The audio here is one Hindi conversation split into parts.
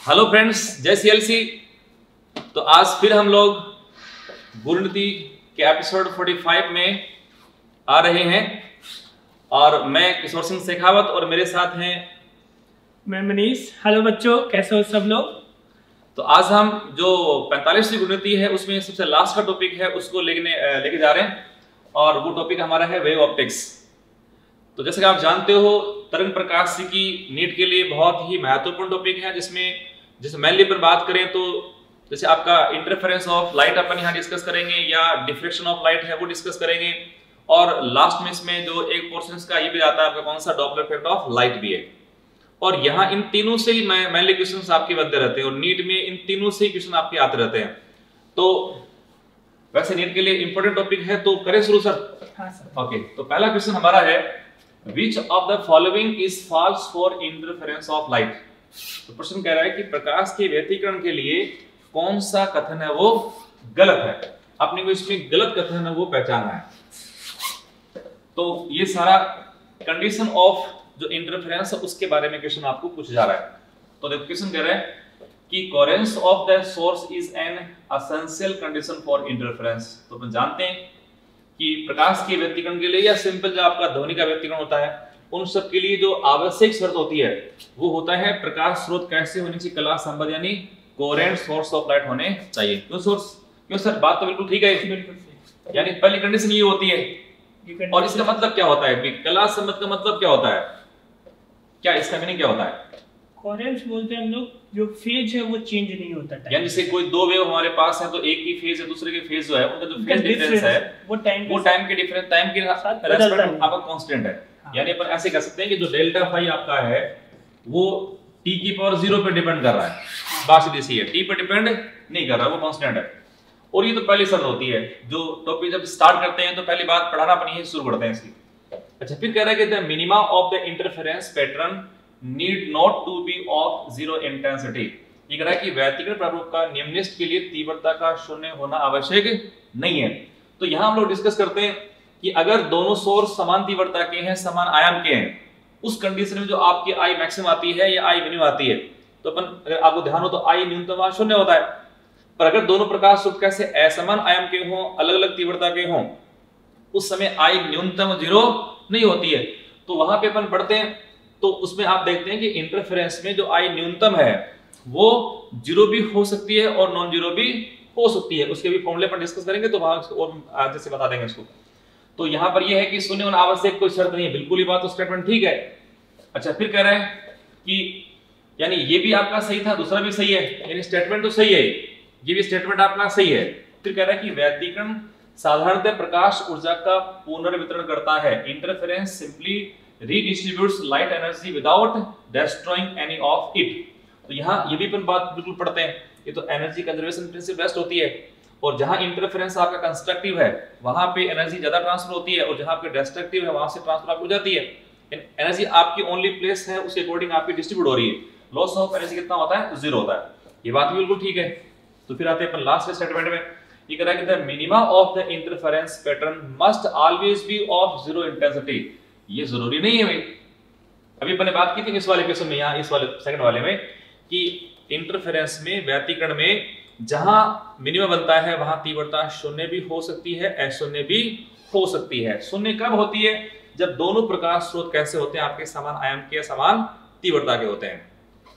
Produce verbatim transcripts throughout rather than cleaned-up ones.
हेलो फ्रेंड्स, जय सीएलसी। तो आज फिर हम लोग गुरुनीति के एपिसोड पैंतालीस में आ रहे हैं और मैं किशोर सिंह शेखावत और मेरे साथ हैं मैं मनीष। हेलो बच्चों, कैसे हो सब लोग। तो आज हम जो पैंतालीसवीं गुरुनीति है उसमें सबसे लास्ट का टॉपिक है उसको लेने लेके जा रहे हैं और वो टॉपिक हमारा है वेव ऑप्टिक्स। तो जैसे कि आप जानते हो, तरंग प्रकाश की नीट के लिए बहुत ही महत्वपूर्ण टॉपिक है, जिसमें जैसे मेनली पर बात करें तो जैसे आपका इंटरफेरेंस ऑफ लाइट अपन यहाँ डिस्कस करेंगे या डिफ्रेक्शन ऑफ लाइट है वो डिस्कस करेंगे, और लास्ट में इसमें जो एक पोर्शन का ये भी आता है आपका कौन सा डॉपलर इफेक्ट ऑफ लाइट भी है। और यहाँ इन तीनों से ही मेनली क्वेश्चन आपके बनते रहते हैं और नीट में इन तीनों से ही क्वेश्चन आपके आते रहते हैं। तो वैसे नीट के लिए इंपॉर्टेंट टॉपिक है, तो करें शुरू सर। हाँ सर। ओके, तो पहला क्वेश्चन हमारा है which of the following is false for interference of light. तो प्रश्न कह रहा है कि प्रकाश के व्यतिकरण के लिए कौन सा कथन है वो गलत है। आपने को इसमें गलत कथन है वो पहचानना है। तो ये सारा कंडीशन ऑफ जो इंटरफेरेंस है उसके बारे में क्वेश्चन आपको पूछा जा रहा है। तो देखो क्वेश्चन कह रहा है कि coherence of the source is an essential condition for interference. तो अपन जानते हैं कि प्रकाश के व्यतिकरण के लिए या सिंपल जो आपका ध्वनि का व्यतिकरण होता है उन सब के लिए जो आवश्यक शर्त होती है वो होता है प्रकाश स्रोत कैसे होने चाहिए, कला संबद्ध यानी कोहेरेंट सोर्स ऑफ लाइट होने चाहिए। क्यों सोर्स, क्यों सर, बात तो बिल्कुल ठीक है। बिल्कुल सही। यानी पहली कंडीशन ये होती है। और इसका मतलब क्या होता है, कला संबद्ध का मतलब क्या होता है, क्या इसका मीनिंग क्या होता है? कोहेरेंस बोलते हैं हम लोग, जो फेज है वो चेंज नहीं होता टाइम। यानी जैसे कोई दो वेव हमारे पास है तो एक की फेज है दूसरे की फेज जो है उनका जो फेज डिफरेंस है वो टाइम वो टाइम के डिफरेंस टाइम के साथ रेस्पेक्ट आपका कांस्टेंट है। यानी अपन ऐसे कह सकते हैं कि जो डेल्टा फाई आपका है वो t की पावर जीरो पे डिपेंड कर रहा है। बात सीधी सी है, t पे डिपेंड नहीं कर रहा, वो कांस्टेंट है। और ये तो पहली शर्त होती है। जो टॉपिक जब स्टार्ट करते हैं तो पहली बात पढ़ाना अपन यही शुरू करते हैं इसकी। अच्छा, फिर कह रहा है कि the minima of the interference pattern need not to be of zero intensity. ये कह रहा है कि व्यतिकरण प्रारूप का निम्नलिखित के लिए तीव्रता का शून्य होना आवश्यक नहीं है। तो यहां हम लोग डिस्कस करते हैं कि अगर दोनों सोर्स समान तीव्रता के हैं, समान आयाम के हैं, उस कंडीशन में जो आपकी आई मैक्सिमम आती है या आई मिनिमम आती है, तो अपन अगर आपको ध्यान हो तो आई न्यूनतम शून्य होता है। पर अगर दोनों प्रकाश स्रोत कैसे असमान आयाम के हों, अलग अलग तीव्रता के हों, उस समय आई न्यूनतम जीरो नहीं होती है। तो वहां पे अपन पढ़ते हैं तो उसमें आप देखते हैं कि इंटरफेरेंस में जो आई न्यूनतम है वो जीरो भी हो सकती है और नॉन जीरो भी हो सकती है। उसके भी फॉर्मूले पर डिस्कस करेंगे तो वहां और आगे से बता देंगे इसको। तो यहां पर यह है कि शून्य होना आवश्यक कोई शर्त नहीं है, बिल्कुल ही बात तो स्टेटमेंट ठीक है। अच्छा, फिर कह रहे हैं कि यानी ये भी आपका सही था, दूसरा भी सही है, यानी स्टेटमेंट तो सही है, ये भी स्टेटमेंट आपका सही है। फिर कह रहा है कि व्यतिकरण साधारणतः प्रकाश ऊर्जा का पुनर्वितरण करता है। Interference simply redistributes light energy without destroying any of it. तो यहाँ ये भी अपन बात बिल्कुल पढ़ते हैं, ये तो एनर्जी कंजर्वेशन प्रिंसिपल बेस्ट होती है। और जहां इंटरफेरेंस आपका कंस्ट्रक्टिव है वहां पे एनर्जी ज्यादा ट्रांसफर होती है और जहां पे डिस्ट्रक्टिव है वहां से ट्रांसफर हो जाती है। एनर्जी आपकी ओनली प्लेस है उसके अकॉर्डिंग आपकी डिस्ट्रीब्यूट हो रही है। लॉस ऑफ एनर्जी कितना होता है, जीरो होता है। ये बात भी बिल्कुल ठीक है। तो फिर आते हैं अपन लास्ट स्टेटमेंट में, ये कह रहा है कि the minima of the interference pattern must always be of zero intensity. ये जरूरी नहीं है भाई। अभी अपन ने बात की थी इस वाले क्वेश्चन में, यहाँ इस वाले सेकंड वाले में, कि इंटरफेरेंस में व्यतिकरण में जहां मिनिमम बनता है वहां तीव्रता शून्य भी हो सकती है, अशून्य भी हो सकती है। शून्य कब होती है, जब दोनों प्रकाश स्रोत कैसे होते हैं, आपके समान आयाम के, समान तीव्रता के होते हैं।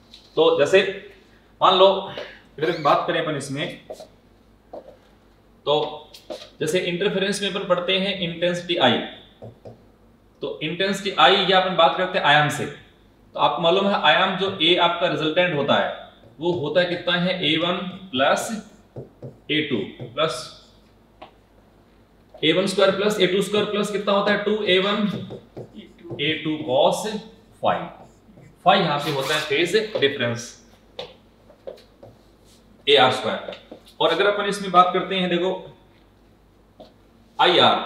तो जैसे मान लो अगर बात करें अपन इसमें, तो जैसे इंटरफेरेंस में अपन पढ़ते हैं इंटेंसिटी आई। तो इंटेंसिटी आई या अपन बात करते हैं आयाम से। तो आपको मालूम है आयाम जो ए आपका रिजल्टेंट होता है वो होता है कितना है, A one plus A two plus A one square plus A two square plus कितना होता है, two A one A two cos five. Five यहां पे होता है phase difference A R square. और अगर अपन इसमें बात करते हैं, देखो आई आर,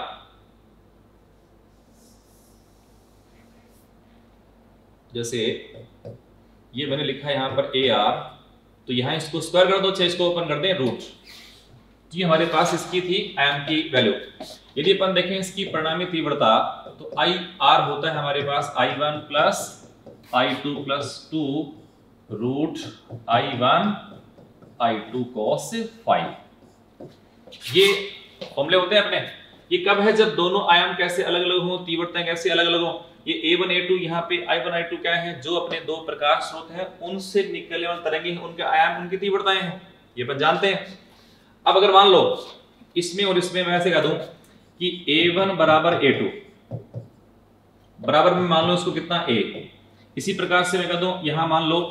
जैसे ये मैंने लिखा है यहां पर ए आर, तो यहां इसको स्क्वायर कर दो, चाहे इसको अपन कर दें रूट। जी हमारे पास इसकी थी एम की वैल्यू। यदि अपन देखें इसकी परिणामी तीव्रता तो आई आर होता है हमारे पास I one plus I two plus two root I one I two cos five. ये फॉर्मूले होते हैं अपने। ये कब है? जब दोनों आयाम कैसे अलग अलग हो, तीव्रताएं कैसे अलग अलग हो। ये ए वन ए टू, यहाँ पे आई वन आई टू क्या है? जो अपने दो प्रकाश स्रोत हैं उनसे निकलने वाली तरंगे हैं, उनके आयाम, उनकी तीव्रताएं हैं, ये अपन जानते हैं। अब अगर मान लो इसमें और इसमें मैं ऐसे कह दूं कि ए वन बराबर ए टू, बराबर में मान लो इसको कितना ए। इसी प्रकार से मैं कह दूं यहां मान लो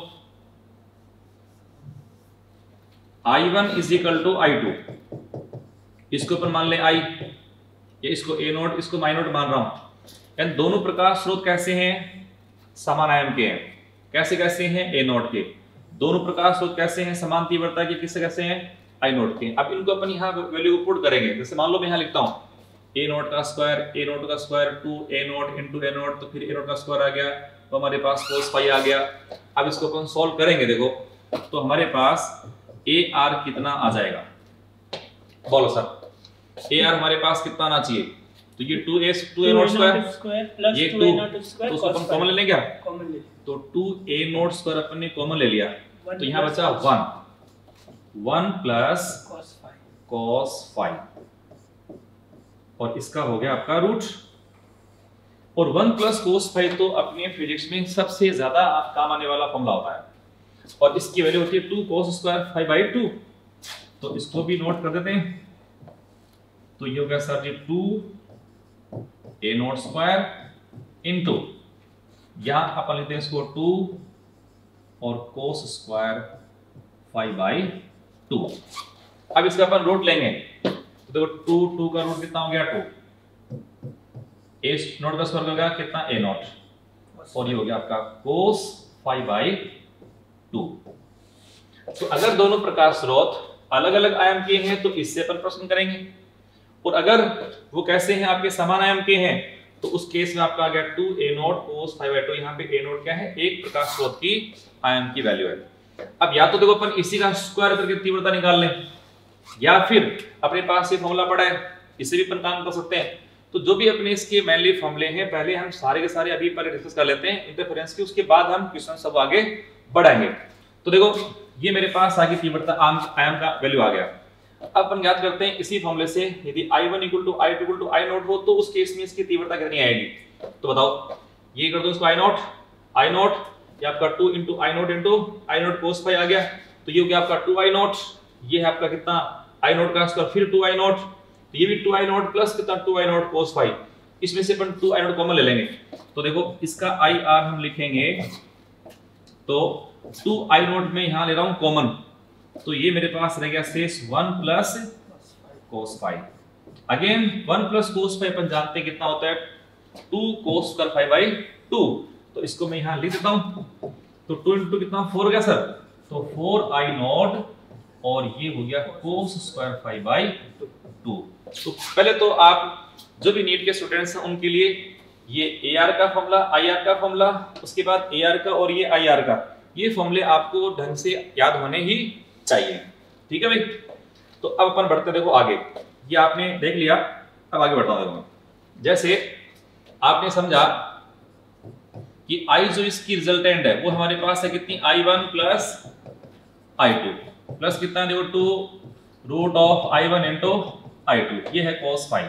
I one is equal to I two, इसके ऊपर मान ले आई, ये इसको ए नोट, इसको माई नोट मान रहा हूं। यानी दोनों प्रकाश स्रोत कैसे हैं? समान आयाम के हैं। कैसे कैसे हैं? ए नोट के। दोनों प्रकाश स्रोत कैसे हैं? समान तीव्रता के। किससे कैसे हैं? आई नोट के। अब इनको अपन यहाँ वैल्यू पुट करेंगे। जैसे मान लो मैं यहाँ लिखता हूँ ए नोट का स्क्वायर, ए नोट का square two A naught into A naught, तो फिर ए नोट का स्क्वायर आ गया, तो हमारे पास कोस पाई आ गया। अब इसको अपन सॉल्व करेंगे, देखो तो हमारे पास ए आर कितना आ जाएगा? बोलो सर, ए आर हमारे पास कितना आना चाहिए? तो ये two A two A naught square, ये टू, तो उसको अपन कॉमन ले लें क्या? कॉमन ले। तो टू ए नोट स्क्वायर अपन ने कॉमन ले लिया, तो यहाँ बचा one, one plus cos five, और इसका हो गया आपका रूट। और वन प्लस कोस फाइव तो अपने फिजिक्स में सबसे ज्यादा काम आने वाला फॉर्मूला होता है, और इसकी वैल्यू होती है two cos square five by two. तो इसको भी नोट कर देते हैं। तो ये हो गया sir ji two A naught square into, यहां अपन लेते हैं इसको टू और cos square five by two. अब इसका अपन रूट लेंगे, तो देखो टू टू का रूट कितना हो गया? टू। ए नोट का स्क्वायर हो गया कितना? ए नोट, और ये हो गया आपका कोस फाइव बाई टू। तो अगर दोनों प्रकाश स्रोत अलग अलग आयाम के हैं तो इससे अपन प्रश्न करेंगे, और अगर वो कैसे हैं? आपके समान आयाम के हैं, तो उस केस में आपका आ गया two A naught cos five by two. यहाँ पे ए नोट क्या है? एक प्रकाश स्रोत की आयाम की वैल्यू है। अब या तो देखो अपन इसी का स्क्वायर करके तीव्रता निकाल लें, या फिर अपने पास ये फॉर्मूला पड़ा है, इससे भी अपन काम कर सकते हैं। तो जो भी अपने इसके मेनली फॉर्मूले हैं, पहले हम सारे के सारे अभी पहले डिस्कस कर लेते हैं इंटरफेरेंस की, उसके बाद हम क्वेश्चन सब आगे बढ़ाएंगे। तो देखो ये मेरे पास आगे तीव्रता आयाम का वैल्यू आ गया। अब अपन याद करते हैं इसी फॉर्मूले से, यदि I one equal to I two equal to I naught हो, तो उस केस में इसकी तीव्रता कितनी आएगी? तो बताओ, ये कर दो इसको आई नोट, आई नोट, ये आपका two into I naught into I naught cos five आ गया, तो ये हो गया आपका टू आई नोट। ये है आपका कितना? आई नोट का स्क्वायर, फिर टू आई नोट, तो ये भी टू आई नोट प्लस कितना? Two I naught cos five. इसमें से अपन टू आई नोट कॉमन ले लेंगे, तो देखो इसका आई आर हम लिखेंगे, तो टू आई नोट में यहां ले रहा हूं कॉमन, तो ये मेरे पास रह गया शेष one plus cos five. Again one plus cos five अपन जानते हैं कितना होता है? Two cos square five by two. तो इसको मैं यहां लिख देता हूं, तो टू इंटू कितना? फोर हो गया सर, तो फोर आई नोट, और ये हो गया cos square five by two. तो पहले तो आप जो भी नीट के स्टूडेंट्स हैं उनके लिए ये ए आर का फॉर्मूला, आई आर का फॉर्मूला, उसके बाद ए आर का और ये आई आर का, ये फॉर्मूले आपको ढंग से याद होने ही चाहिए। ठीक है भाई। तो अब अपन बढ़ते देखो आगे, ये आपने देख लिया, अब आगे बढ़ता हूं। देखो जैसे आपने समझा कि आई जो इसकी रिजल्टेंट है वो हमारे पास है कितनी? आई one plus I two plus कितना? देखो two root of I one into I two, ये है cos फाइव,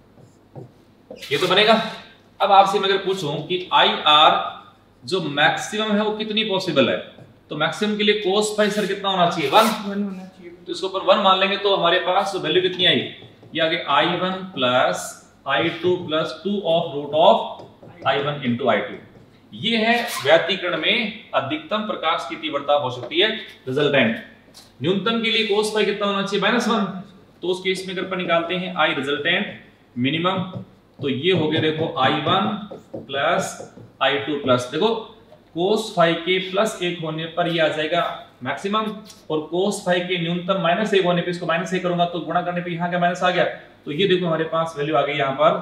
ये तो बनेगा। अब आपसे मैं अगर पूछूं कि आई आर जो मैक्सिमम है वो कितनी पॉसिबल है, तो मैक्सिमम के लिए cos फाइव सर कितना होना चाहिए? वन होना चाहिए। तो इसको ऊपर वन मान लेंगे, तो हमारे पास वैल्यू कितनी आई? ये आगे I one plus I two plus two of root of I one into I two. ये है व्यतिकरण में अधिकतम प्रकाश की तीव्रता हो सकती है रिजल्टेंट। न्यूनतम के लिए cos फाइव कितना होना चाहिए? Minus one. तो उस केस में अगर अपन निकालते हैं आई रिजल्टेंट मिनिमम, तो ये हो गया देखो I one plus I two plus, देखो cos फाइव के प्लस एक होने पर ये आ जाएगा मैक्सिमम, और cos फाइव के न्यूनतम माइनस एक होने पे इसको माइनस एक करूंगा तो गुणा करने पे यहाँ का माइनस आ गया, तो ये देखो हमारे पास वैल्यू आ गई यहाँ पर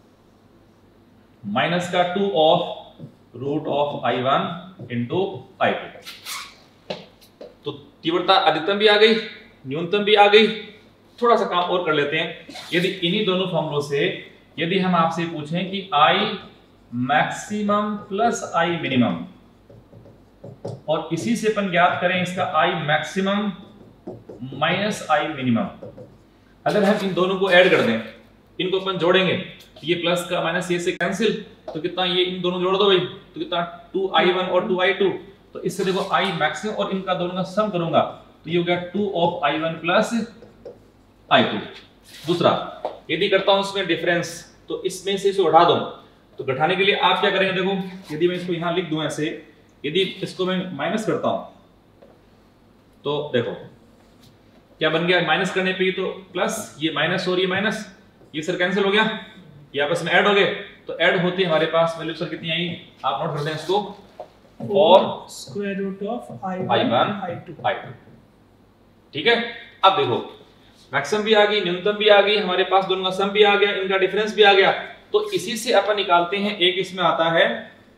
माइनस का two of root of I one into I two. तो तीव्रता अधिकतम भी आ गई, न्यूनतम भी आ गई। थोड़ा सा काम और कर लेते हैं। यदि इन्हीं दोनों फॉर्मूलों से यदि हम आपसे पूछें कि I maximum plus I minimum, और इसी से अपन ज्ञात करें इसका I maximum minus I minimum. अगर हम इन दोनों को ऐड कर दें, इनको अपन जोड़ेंगे, ये प्लस का माइनस ये से कैंसिल, तो कितना ये इन दोनों जोड़ दो भाई, तो कितना टू आई वन और टू आई टू। तो इससे देखो आई मैक्सिमम और इनका दोनों का सम करूंगा तो ये हो गया two of I one plus I two. दूसरा यदि करता हूं इसमें डिफरेंस, तो इसमें से इसे उठा दो, तो घटाने के लिए आप क्या करेंगे, देखो यदि मैं इसको यहां लिख दूं ऐसे, यदि इसको मैं माइनस करता हूं तो देखो क्या बन गया, माइनस करने पे तो प्लस, ये माइनस और ये माइनस, ये सर कैंसिल हो गया, ये आपस में ऐड हो गए, तो ऐड होते हमारे पास वैल्यू सर कितनी आई, आप नोट कर दें इसको, four square root of I one I two I two. ठीक है, अब देखो मैक्सिमम भी आ गई, न्यूनतम भी आ गई, हमारे पास दोनों का सम भी आ गया, इनका डिफरेंस भी आ गया। तो इसी से अपन निकालते हैं, एक इसमें आता है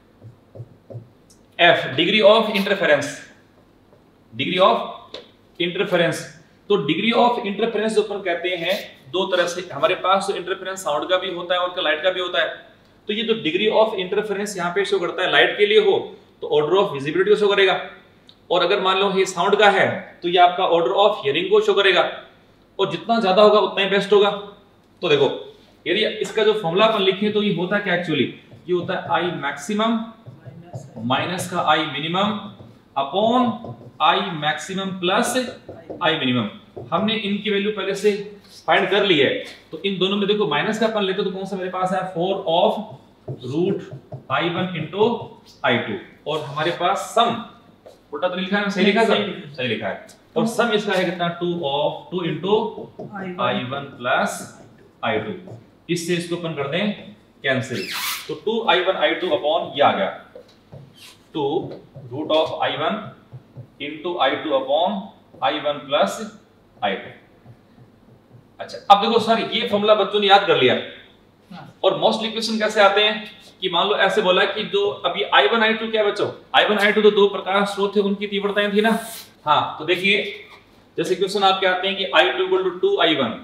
F, degree of interference, degree of interference. तो डिग्री ऑफ इंटरफेरेंस जो अपन कहते हैं, दो तरह से हमारे पास तो इंटरफेरेंस साउंड का भी होता है और लाइट का भी होता है। तो ये जो डिग्री ऑफ इंटरफेरेंस यहाँ पे शो करता है, लाइट के लिए हो तो ऑर्डर ऑफ विजिबिलिटी को शो करेगा, और अगर मान लो ये साउंड का है तो ये आपका ऑर्डर ऑफ हियरिंग को शो करेगा, और जितना ज्यादा होगा उतना ही बेस्ट होगा। तो देखो यदि इसका जो फॉर्मूला अपन लिखें तो ये होता क्या एक्चुअली, ये होता है आई मैक्सिमम माइनस का I minimum upon I maximum plus I minimum. हमने इनकी वैल्यू पहले से फाइंड कर ली है, तो इन दोनों में देखो माइनस का अपन लेते तो कौन सा मेरे पास है, four of root I one into I two, और हमारे पास सम उल्टा तो लिखा है, सही लिखा है, सही लिखा है, और सम इसका है कितना, two of two into I one plus I two. इससे इसको अपन कर दें कैंसिल, तो two I one I two upon ये आ गया two root of I one into I two upon I one plus I two. अच्छा अब देखो सर ये फॉर्मूला बच्चों ने याद कर लिया, और मोस्टली क्वेश्चन कैसे आते हैं कि मान लो ऐसे बोला कि जो अभी आई वन आई टू क्या बच्चों, आई वन आई टू तो दो प्रकाश स्रोत थे, उनकी तीव्रताएं थी ना। हाँ तो देखिए जैसे क्वेश्चन आपके आते हैं कि I two equal to two I one,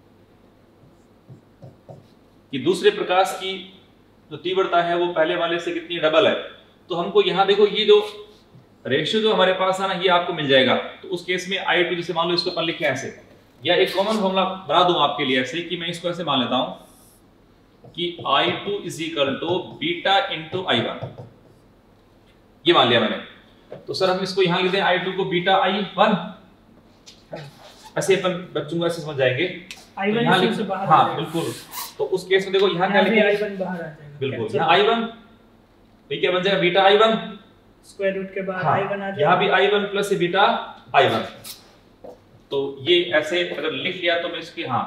कि दूसरे प्रकाश की जो तीव्रता है वो पहले वाले से कितनी डबल है, तो हमको यहाँ देखो ये जो रेशियो जो हमारे पास है ना ये आपको मिल जाएगा। तो उस केस में आई टू जैसे मान लो इसको अपन लिखे ऐसे, या एक कॉमन फॉर्मूला बना दूं आपके लिए ऐसे कि मैं इसको ऐसे मान लेता हूं कि I two is equal to beta into I one, ये मान लिया मैंने। तो सर हम इसको यहां लिख दें आई टू को बीटा आई वन, ऐसे अपन बच्चों को ऐसे समझ जाएंगे आई वन तो से बाहर, हाँ बिल्कुल। तो उस केस में देखो यहाँ क्या लिखेंगे, आई वन बाहर आ जाएगा, बिल्कुल यहाँ आई वन, तो क्या बन जाएगा beta I one, square root के बाद हाँ, आई वन आ जाएगा, यहाँ भी I one plus beta I one. तो ये ऐसे अगर लिख लिया तो मैं इसकी हाँ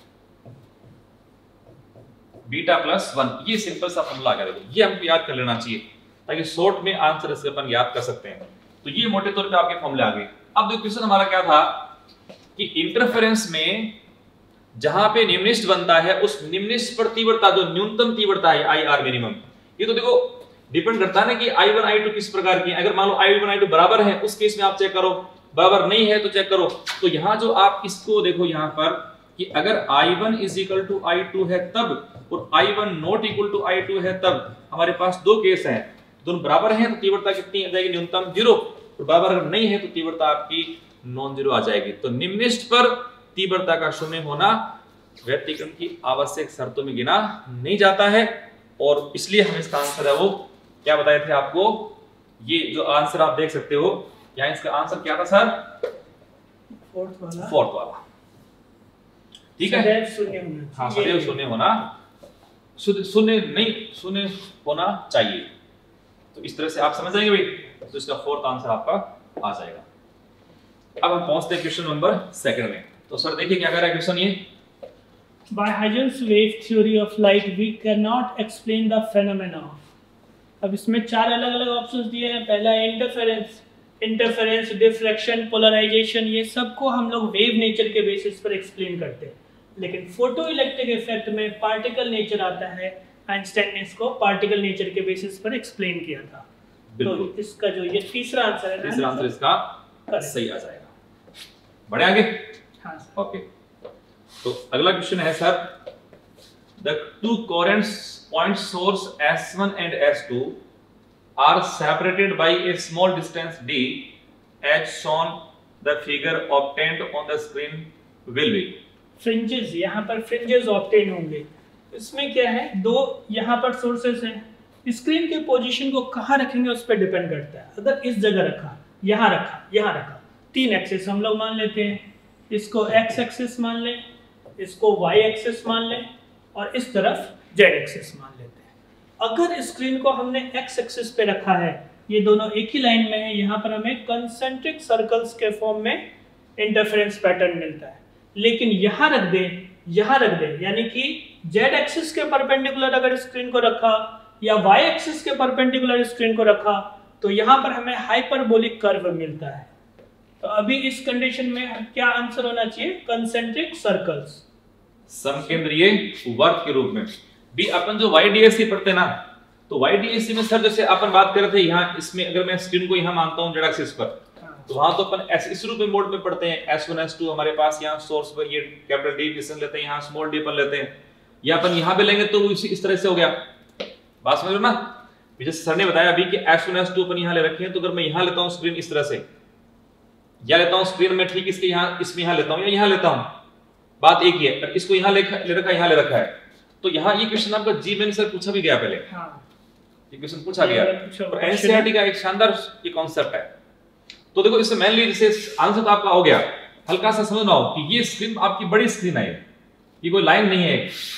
बीटा प्लस वन, ये सिंपल सा फॉर्मूला आ गया, देखो ये हमको याद कर लेना चाहिए ताकि शॉर्ट में आंसर इसके अपन याद कर सकते हैं। तो ये मोटे तौर पे आपके फॉर्मूले आ गए। अब देखो क्वेश्चन हमारा क्या था कि इंटरफेरेंस में जहां पे निम्निष्ठ बनता है उस निम्निष्ठ पर तीव्रता जो न्यूनतम तीव्रता है आई आर मिनिमम, ये तो देखो डिपेंड करता है ना कि आई वन आई टू किस प्रकार की है। अगर मान लो आई वन आई टू बराबर है उस केस में आप चेक करो, बराबर नहीं है तो चेक करो। तो यहाँ जो आप इसको देखो यहाँ पर कि अगर I one is equal to I two है तब, और I one not equal to I two है तब, हमारे पास दो केस हैं, दोनों बराबर हैं तो तीव्रता कितनी आ जाएगी, न्यूनतम जीरो, और बराबर अगर नहीं है तो तीव्रता आपकी नॉन जीरो आ जाएगी। तो निम्निष्ठ पर तीव्रता का शून्य होना व्यतिक्रम की आवश्यक शर्तों में गिना नहीं जाता है, और इसलिए हम इसका आंसर है वो क्या बताए थे आपको, ये जो आंसर आप देख सकते हो यहाँ इसका आंसर क्या था सर, फोर्थ वाला, फोर्थ वाला, ठीक है, सदैव शून्य होना, हाँ सदैव शून्य होना, शून्य नहीं शून्य होना चाहिए। तो इस तरह से आप समझ जाएंगे भाई, तो इसका फोर्थ आंसर आपका आ जाएगा। अब हम पहुंचते हैं क्वेश्चन नंबर सेकंड में। तो सर देखिए क्या कह रहा है क्वेश्चन ये, By Huygens wave theory of light we cannot explain the phenomena। अब इसमें चार अलग अलग ऑप्शंस दिए हैं। पहला है इंटरफेरेंस, इंटरफेरेंस, डिफ्रैक्शन, पोलराइजेशन, ये सब को हम लोग वेव नेचर के बेसिस पर एक्सप्लेन करते हैं। लेकिन फोटो इलेक्ट्रिक इफेक्ट में पार्टिकल नेचर आता है, आइंस्टाइन ने इसको पार्टिकल नेचर के बेसिस पर एक्सप्लेन किया था। तो इसका जो ये तीसरा आंसर है, तीसरा आंसर इसका सही आ जाएगा। बढ़े आगे, हाँ ओके। तो अगला क्वेश्चन है sir, the two coherent point source S one and S two are separated by a small distance d as shown the figure obtained on the screen will be. Fringes, यहाँ पर फ्रिंजेस ऑब्टेन होंगे। इसमें क्या है, दो यहाँ पर सोर्सेस हैं, स्क्रीन के पोजीशन को कहाँ रखेंगे उस पर डिपेंड करता है। अगर इस जगह रखा, यहाँ रखा, यहाँ रखा, तीन एक्सिस हम लोग मान लेते हैं, इसको एक्स एक्सिस मान लें, इसको वाई एक्सिस मान लें और इस तरफ जेड एक्सिस मान लेते हैं। अगर स्क्रीन को हमने एक्स एक्सिस पे रखा है, ये दोनों एक ही लाइन में है, यहाँ पर हमें कंसेंट्रिक सर्कल्स के फॉर्म में इंटरफेरेंस पैटर्न मिलता है। लेकिन यहाँ रख दे, यहाँ रख दे, यानी कि जेड एक्सिस के परपेंडिकुलर अगर स्क्रीन को रखा या वाई एक्सिस के परपेंडिकुलर स्क्रीन को रखा तो यहाँ पर हमें हाइपरबोलिक कर्व मिलता है। तो अभी इस कंडीशन में क्या आंसर होना चाहिए, कंसेंट्रिक सर्कल्स, समकेंद्रीय वर्ग के रूप में। भी अपन जो वाईडीएससी पढ़ते ना, तो वाईडीएससी में सर जैसे अपन बात कर रहे थे, यहाँ इसमें अगर मैं स्क्रीन को यहाँ मानता हूँ जेड एक्सिस पर, तो वहां तो अपन ऐसे इस रूप में मोड में पढ़ते हैं, एस वन एस टू हमारे पास यहाँ सोर्स पर ये कैपिटल डी डिस्टेंस लेते हैं, यहाँ स्मॉल डी पर लेते हैं, या अपन यहाँ पे लेंगे तो इसी इस तरह से हो गया। बात समझ लो ना, जैसे सर ने बताया अभी कि एस वन एस टू अपन यहाँ ले रखे हैं, तो अगर मैं यहाँ लेता हूँ स्क्रीन इस तरह से, या लेता हूँ स्क्रीन में ठीक इसके यहाँ इसमें यहाँ लेता हूँ या यहाँ लेता हूँ, बात एक ही है। पर इसको यहाँ ले रखा यहाँ ले रखा है, तो यहाँ ये क्वेश्चन आपका जी मेन सर पूछा भी गया पहले, ये क्वेश्चन पूछा गया और एनसीईआरटी का एक शानदार ये कॉन्सेप्ट है। तो देखो इससे मेनली जैसे आंसर तो आपका हो गया, हल्का सा समझना हो कि ये स्क्रीन आपकी बड़ी स्क्रीन है, ये कोई लाइन नहीं है,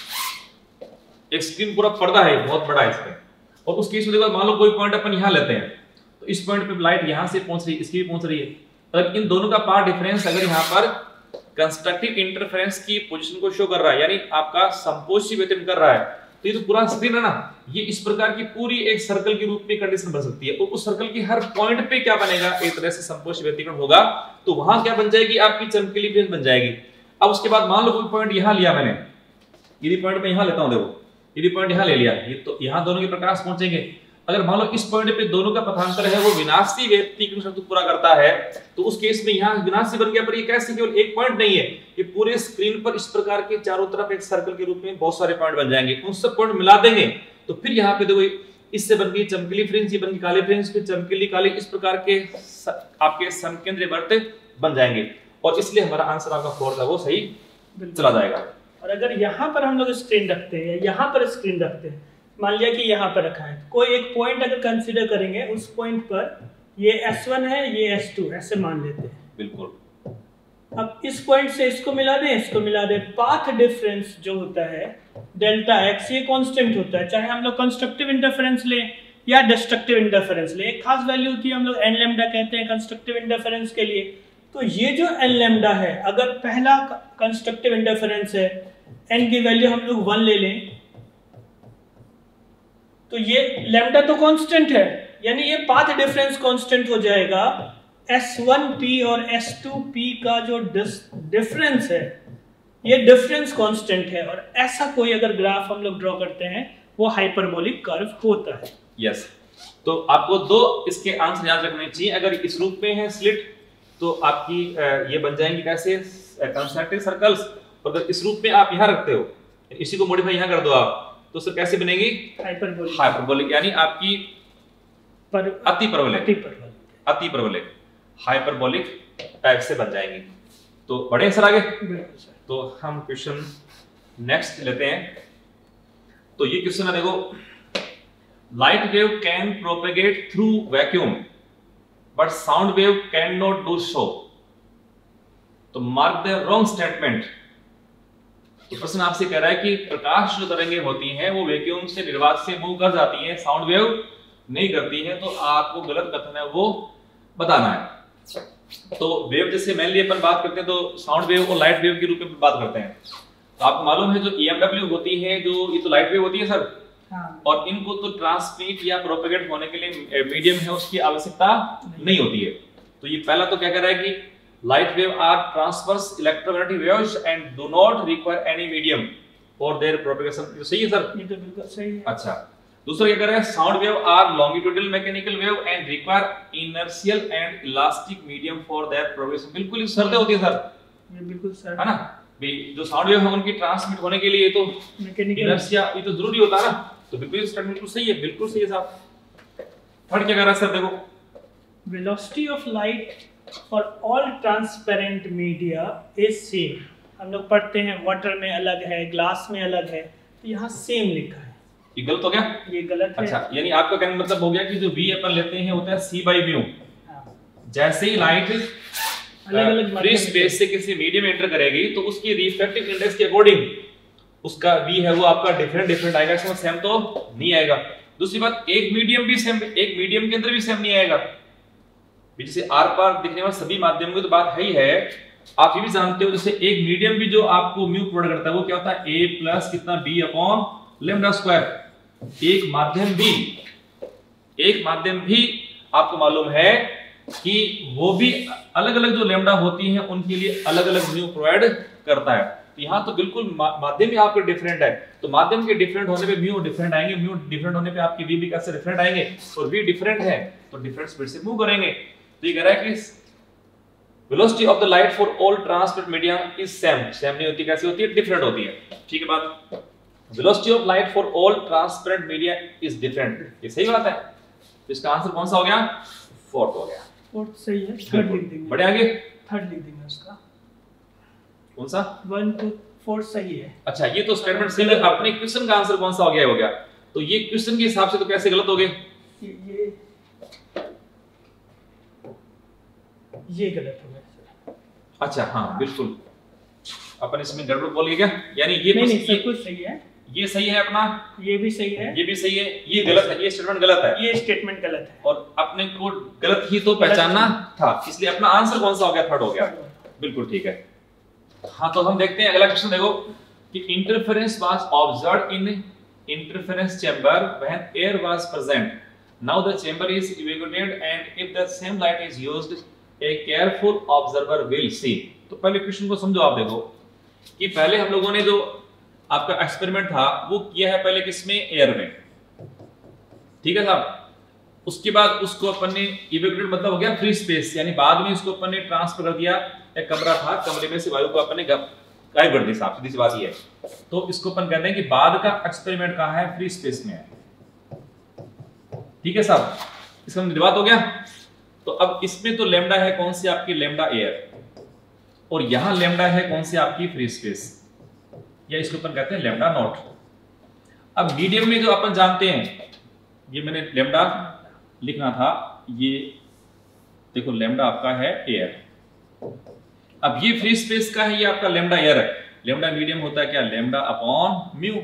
एक स्क्रीन पूरा पर्दा है बहुत बड़ा है इसमें। और उस केस में देखो मान लो कोई पॉइंट अपन यहाँ लेते हैं, तो इस पॉइंट पे लाइट यहाँ से पहुंच रही है, इसकी भी पहुंच रही है। अगर इन दोनों का पाथ डिफरेंस अगर यहाँ पर कंस्ट्रक्टिव इंटरफेरेंस की पोजीशन को शो कर रहा है, यानी आपका संपोषी व्यतीत कर रहा है, तो ये तो पूरा स्क्रीन है ना, ये इस प्रकार की पूरी एक सर्कल के रूप में कंडीशन बन सकती है। और उस सर्कल की हर पॉइंट पे क्या बनेगा, एक तरह से संपोषी व्यतीकरण होगा, तो वहां क्या बन जाएगी, आपकी चमकीली फ्रेम बन जाएगी। अब उसके बाद मान लो कोई पॉइंट यहाँ लिया मैंने, यदि पॉइंट मैं यहाँ लेता हूँ, देखो यदि पॉइंट यहाँ ले लिया, ये तो यहाँ दोनों के प्रकाश पहुंचेंगे। अगर मान लो इस पॉइंट पे दोनों का पथांतर है वो विनाशी व्यतीकरण शर्त पूरा करता है, तो उस केस में यहाँ विनाशी बन गया। पर ये कैसे, केवल एक पॉइंट नहीं है, ये पूरे स्क्रीन पर इस प्रकार के चारों तरफ एक सर्कल के रूप में बहुत सारे पॉइंट बन जाएंगे। उन सब पॉइंट मिला देंगे तो फिर यहाँ पे देखो इससे बन गई चमकीली फ्रिंज, ये बन गई काली फ्रिंज, फिर चमकीली काली, इस प्रकार के आपके समकेंद्रीय वर्त बन जाएंगे। और इसलिए हमारा आंसर आपका फोर था वो सही चला जाएगा। और अगर यहाँ पर हम लोग स्क्रीन रखते हैं, यहाँ पर स्क्रीन रखते हैं, मान लिया कि यहाँ पर रखा है, कोई एक पॉइंट अगर कंसीडर करेंगे, उस पॉइंट पर ये एस वन है, ये एस टू, ऐसे मान लेते हैं। बिल्कुल। अब इस पॉइंट से इसको मिला दें, इसको मिला दें, पाथ डिफरेंस जो होता है डेल्टा एक्स, ये कांस्टेंट होता है, चाहे हम लोग कंस्ट्रक्टिव इंटरफेरेंस लें या डिस्ट्रक्टिव इंटरफेरेंस लें। एक खास वैल्यू होती है, हम लोग एन लैम्डा कहते हैं कंस्ट्रक्टिव इंटरफेरेंस के लिए। तो ये जो एन लैम्डा है, अगर पहला कंस्ट्रक्टिव इंटरफेरेंस है, एन की वैल्यू हम लोग वन ले लें, तो ये लैम्डा तो कांस्टेंट है, यानी ये पाथ डिफरेंस कांस्टेंट हो जाएगा। एस वन पी और एस टू पी का जो डिफरेंस है, ये डिफरेंस कांस्टेंट है। और ऐसा कोई अगर ग्राफ हम लोग ड्रॉ करते हैं, वो हाइपरबोलिक कर्व होता है। यस, तो आपको दो इसके आंसर याद रखने चाहिए। अगर इस रूप में है स्लिट, तो आपकी ये बन जाएंगी कैसे, कंसेंट्रिक सर्कल्स। और अगर इस रूप में आप यहाँ रखते हो, इसी को मॉडिफाई यहाँ कर दो आप, तो सर कैसे बनेगी, हाइपरबोलिक, हाइपरबोलिक, यानी आपकी पर अति परवलय, अति परवलय, अति परवलय हाइपरबोलिक टाइप से बन जाएंगी। तो बड़े सर आगे, तो हम क्वेश्चन नेक्स्ट लेते हैं। तो ये क्वेश्चन है, देखो, light wave can propagate through vacuum but sound wave can not do so, तो मार्क द रॉन्ग स्टेटमेंट। तो प्रश्न आपसे कह रहा है कि प्रकाश जो तरंगें होती हैं वो वैक्यूम से निर्वात से मूव कर जाती हैं, साउंड वेव नहीं करती है, तो आपको गलत कथन है वो बताना है। तो वेव जैसे मेनली अपन बात करते हैं तो साउंड वेव और लाइट वेव के रूप में बात करते हैं। तो आपको मालूम है जो ई एम डब्ल्यू होती है, जो ये तो लाइट वेव होती है सर, हाँ। और इनको तो ट्रांसमिट या प्रोपेगेट होने के लिए मीडियम है उसकी आवश्यकता नहीं।, नहीं होती है। तो ये पहला तो क्या कह रहा है कि light wave are transverse electromagnetic waves and do not require any medium for their propagation। ये सही है सर? ये तो बिल्कुल सही है। अच्छा, दूसरा क्या कह रहा है, sound wave are longitudinal mechanical wave and require inertial and elastic medium for their propagation। बिल्कुल इस शर्तें होती है सर, ये बिल्कुल सर है ना भी, जो साउंड वेव है उनकी ट्रांसमिट होने के लिए तो इनर्शिया ये तो जरूरी होता है ना, तो बिल्कुल स्टेटमेंट बिल्कुल सही है, बिल्कुल सही है साहब। थर्ड क्या कह रहा है सर, देखो velocity of light for all transparent media is same. हम लोग पढ़ते हैं वाटर में अलग है, ग्लास में अलग है, तो यहाँ सेम लिखा है। ये गलत हो गया, ये गलत है। अच्छा, यानी आपका कहने का मतलब हो गया कि जो v अपन लेते हैं होता है c बाई म्यू। जैसे ही लाइट अलग अलग फ्री स्पेस से किसी मीडियम में एंटर करेगी तो उसकी रिफ्रैक्टिव इंडेक्स के अकॉर्डिंग उसका v है वो आपका डिफरेंट डिफरेंट आएगा, इसमें सेम तो नहीं आएगा। दूसरी बात, एक मीडियम भी सेम, एक मीडियम के अंदर भी सेम नहीं आएगा। जैसे आर पार दिखने वाले सभी माध्यमों की तो बात है ही है, आप ये भी जानते हो जैसे एक मीडियम भी जो आपको म्यू प्रोवाइड करता है वो क्या होता है, a प्लस कितना b अपॉन लैम्डा स्क्वायर। एक माध्यम भी एक माध्यम भी आपको मालूम है कि वो भी अलग अलग जो लैम्डा होती हैं उनके लिए अलग अलग म्यू प्रोवाइड करता है। तो यहाँ तो बिल्कुल माध्यम ही आपके डिफरेंट है, तो माध्यम के डिफरेंट होने पे म्यू डिफरेंट आएंगे, म्यू डिफरेंट होने पे आपकी v भी कैसे डिफरेंट आएंगे, और v डिफरेंट है तो डिफरेंट स्पीड से मूव करेंगे। तो ये कह रहा है कि velocity of the light for all transmit media is same. Same नहीं होती, कैसी होती है, डिफरेंट होती है। ठीक है बात, velocity of light for all transparent media is different, ये सही बात है। तो इसका आंसर कौन सा हो गया, फोर्थ हो गया। फोर्थ सही है, थर्ड लिख देंगे। बढ़े आगे, थर्ड लिख देंगे उसका। कौन सा, वन टू फोर सही है। अच्छा, ये तो स्टेटमेंट से अपने क्वेश्चन का आंसर कौन सा हो गया हो गया, तो ये क्वेश्चन के हिसाब से तो कैसे गलत हो गए, ये ये गलत हो गया। अच्छा हाँ बिल्कुल, अपन इसमें गड़बड़ बोल गए क्या, यानी ये नहीं, नहीं सब कुछ सही है, ये सही है अपना, ये भी सही है, ये भी सही है, ये गलत है, ये स्टेटमेंट गलत है, ये स्टेटमेंट गलत है, और अपने को गलत ही तो पहचानना था, इसलिए अपना आंसर कौन सा हो गया, थर्ड हो गया। बिल्कुल ठीक है। हाँ तो हम देखते हैं अगला क्वेश्चन, देखो कि interference was observed in interference chamber when air was present, now the chamber is evacuated and if the same light is used a careful observer will see. तो पहले क्वेश्चन को समझो आप, देखो कि पहले हम लोगों ने जो आपका एक्सपेरिमेंट था वो किया है पहले किसमें, एयर में, ठीक है साहब। उसके बाद उसको अपन ने इवैक्यूएट मतलब हो गया फ्री स्पेस, यानी बाद में इसको अपन ने ट्रांसफर कर दिया, एक कमरा था, कमरे में से वायु को अपन ने गायब कर दी साहब, सीधी सी बात ये है। तो इसको अपन कहते हैं कि बाद का एक्सपेरिमेंट कहाँ है, फ्री स्पेस में है, ठीक है साहब। इसका बात हो गया। तो अब इसमें तो लैम्डा है कौन सी आपकी, लैम्डा एयर, और यहां लैम्डा है कौन सी आपकी, फ्री स्पेस, या इसको अपन कहते हैं लैम्डा नॉट। अब मीडियम में जो अपन जानते हैं, ये मैंने लैम्डा लिखना था, ये देखो लैम्डा आपका है एयर, अब ये फ्री स्पेस का है, ये आपका लैम्डा एयर है। लैम्डा मीडियम होता है क्या, लैम्डा अपॉन म्यू।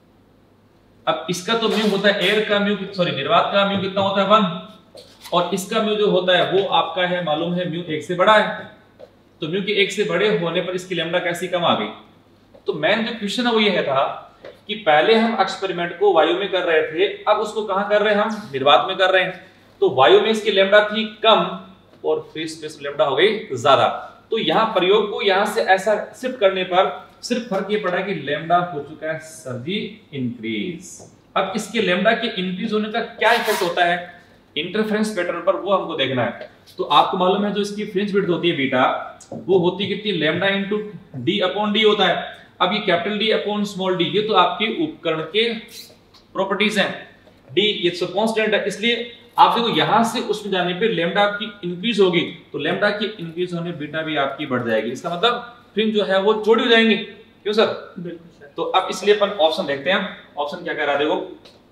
अब इसका तो म्यू होता है एयर का म्यू, सॉरी निर्वात का म्यू कितना होता है, वन, और इसका म्यू जो होता है वो आपका है मालूम है म्यू एक से बड़ा है, तो म्यू के एक से बड़े होने पर इसकी लैम्डा कैसी कम आ गई। तो मेन जो क्वेश्चन है वो ये है था कि पहले हम एक्सपेरिमेंट को वायु में कर रहे थे, अब उसको कहां कर रहे हैं, हम निर्वात में कर रहे हैं। तो वायु में इसकी लैम्डा थी कम और फ्री स्पेस लैम्डा हो गई ज्यादा। तो यहाँ प्रयोग को यहाँ से ऐसा शिफ्ट करने पर सिर्फ फर्क ये पड़ा कि लैम्डा हो चुका है सर जी इंक्रीज। अब इसके लैम्डा के इंक्रीज होने का क्या इफेक्ट होता है इंटरफेरेंस पैटर्न पर, वो हमको देखना है। तो आपको मालूम है जो इसकी फ्रिंज विड्थ होती है बीटा, वो होती है कितनी, lambda into D upon D होता है। अब ये capital D upon small D, ये तो आपके उपकरण के प्रॉपर्टीज हैं। डी ये सब कांस्टेंट है, इसलिए आप देखो यहां से उसमें जाने पे लैम्डा आपकी इंक्रीज होगी, तो लैम्डा की इंक्रीज होने बीटा भी आपकी बढ़ जाएगी। इसका मतलब फ्रिंज जो है वो चौड़ी हो जाएंगी, क्यों सर? बिल्कुल सर। तो अब इसलिए अपन ऑप्शन देखते हैं, ऑप्शन क्या कह रहा है, देखो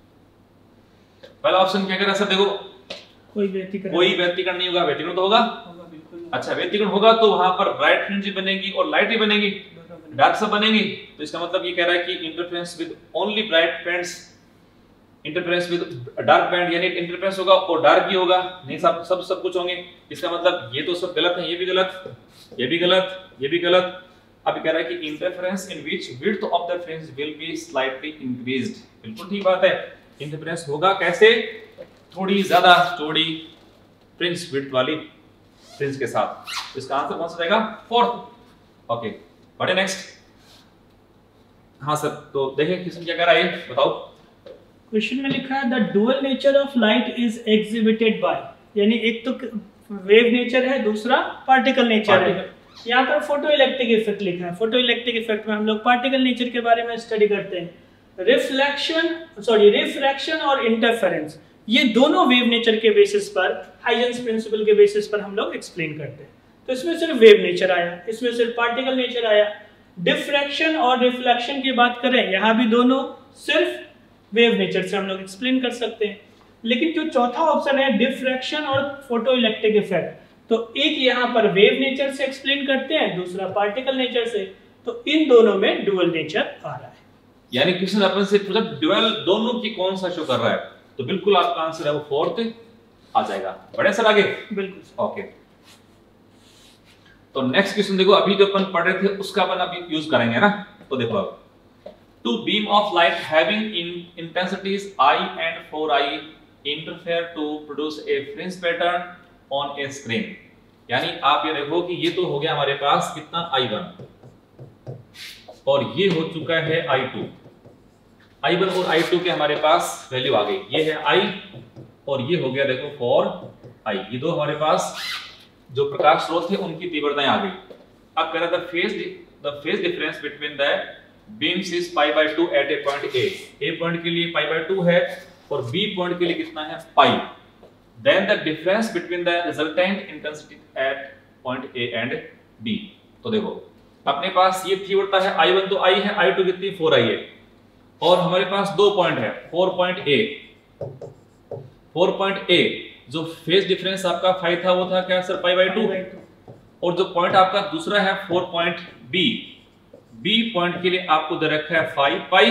पहला ऑप्शन क्या कह रहा है सर, देखो कोई व्यतिकरण कोई व्यतिकरण नहीं होगा, व्यतिकरण तो होगा, बिल्कुल। अच्छा व्यतिकरण होगा तो वहां पर ब्राइट फ्रिंज बनेगी और लाइट ही बनेगी, डार्क सब बनेगी। तो इसका मतलब ये कह रहा है कि interference with only bright bands, interference with dark band, यानी इंटरफेरेंस होगा और डार्क ही होगा, नहीं सब सब सब कुछ होंगे। इसका मतलब ये तो सब गलत है, ये भी गलत, ये भी गलत, ये भी गलत। अब कह रहा है कि interference in which width of the fringe will be slightly increased, बिल्कुल ठीक बात है। इंटरफेरेंस होगा कैसे, थोड़ी ज्यादा चौड़ी फ्रिंज विड्थ वाली फ्रिंज के साथ। इसका आंसर कौन सा जाएगा, फोर्थ। ओके बढ़े नेक्स्ट। हाँ सर, तो देखें क्वेश्चन क्या कह रहा है, बताओ। क्वेश्चन में लिखा है the dual nature of light is exhibited by, यानी एक तो वेव नेचर है, दूसरा पार्टिकल नेचर है। यहाँ पर फोटो इलेक्ट्रिक इफेक्ट लिखा है। फोटो इलेक्ट्रिक इफेक्ट में हम लोग पार्टिकल नेचर के बारे में स्टडी करते हैं। रिफ्लेक्शन सॉरी रिफ्रैक्शन और इंटरफेरेंस, ये दोनों वेव नेचर के बेसिस पर, हाइजेंस प्रिंसिपल के बेसिस पर हम लोग एक्सप्लेन करते हैं। तो इसमें सिर्फ वेव नेचर आया, इसमें सिर्फ पार्टिकल नेचर आया। डिफ्रैक्शन और रिफ्लेक्शन की बात करें, यहाँ भी दोनों सिर्फ वेव नेचर से हम लोग एक्सप्लेन कर सकते हैं। लेकिन जो चौथा ऑप्शन है डिफ्रैक्शन और फोटो इलेक्ट्रिक इफेक्ट, तो एक यहाँ पर वेव नेचर से एक्सप्लेन करते हैं, दूसरा पार्टिकल नेचर से, तो इन दोनों में डुअल नेचर आ रहा है। यानी क्वेश्चन अपन से पूछा डुअल दोनों की कौन सा शो कर रहा है, तो बिल्कुल आपका आंसर है वो फोर्थ आ जाएगा। बढ़े सर आगे? बिल्कुल ओके। तो नेक्स्ट क्वेश्चन देखो, अभी जो अपन पढ़ रहे थे उसका अपन अभी यूज करेंगे ना। तो देखो अब two beam of light having in intensities I and four I interfere to produce a fringe pattern on a screen. यानी आप ये देखो कि ये तो हो गया हमारे पास कितना आई वन और ये हो चुका है आई टू। आई वन और आई टू के हमारे पास वैल्यू आ गई, ये है आई और ये हो गया देखो फोर आई। ये दो हमारे पास जो प्रकाश स्रोत थे उनकी तीव्रताएं आ गई। अब कह रहा था phase the phase difference between the beams is pi by two at a point A. A point के लिए पाई बाय टू है और बी पॉइंट के लिए कितना है pi. Then the difference between the resultant intensity at point A and B. तो देखो अपने पास ये तीव्रता है आई वन तो आई है, आई टू कितनी फोर आई है और हमारे पास दो पॉइंट है for point A for point A जो फेज डिफरेंस आपका फाइव था वो था क्या सर पाई बाय टू, और जो पॉइंट आपका दूसरा है for point B, B point के लिए आपको दे रखा है फाइव पाई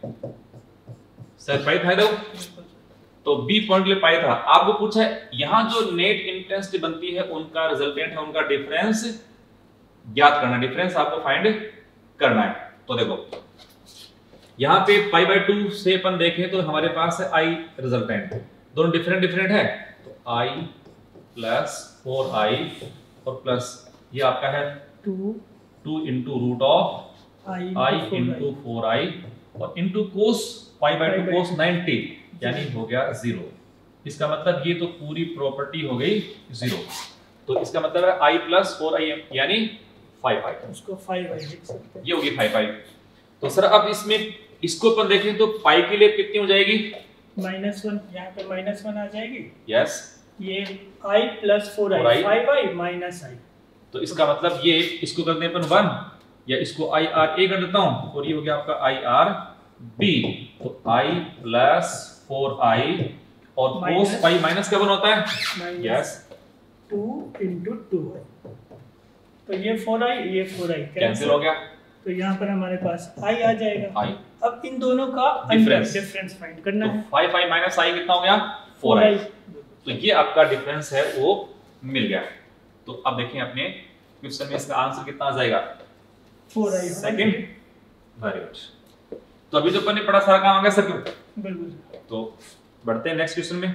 सर पाई था दो, तो बी पॉइंट के लिए पाई था। आपको पूछा है यहां जो नेट इंटेंसिटी बनती है उनका रिजल्टेंट है उनका डिफरेंस ज्ञात करना, डिफरेंस आपको फाइंड करना है। तो देखो यहां पे पाई बाय टू से अपन देखें तो हमारे पास है आई रिजल्टेंट, दोनों डिफरेंट डिफरेंट है, तो आई प्लस फोर आई और प्लस ये आपका है two two into root of I into four I और into cos pi by two cos ninety यानी हो गया जीरो। इसका मतलब ये तो पूरी प्रॉपर्टी हो गई जीरो। तो इसका मतलब है आई प्लस फोर आई यानी फाइव आई, उसको फाइव आई लिख सकते हैं, ये होगी फाइव आई। तो सर अब इसमें इसको अपन देखें तो पाई के लिए कितनी हो जाएगी माइनस वन, यहाँ पे माइनस वन आ जाएगी। यस ये I plus four I five I minus I, तो इसका मतलब ये इसको कर दें अपन वन या इसको आई आर ए कर देता हूं और ये हो गया आपका आई आर बी। तो आई प्लस फोर आई और कोस पाई माइनस क्या बन होता है यस टू इंटू टू, तो ये फोर आई ये फोर आई कैंसिल हो गया, तो यहाँ पर हमारे पास आई आ जाएगा। आई अब इन दोनों का डिफरेंस डिफरेंस फाइंड करना तो है। फाइव आई माइनस आई कितना हो गया फोर आई, तो ये आपका डिफरेंस है वो मिल गया। तो अब देखें अपने क्वेश्चन में इसका आंसर कितना आ जाएगा four I second. Very good. तो अभी जो अपन ने पढ़ा सारा काम आ गया सर, बिल्कुल। तो बढ़ते हैं नेक्स्ट क्वेश्चन में।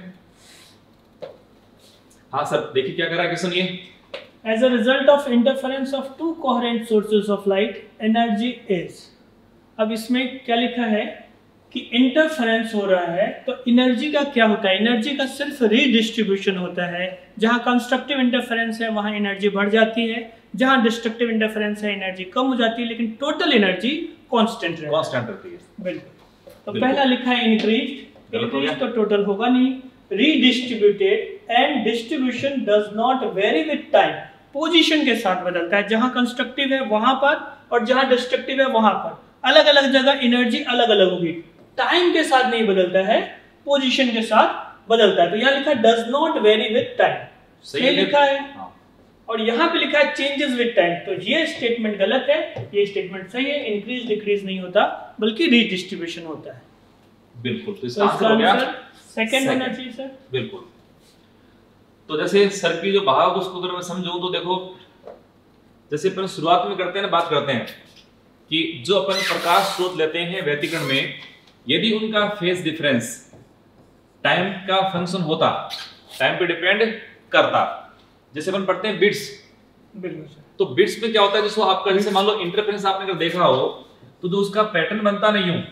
हाँ सर देखिए क्या कर रहा है क्वेश्चन ये। As a result of interference of two coherent sources of light, energy is। अब इसमें क्या लिखा है कि इंटरफेरेंस हो रहा है, तो एनर्जी का क्या होता है, एनर्जी का सिर्फ रीडिस्ट्रीब्यूशन होता है। जहां कंस्ट्रक्टिव इंटरफेरेंस है वहां एनर्जी बढ़ जाती है, जहां डिस्ट्रक्टिव इंटरफेरेंस है एनर्जी कम हो जाती है, लेकिन टोटल एनर्जी कांस्टेंट रहती है। कांस्टेंट रहती है बिल्कुल। तो पहला लिखा है इंक्रीज, इंक्रीज तो टोटल होगा नहीं, redistributed and distribution does not vary with time, position के साथ बदलता है। जहां कंस्ट्रक्टिव है वहां पर और जहां डिस्ट्रक्टिव है वहां पर अलग अलग जगह एनर्जी अलग अलग होगी, टाइम के साथ नहीं बदलता है, पोजीशन के साथ बदलता है। तो यहाँ लिखा है does not vary with time, सही लिखा है। हाँ। और यहाँ पे लिखा है चेंजेस विद टाइम, तो ये स्टेटमेंट गलत है, ये स्टेटमेंट सही है। इंक्रीज डिक्रीज नहीं होता बल्कि रीडिस्ट्रीब्यूशन होता है। बिल्कुल। तो इसका आंसर हो गया सेकंड होना चाहिए सर। बिल्कुल। तो जैसे सर की जो भाव उसको अगर मैं समझूं तो देखो जैसे अपन शुरुआत में करते हैं ना, बात करते हैं कि जो अपन प्रकाश स्रोत लेते हैं व्यतिकरण में, यदि उनका फेज डिफरेंस टाइम का फंक्शन होता, टाइम पे डिपेंड करता, जैसे अपन पढ़ते हैं बिट्स, तो बिट्स में क्या होता है, जैसे आपका जैसे मान लो इंटरफेरेंस आपने अगर देखा हो तो जो उसका पैटर्न बनता नहीं हूं,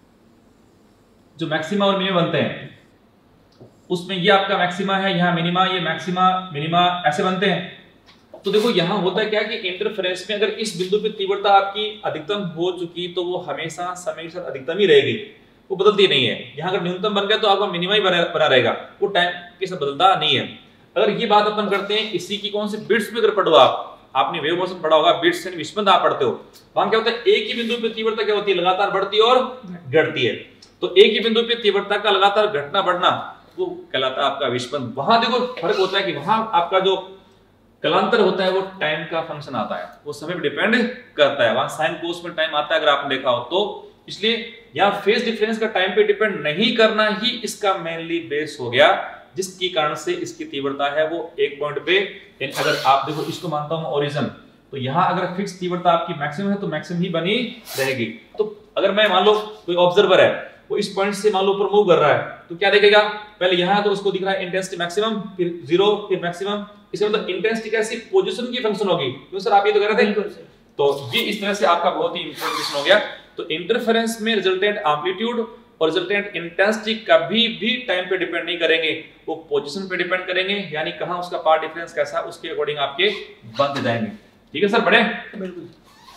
जो मैक्सिमा और मिनिमा बनते हैं उसमें ये आपका मैक्सिमा है, यहाँ मिनिमा, ये मैक्सिमा मिनिमा ऐसे बनते हैं। तो देखो यहाँ होता है क्या कि इंटरफेरेंस में अगर इस बिंदु पे तीव्रता आपकी अधिकतम हो चुकी तो वो हमेशा समय के साथ अधिकतम ही रहेगी। वो बदलती नहीं है। यहाँ अगर न्यूनतम बन गया तो आपका मिनिमम ही बना, बना रहेगा, वो टाइम के साथ बदलता नहीं है। अगर ये बात अपन करते हैं इसी की कौन सी बिट्स में अगर पढ़ो आप, आपने वेव मोशन पढ़ा होगा, बिट्स यानी विस्पंद आप पढ़ते हो, वहां क्या होता है एक ही बिंदु पे तीव्रता क्या होती है, लगातार बढ़ती और घटती है। तो एक ही बिंदु पे तीव्रता का लगातार घटना बढ़ना वो कहलाता है आपका विस्पंद। वहां देखो फर्क होता है कि वहां आपका जो कलांतर होता है वो टाइम का फंक्शन आता है, वो समय पे डिपेंड करता है, वहां साइन कोस में टाइम आता है अगर आपने देखा हो तो। इसलिए यहाँ फेज डिफरेंस का टाइम पे डिपेंड नहीं करना ही इसका मेनली बेस हो गया, जिसके कारण से इसकी तीव्रता है वो एक पॉइंट पे, अगर आप देखो इसको मानता हूं ओरिजिन, तो यहाँ अगर फिक्स तीव्रता आपकी मैक्सिमम है तो मैक्सिमम ही बनी रहेगी। तो अगर मैं मान लो कोई ऑब्जर्वर है वो इस पॉइंट से मान लो ऊपर मूव कर रहा है तो क्या देखेगा, पहले यहाँ तो उसको दिख रहा है इंटेंसिटी मैक्सिमम, फिर जीरो, फिर मैक्सिमम। इसका मतलब इंटेंसिटी कैसी पोजीशन की फंक्शन होगी, क्यों सर आप ये तो कह रहे थे। तो ये इस तरह से आपका बहुत ही इंपॉर्टेंट क्वेश्चन हो गया। तो इंटरफेरेंस में रिजल्टेंट एम्पलीट्यूड और रिजल्टेंट इंटेंसिटी कभी भी टाइम पे डिपेंड नहीं करेंगे, वो पोजीशन पे डिपेंड करेंगे, यानी कहां उसका पाथ डिफरेंस कैसा उसके अकॉर्डिंग आपके बनते जाएंगे। ठीक है सर, बढ़े। बिल्कुल।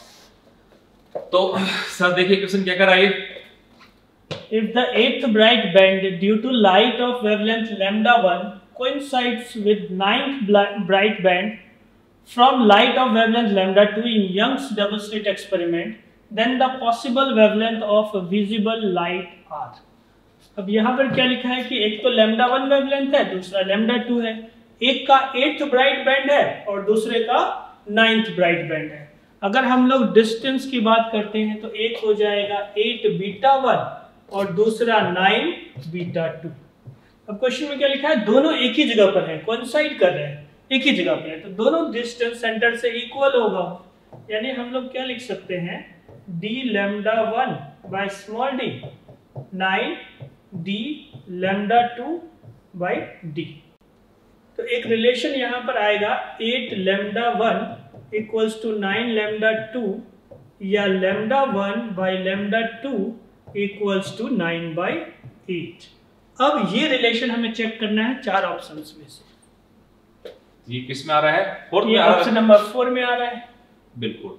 तो सर देखिए क्वेश्चन क्या कर रहा है। If the eighth bright band due to light of wavelength lambda one coincides with ninth bright band from light of wavelength lambda two in Young's double slit experiment, then the possible wavelength of visible light are। अब यहाँ पर क्या लिखा है कि एक तो लैम्डा वन वेवलेंथ है, दूसरा लैम्डा टू है, एक का एट्थ ब्राइट बैंड है और दूसरे का नाइन्थ ब्राइट बैंड है। अगर हम लोग डिस्टेंस की बात करते हैं तो एक हो जाएगा एट बीटा वन और दूसरा नाइन बीटा टू। अब क्वेश्चन में क्या लिखा है, दोनों एक ही जगह पर है, कोइंसाइड कर रहे हैं, एक ही जगह पर है, तो दोनों डिस्टेंस सेंटर से इक्वल होगा, यानी हम लोग क्या लिख सकते हैं, D lambda one by small D nine D lambda two by D. तो एक रिलेशन यहां पर आएगा eight lambda one equals to nine lambda two, या lambda one by lambda two equals to nine by eight. अब ये रिलेशन हमें चेक करना है चार ऑप्शंस में से। ये किस में आ रहा है, फोर्थ में आ रहा है, ऑप्शन नंबर फोर में आ रहा है। बिल्कुल।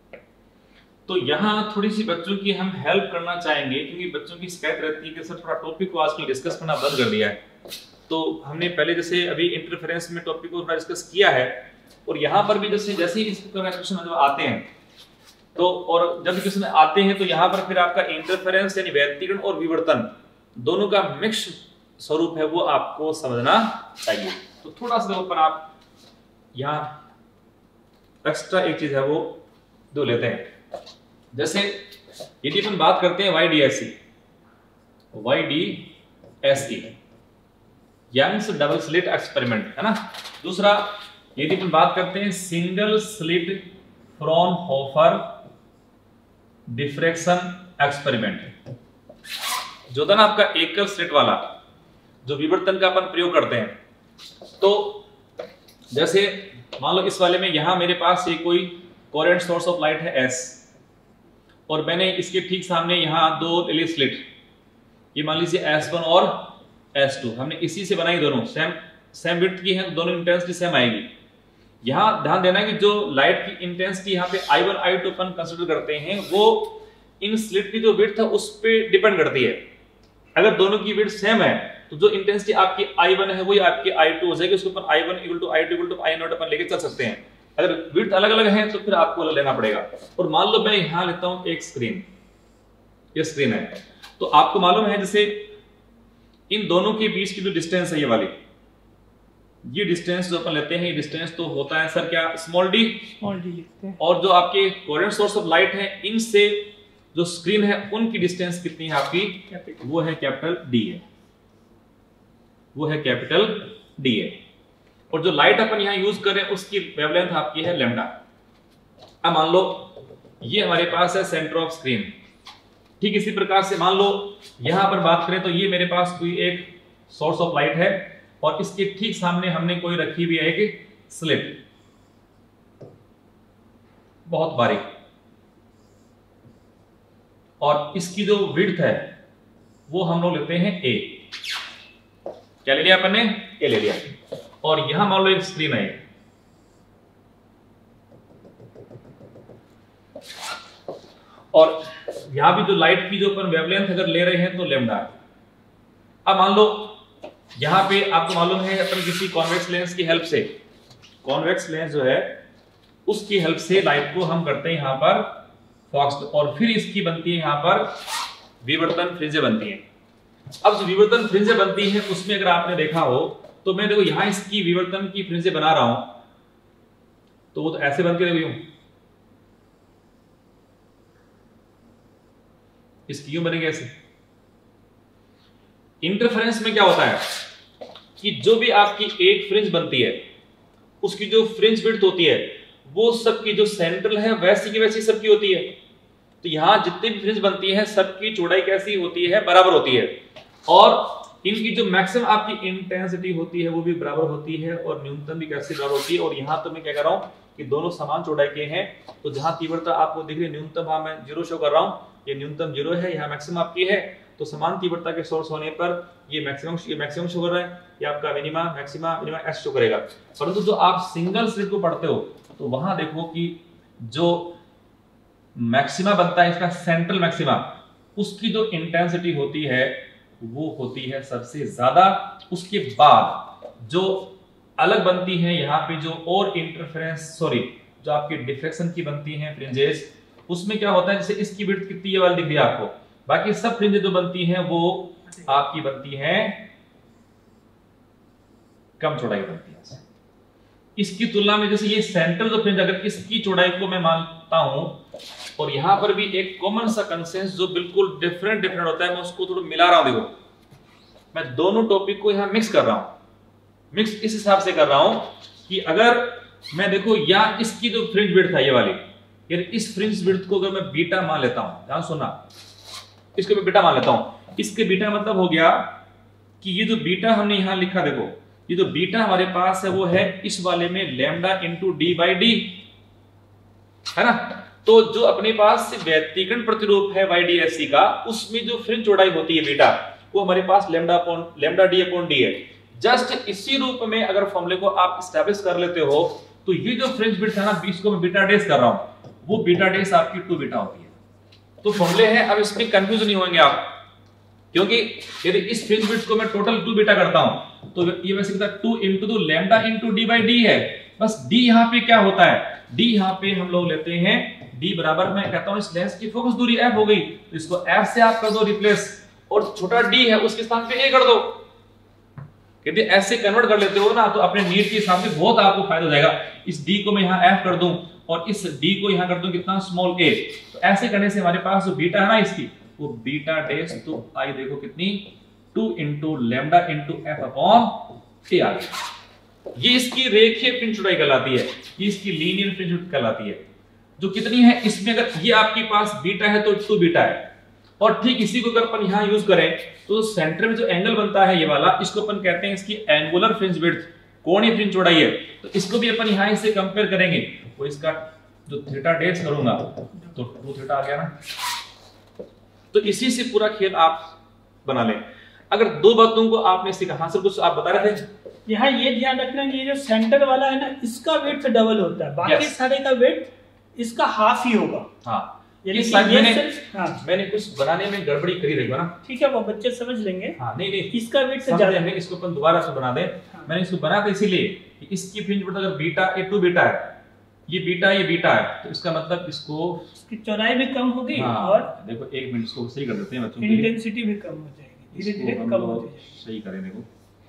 तो यहाँ थोड़ी सी बच्चों की हम हेल्प करना चाहेंगे, क्योंकि बच्चों की शिकायत रहती है कि सर थोड़ा टॉपिक को आजकल डिस्कस करना बंद कर दिया है। तो हमने पहले जैसे अभी इंटरफेरेंस में टॉपिक को थोड़ा डिस्कस किया है, और यहाँ पर भी जैसे जैसे ही इस तरह क्वेश्चन जब आते हैं तो, और जब क्वेश्चन आते हैं तो यहाँ पर फिर आपका इंटरफेरेंस यानी व्यतिकरण और विवर्तन दोनों का मिक्स स्वरूप है वो आपको समझना चाहिए। तो थोड़ा सा ऊपर आप यहाँ एक्स्ट्रा एक चीज है वो दो लेते हैं। जैसे यदि अपन बात करते हैं Y D S C, Y D S E Young's double slit experiment है ना। दूसरा यदि अपन बात करते हैं single slit Fraunhofer diffraction experiment, जो था ना आपका एकल स्लिट वाला जो विवर्तन का अपन प्रयोग करते हैं। तो जैसे मान लो इस वाले में यहां मेरे पास ये कोई कोरेंट सोर्स ऑफ लाइट है एस, और मैंने इसके ठीक सामने यहां दो एल स्लिट, ये मान लीजिए एस वन और एस टू, हमने इसी से बनाई, दोनों सेम सेम विड्थ की है, दोनों इंटेंसिटी सेम आएगी। यहां ध्यान देना कि जो लाइट की इंटेंसिटी यहाँ पे आई वन आई टू अपन कंसीडर करते हैं वो इन स्लिट की जो विड्थ है उस पे डिपेंड करती है। अगर दोनों की विड्थ सेम है तो जो इंटेंसिटी आपकी आई वन है वही आपकी आई टू हो जाएगी, उसको अपन I one equal to I two equal to I naught अपन लेके चल सकते हैं। अगर विड्थ अलग अलग है तो फिर आपको अलग लेना पड़ेगा। और मान लो मैं यहां लेता हूं एक स्क्रीन, ये स्क्रीन है, तो आपको मालूम है जैसे इन दोनों के बीच की जो डिस्टेंस है ये वाली, ये डिस्टेंस जो अपन लेते हैं ये डिस्टेंस तो होता है सर क्या, स्मॉल डी, स्मॉल डी लिखते हैं। और जो आपके कोरेंट सोर्स ऑफ लाइट है इनसे जो स्क्रीन है उनकी डिस्टेंस कितनी है आपकी, वो है कैपिटल डी है, वो है कैपिटल डी है। और जो लाइट अपन यहां यूज कर रहे हैं उसकी वेवलेंथ आपकी है लैम्डा। अब मान लो ये हमारे पास है सेंटर ऑफ स्क्रीन, ठीक इसी प्रकार से मान लो यहां पर बात करें तो ये मेरे पास कोई एक सोर्स ऑफ लाइट है और इसके ठीक सामने हमने कोई रखी हुई है एक स्लिट बहुत बारीक, और इसकी जो विड्थ है वो हम लोग लेते हैं ए, क्या ले लिया अपन ने, ए ले लिया। और यहां मान लो एक स्क्रीन है, और यहाँ भी जो लाइट की जो अपन वेवलेंथ अगर ले रहे हैं तो लैम्डा। अब मान लो यहाँ पे आपको मालूम है अपन किसी कॉन्वेक्स लेंस की हेल्प से, कॉन्वेक्स लेंस जो है उसकी हेल्प से लाइट को हम करते हैं यहाँ पर फॉक्स, और फिर इसकी बनती है यहाँ पर विवर्तन फ्रिंजें बनती हैं। अब जो विवर्तन फ्रिंजें बनती हैं उसमें अगर आपने देखा हो तो मैं देखो यहाँ इसकी विवर्तन की फ्रिंजें बना रहा हूं तो वो तो ऐसे बनती है, यूं इसकी यूं बनेगी ऐसे। इंटरफेरेंस में क्या होता है कि जो भी आपकी एक फ्रिंज बनती है उसकी जो फ्रिंज विड्थ होती है वो सबकी जो सेंट्रल है वैसी की वैसी सबकी होती है। तो यहां जितनी भी फ्रिंज बनती है सबकी चौड़ाई कैसी होती है, बराबर होती है, और इनकी जो मैक्सिमम आपकी इंटेंसिटी होती है वो भी बराबर होती है, और न्यूनतम भी कैसे बराबर होती है। और यहाँ तो मैं क्या कर रहा हूँ कि दोनों समान चौड़ाई के हैं, तो जहां तीव्रता आपको दिख रही है न्यूनतम, हाँ मैं जीरो शो कर रहा हूँ, ये न्यूनतम जीरो है, यहाँ मैक्सिमम आपकी है, तो समान तीव्रता के सोर्स होने पर ये मैक्सिमम ये मैक्सिमम शो कर रहा है, ये आपका minima maxima minima S show करेगा। परंतु जो आप सिंगल स्लिट को पढ़ते हो तो वहां देखो कि जो मैक्सिमा बनता है इसका सेंट्रल मैक्सिमा, उसकी जो इंटेंसिटी होती है वो होती है सबसे ज्यादा। उसके बाद जो अलग बनती है यहाँ पे जो और इंटरफेरेंस सॉरी जो आपकी डिफ्रेक्शन की बनती है फ्रिंजेस, उसमें क्या होता है जैसे इसकी विड्थ कितनी ये वाली दिख रही है आपको, बाकी सब फ्रिंजेस जो बनती हैं वो आपकी बनती हैं कम चौड़ाई बनती है। इसकी तुलना में जैसे ये सेंट्रल जो फ्रिंज अगर इसकी चौड़ाई को मैं मानता हूं और यहां पर भी एक कॉमन सा कंसेंस जो बिल्कुल डिफरेंट डिफरेंट होता है, मैं उसको थोड़ा मिला रहा हूं। देखो मैं दोनों टॉपिक को यहां मिक्स कर रहा हूं, मिक्स इस हिसाब से कर रहा हूं कि अगर मैं देखो या इसकी जो फ्रिंज विड्थ है ये वाली, यानी इस फ्रिंज विड्थ को अगर मैं बीटा मान लेता हूं, ध्यान सुनना, इसको मैं बीटा मान लेता हूं, इसके बीटा मतलब हो गया कि ये जो बीटा हमने यहां लिखा, देखो ये जो बीटा हमारे पास है वो है इस वाले में lambda into D by D, है ना। तो जो अपने पास व्यतिकरण प्रतिरूप है वाई डी एस सी का, उसमें जो फ्रिंज चौड़ाई होती है बीटा वो हमारे पास lambda upon lambda D upon D है। जस्ट इसी रूप में अगर फॉर्मूले को आप एस्टैब्लिश कर लेते हो तो ये जो फ्रिंज विड्थ है ना बीस को मैं बीटा डेस कर रहा हूं, वो बीटा डेस आपकी टू बीटा होती है। तो फॉर्मूले हैं, अब इसमें कंफ्यूज नहीं होंगे आप, क्योंकि यदि इस फ्रिंज विड्थ को मैं टोटल टू बीटा करता हूं तो ये वैसे कहता है टू इंटू दो lambda into D by D है। बस डी यहाँ पे क्या होता है, डी यहाँ पे हम लोग लेते हैं डी बराबर, मैं कहता हूं इस लेंस की फोकस दूरी एफ हो गई तो इसको एफ से आप कर दो रिप्लेस, और छोटा डी है उसके स्थान पे ए कर दो। यदि ऐसे कन्वर्ट कर लेते हो ना तो अपने नीड के हिसाब से बहुत आपको फायदा हो जाएगा। इस डी को मैं यहाँ एफ कर दूं और इस डी को यहाँ कर दूं कितना स्मॉल ए, तो ऐसे करने से हमारे पास जो बीटा है ना इसकी वो बीटा डेश, तो आई देखो कितनी two into lambda into F upon A आ गई। ये इसकी रेखीय फ्रिंज चौड़ाई कहलाती है, ये इसकी लीनियर फ्रिंज चौड़ाई कहलाती है, जो कितनी है इसमें अगर ये आपके पास बीटा है तो टू बीटा है। और ठीक इसी को अगर अपन यहां यूज करें तो सेंटर में जो एंगल बनता है ये वाला, इसको अपन कहते हैं इसकी एंगुलर फ्रिंज विड्थ, कोणीय फ्रिंज चौड़ाई है। तो इसको भी अपन यहां इससे कंपेयर करेंगे, वो इसका जो थीटा डेश करूंगा तो टू थीटा आ गया ना। तो इसी से पूरा खेल आप बना लें। अगर दो बातों को आपने सीखा, हाँ सर कुछ आप बता रहे थे, यहाँ ये ध्यान रखना ये जो सेंटर वाला है ना इसका वेट डबल होता है, बाकी yes. सारे का वेट इसका हाफ ही होगा। हाँ ये मैंने हाँ। मैंने कुछ बनाने में गड़बड़ी करी रहेगा ना, ठीक है वो बच्चे समझ लेंगे। हाँ नहीं नहीं इसका वेट से ज्यादा है, इसको अपन दोबारा से बना दें। हाँ। मैंने इसको बनाया था इसीलिए कि इसकी फ्रिंज विड्थ अगर बीटा ए टू बीटा है, ये बीटा ये बीटा है, तो इसका मतलब इसको इसकी चौड़ाई भी कम होगी। हाँ, और देखो एक मिनट इसको सही कर देते हैं बच्चों के लिए, इंटेंसिटी भी कम हो जाएगी, धीरे धीरे कम हो जाएगी। सही करें, देखो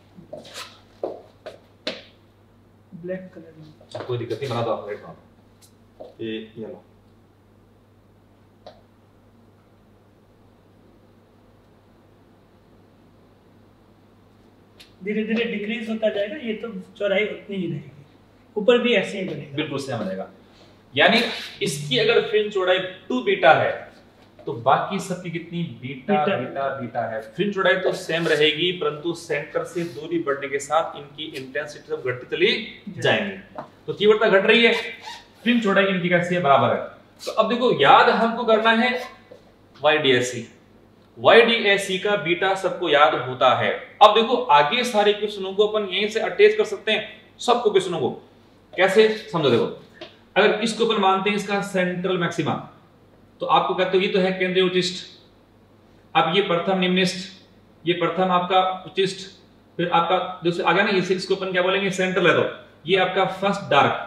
ब्लैक कलर में कोई दिक्कत नहीं, बना दो आप रेड में ये ये लो। धीरे धीरे डिक्रीज होता जाएगा, ये तो चौड़ाई उतनी ही रहेगी, ऊपर भी ऐसे ही बनेगा, बिल्कुल सेम बनेगा। यानी इसकी अगर फ्रिंज चौड़ाई टू बीटा है तो बाकी सबकी कितनी बीटा बीटा बीटा, बीटा है। फ्रिंज चौड़ाई तो सेम रहेगी, परंतु सेंटर से दूरी बढ़ने के साथ इनकी इंटेंसिटी सब घटती चली जाएंगी। तो तीव्रता घट रही है, फ्रिंज चौड़ाई इनकी कैसी है, बराबर है। तो अब देखो याद हमको करना है Y D S C, Y D S C का बीटा सबको याद होता है। अब देखो आगे सारे क्वेश्चनों को अपन यहीं से अटैच कर सकते हैं, सबको क्वेश्चनों को कैसे समझो। देखो अगर इसको अपन मानते हैं इसका सेंट्रल मैक्सिमा, तो आपको कहते हो ये तो है केंद्रीय उच्चिष्ट। अब ये प्रथम निम्निष्ठ, ये प्रथम आपका उच्चिष्ट, फिर आपका दूसरे आ गया ना, ये इसको अपन क्या बोलेंगे, सेंट्रल है। तो ये आपका फर्स्ट डार्क,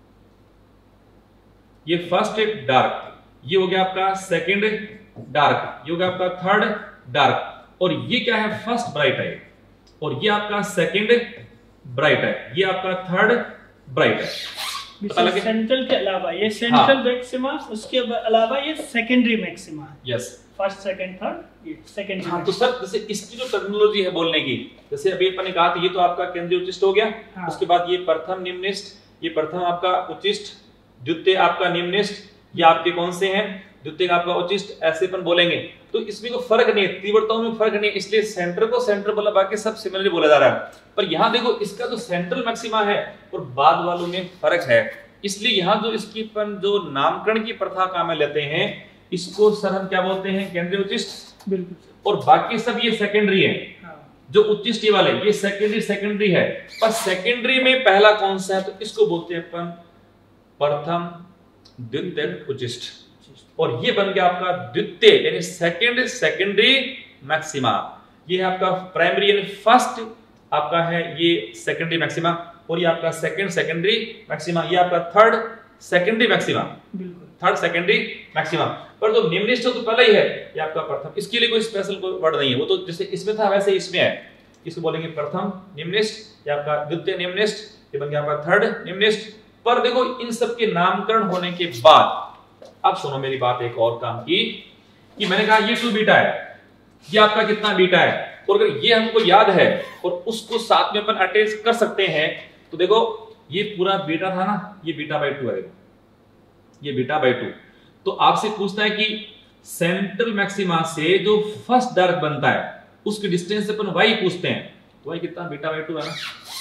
ये फर्स्ट डार्क, ये हो गया आपका सेकंड डार्क, ये हो गया आपका थर्ड डार्क, और ये क्या है, फर्स्ट ब्राइट है, और ये आपका सेकंड ब्राइट है, ये आपका थर्ड ब्राइट है। सेंट्रल के अलावा ये सेंट्रल मैक्सिमा, उसके अलावा ये secondary maxima. Yes, first second third ये सेकेंडरी। हाँ, तो सर जैसे इसकी जो टर्मिनोलॉजी है बोलने की, जैसे अभी अपन ने कहा था ये तो आपका केंद्रीय उच्चिष्ट हो गया। हाँ। उसके बाद ये प्रथम निम्निष्ठ, ये प्रथम आपका उच्चिष्ट, द्वितीय आपका निम्निष्ठ, ये आपके कौन से हैं, द्वितीय आपका उच्चिष्ट, ऐसे अपन बोलेंगे। तो इसमें कोई फर्क नहीं है, तीव्रताओं में फर्क नहीं है, इसलिए सेंटर को सेंटर बोला, बाकी सब सिमिलरली बोला जा रहा है। पर यहाँ देखो इसका जो सेंट्रल मैक्सिमा है और बाद वालों में फर्क है, इसलिए यहाँ जो इसकी अपन जो नामकरण की प्रथा काम में लेते हैं, इसको सर हम क्या बोलते हैं, केंद्रीय उच्चिष्ट। बिल्कुल। और बाकी सब ये सेकेंडरी है। हाँ। जो उच्चिष्ट ये वाले ये सेकेंडरी सेकेंडरी है, पर सेकेंडरी में पहला कौन सा है, तो इसको बोलते हैं अपन प्रथम द्वितीय उच्चिष्ट, और ये बन गया आपका द्वितीय यानी सेकंड सेकेंडरी मैक्सिमा। ये है आपका प्राइमरी यानी फर्स्ट आपका है ये सेकेंडरी मैक्सिमा, और ये आपका सेकंड सेकेंडरी मैक्सिमा, ये आपका थर्ड सेकेंडरी मैक्सिमा। बिल्कुल, थर्ड सेकेंडरी मैक्सिमा। पर जो निम्निष्ठ तो पहले ही है, ये आपका प्रथम, इसके लिए कोई स्पेशल कोई वर्ड नहीं है, वो तो जैसे इसमें था वैसे इसमें है। इसको बोलेंगे प्रथम निम्निष्ठ, ये आपका द्वितीय निम्निष्ठ, ये बन गया आपका थर्ड निम्निष्ठ। पर देखो इन सब के नामकरण होने के बाद, अब सुनो मेरी बात एक और काम की, कि मैंने कहा ये टू बीटा है, ये आपका कितना बीटा है, और अगर ये हमको याद है और उसको साथ में अपन अटैच कर सकते हैं, तो देखो ये पूरा बीटा था ना, ये बीटा बाई टू है, देखो ये बीटा बाई टू। तो आपसे पूछता है कि सेंट्रल मैक्सिमा से जो फर्स्ट डार्क बनता है उसकी डिस्टेंस से अपन वाई पूछते हैं, तो वाई कितना, बीटा बाई टू है ना,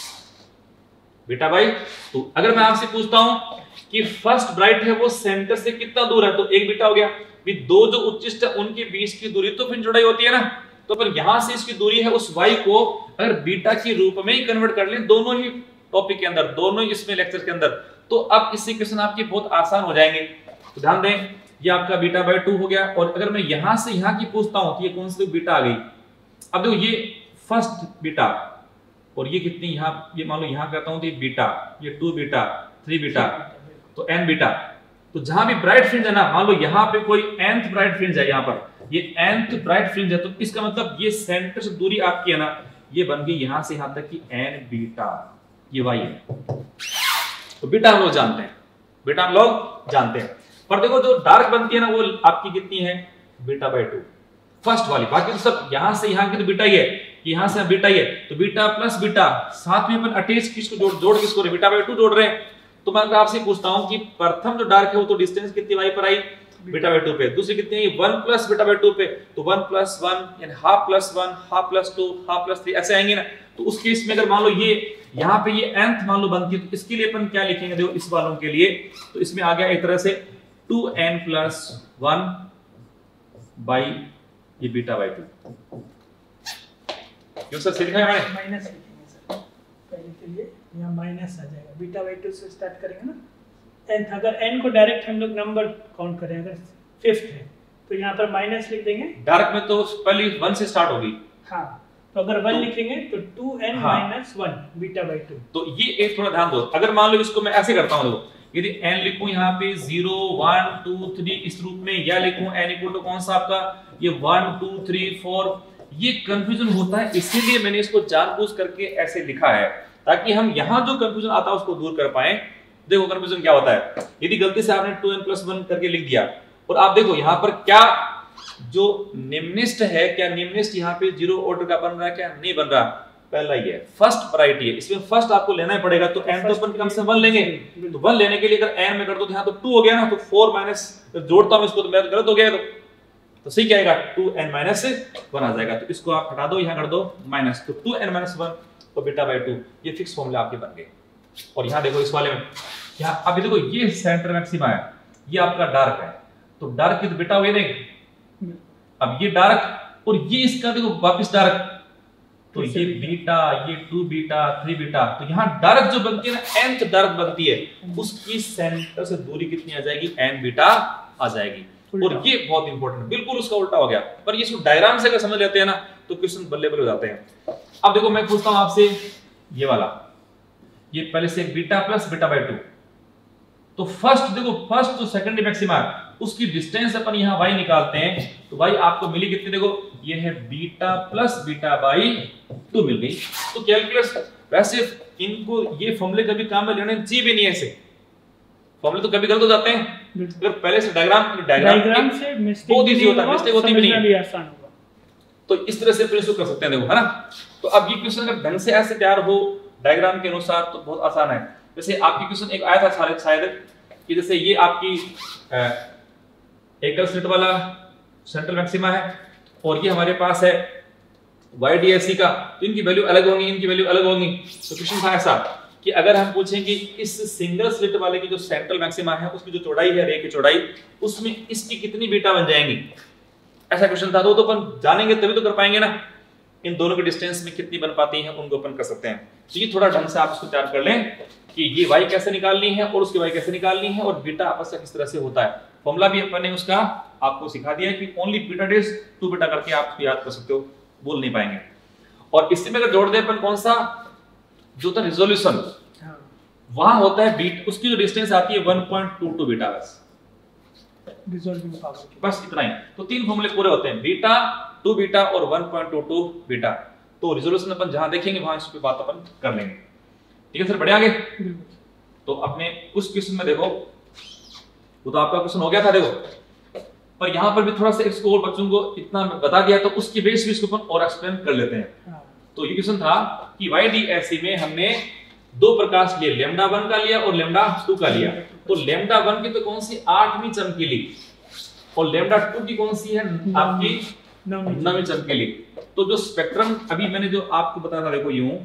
बीटा बाई टू। अगर मैं आपसे पूछता हूं कि फर्स्ट ब्राइट है वो सेंटर से कितना दूर है, तो एक बीटा हो गया। भी दो जो उच्चिष्ट है उनके बीच की दूरी तो फिर जुड़ाई होती है ना, तो पर यहां से इसकी दूरी है उस y को अगर बीटा के रूप में ही कन्वर्ट कर लें, दोनों ही टॉपिक के अंदर, दोनों ही इसमें लेक्चर के अंदर, तो अब इससे क्वेश्चन आपके बहुत आसान हो जाएंगे। तो ध्यान दें, ये आपका बीटा बाई टू हो गया, और अगर मैं यहां से यहां की पूछता हूं कि ये कौन सी बीटा आ गई, अब देखो ये फर्स्ट बीटा, और ये कितनी यहाँ, ये मान लो यहाँ कहता हूं तो ये बीटा, ये टू बीटा, थ्री बीटा, तो एन बीटा। तो जहां भी ब्राइट फ्रिंज है ना, मान लो यहाँ पे कोई nth ब्राइट फ्रिंज है, यहाँ पर ये nth ब्राइट फ्रिंज है, तो इसका मतलब ये सेंटर से दूरी आपकी है ना, ये बन गई यहां से यहां तक की n बीटा, ये y है। तो बीटा हम लोग जानते हैं, बीटा हम लोग जानते हैं। पर देखो जो डार्क बनती है ना, वो आपकी कितनी है, बीटा बाई टू, फर्स्ट वाली। बाकी तो सब यहां से यहां की तो बीटा ही है, यहां से बीटा ही है, तो बीटा प्लस बीटा, साथ में अपन अटैच किसको जोड़ जोड़ किसको रहे, बीटा बाई टू जोड़ रहे हैं। तो मैं आपसे पूछता हूं कि प्रथम जो डार्क है वो तो डिस्टेंस कितनी वाई पर आई, बीटा बाई टू पे, दूसरी कितनी आई, one plus beta by two पे, तो वन प्लस वन यानी half plus one, half plus two, half plus three, ऐसे आएंगे ना। तो उस केस में अगर मान लो ये यहाँ पे ये nth मान लो बनती है, तो इसके लिए अपन क्या लिखेंगे, देखो इस वालों के लिए, तो इसमें आ गया एक तरह से two n plus one by ये बीटा बाई टू। क्यों सर सीखा है मैंने, माइनस लिखेंगे सर पहले के लिए, यहाँ माइनस आ जाएगा, बीटा बाई टू से स्टार्ट करेंगे ना, nth, अगर n को डायरेक्ट हम लोग नंबर काउंट करें, अगर फिफ्थ है तो यहाँ पर माइनस लिख देंगे। डार्क में तो पहली वन से स्टार्ट होगी, हाँ, तो अगर वन तो, लिखेंगे तो two n minus one beta by two. तो ये एक थोड़ा ध्यान दो, अगर मान लो इसको मैं ऐसे करता हूँ, देखो यदि n लिखूं यहाँ पे जीरो वन टू थ्री इस रूप में, या लिखूं n इक्वल टू कौन सा आपका ये वन टू थ्री फोर, ये कंफ्यूजन होता है, इसीलिए मैंने इसको जानबूझ करके ऐसे लिखा है, ताकि हम यहाँ जो कंफ्यूजन आता है उसको दूर कर पाए। देखो कंफ्यूजन क्या होता है, यदि गलती से आपने टू एन प्लस वन करके लिख दिया, और आप देखो यहाँ पर क्या जो निम्निष्ठ है, क्या निम्निष्ठ यहाँ पे जीरो ऑर्डर का बन रहा है, क्या नहीं बन रहा, पहला ही है फर्स्ट वैरायटी है, इसमें फर्स्ट आपको लेना ही पड़ेगा। तो n तो अपन कम से वन लेंगे, तो वन लेने के लिए अगर n में कर दो तो यहाँ तो टू हो गया ना, तो फोर माइनस जोड़ता हूँ इसको तो मेरा गलत हो गया, तो तो सही क्या आएगा, टू एन माइनस वन आ जाएगा। तो इसको आप हटा दो, यहाँ कर दो माइनस, तो टू एन माइनस वन तो बीटा बाई टू, ये फिक्स फॉर्मूला आपके बन गए। और यहाँ देखो इस वाले में, यहाँ अभी देखो ये सेंटर मैक्सिमा है, ये आपका डार्क है, तो डार्क की तो बीटा हो गया, देख अब ये डार्क और ये इसका देखो वापिस डार्क, तो ये बीटा, ये टू बीटा, थ्री बीटा, तो यहाँ डार्क जो बनती है ना, nth डार्क बनती है, उसकी सेंटर से दूरी कितनी आ जाएगी, n बीटा आ जाएगी। और ये बहुत इंपॉर्टेंट, बिल्कुल उसका उल्टा हो गया। पर ये इसको डायग्राम से अगर समझ लेते हैं ना तो क्वेश्चन बल्ले बल्ले हो जाते हैं। अब देखो मैं पूछता हूं आपसे ये वाला, ये पहले से beta plus beta by two, तो फर्स्ट देखो फर्स्ट जो सेकेंडरी मैक्सिमा है उसकी डिस्टेंस अपन यहां y निकालते हैं, तो y आपको मिली कितनी, देखो ये है beta plus beta by two मिल गई। तो कैलकुलस वैसे इनको ये फॉर्मूले कभी काम में लेने चाहिए भी नहीं, ऐसे फॉर्मूले तो कभी गलत हो जाते हैं। अगर पहले से डायग्राम डायग्राम से बहुत इजी होता है, मिस्टेक होती भी नहीं है, आसान होगा। तो इस तरह से प्रिंसिपल कर सकते हैं, देखो है ना। तो अब ये क्वेश्चन अगर ढंग से ऐसे तैयार हो डायग्राम के अनुसार तो बहुत आसान है। जैसे आपकी क्वेश्चन एक आया था शायद कि जैसे ये आपकी एकल स्लिट वाला सेंट्रल मैक्सिमा है और ये हमारे पास है वाई डी एस सी का, तो इनकी वैल्यू अलग होंगी, इनकी वैल्यू अलग होंगी। तो क्वेश्चन था ऐसा कि अगर हम पूछें कि इस सिंगल स्लिट वाले की जो सेंट्रल मैक्सिमा है उसकी जो चौड़ाई है, रे की चौड़ाई, उसमें इसकी कितनी बीटा बन जाएंगी, ऐसा क्वेश्चन था। तो तो अपन जानेंगे तभी तो कर पाएंगे ना, इन दोनों की डिस्टेंस में कितनी बन पाती है उनको अपन कर सकते हैं। तो ये थोड़ा ढंग से आप इसको तैयार कर लें कि ये y कैसे निकालनी है और उसकी y कैसे निकालनी है और बीटा आपस में किस तरह से होता है। फॉर्मूला भी अपन ने उसका आपको सिखा दिया है कि only beta dash two beta करके आप याद कर सकते हो, बोल नहीं पाएंगे। और इससे में अगर जोड़ दे अपन कौन सा जो था रिजोल्यूशन, वहां होता है बीट, उसकी जो डिस्टेंस आती है one point two two beta, बस रिजोल्विंग पावर, बस इतना ही। तो तीन फॉर्मूले पूरे होते हैं, बीटा, टू बीटा और one point two two beta. तो रिजोल्यूशन अपन जहां देखेंगे वहां इस पे बात अपन कर लेंगे, ठीक है सर। बढ़िया आगे तो अपने उस क्वेश्चन में देखो, वो तो आपका क्वेश्चन हो गया था देखो, पर यहां पर भी थोड़ा सा इसको और बच्चों को इतना बता दिया तो उसकी बेस भी इसको अपन और एक्सप्लेन कर लेते हैं। तो ये क्वेश्चन था कि वाई डी एस सी में हमने दो प्रकाश लिए, लेमडा वन का लिया और लेमडा टू का लिया। तो लेमडा वन की तो कौन सी आठवीं चमकीली और लेमडा टू की कौन सी है आपकी नवीं चमकीली। तो जो स्पेक्ट्रम अभी मैंने जो आपको बताया था देखो यूं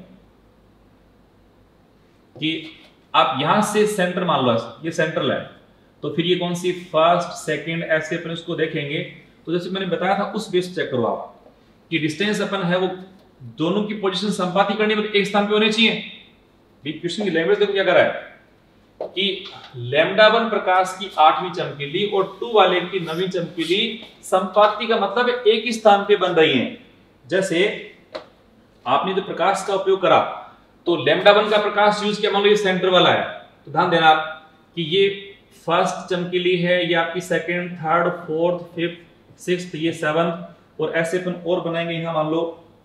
कि आप यहां से सेंटर मान लो, ये सेंट्रल है, तो फिर ये कौन सी फर्स्ट सेकंड ऐसे अपन इसको देखेंगे। तो जैसे मैंने बताया था उस बेस चेक करो आप कि डिस्टेंस अपन है वो दोनों की पोजीशन संपाती करनी मतलब एक स्थान पे होने चाहिए। क्वेश्चन की लैंग्वेज देखो क्या कर रहा है कि लैम्डा वन प्रकाश की आठवीं चमकीली और टू वाले की नवीं चमकीली संपाती का मतलब है एक ही स्थान पे बन रही हैं। जैसे आपने जो प्रकाश का उपयोग करा तो लैम्डा वन का प्रकाश यूज किया, मान लो ये सेंटर वाला है, तो ध्यान देना आप कि ये फर्स्ट चमकीली है, ये आपकी second, third, fourth, fifth, sixth, ये सेवंथ, और ऐसे अपन और बनाएंगे। यहां मान लो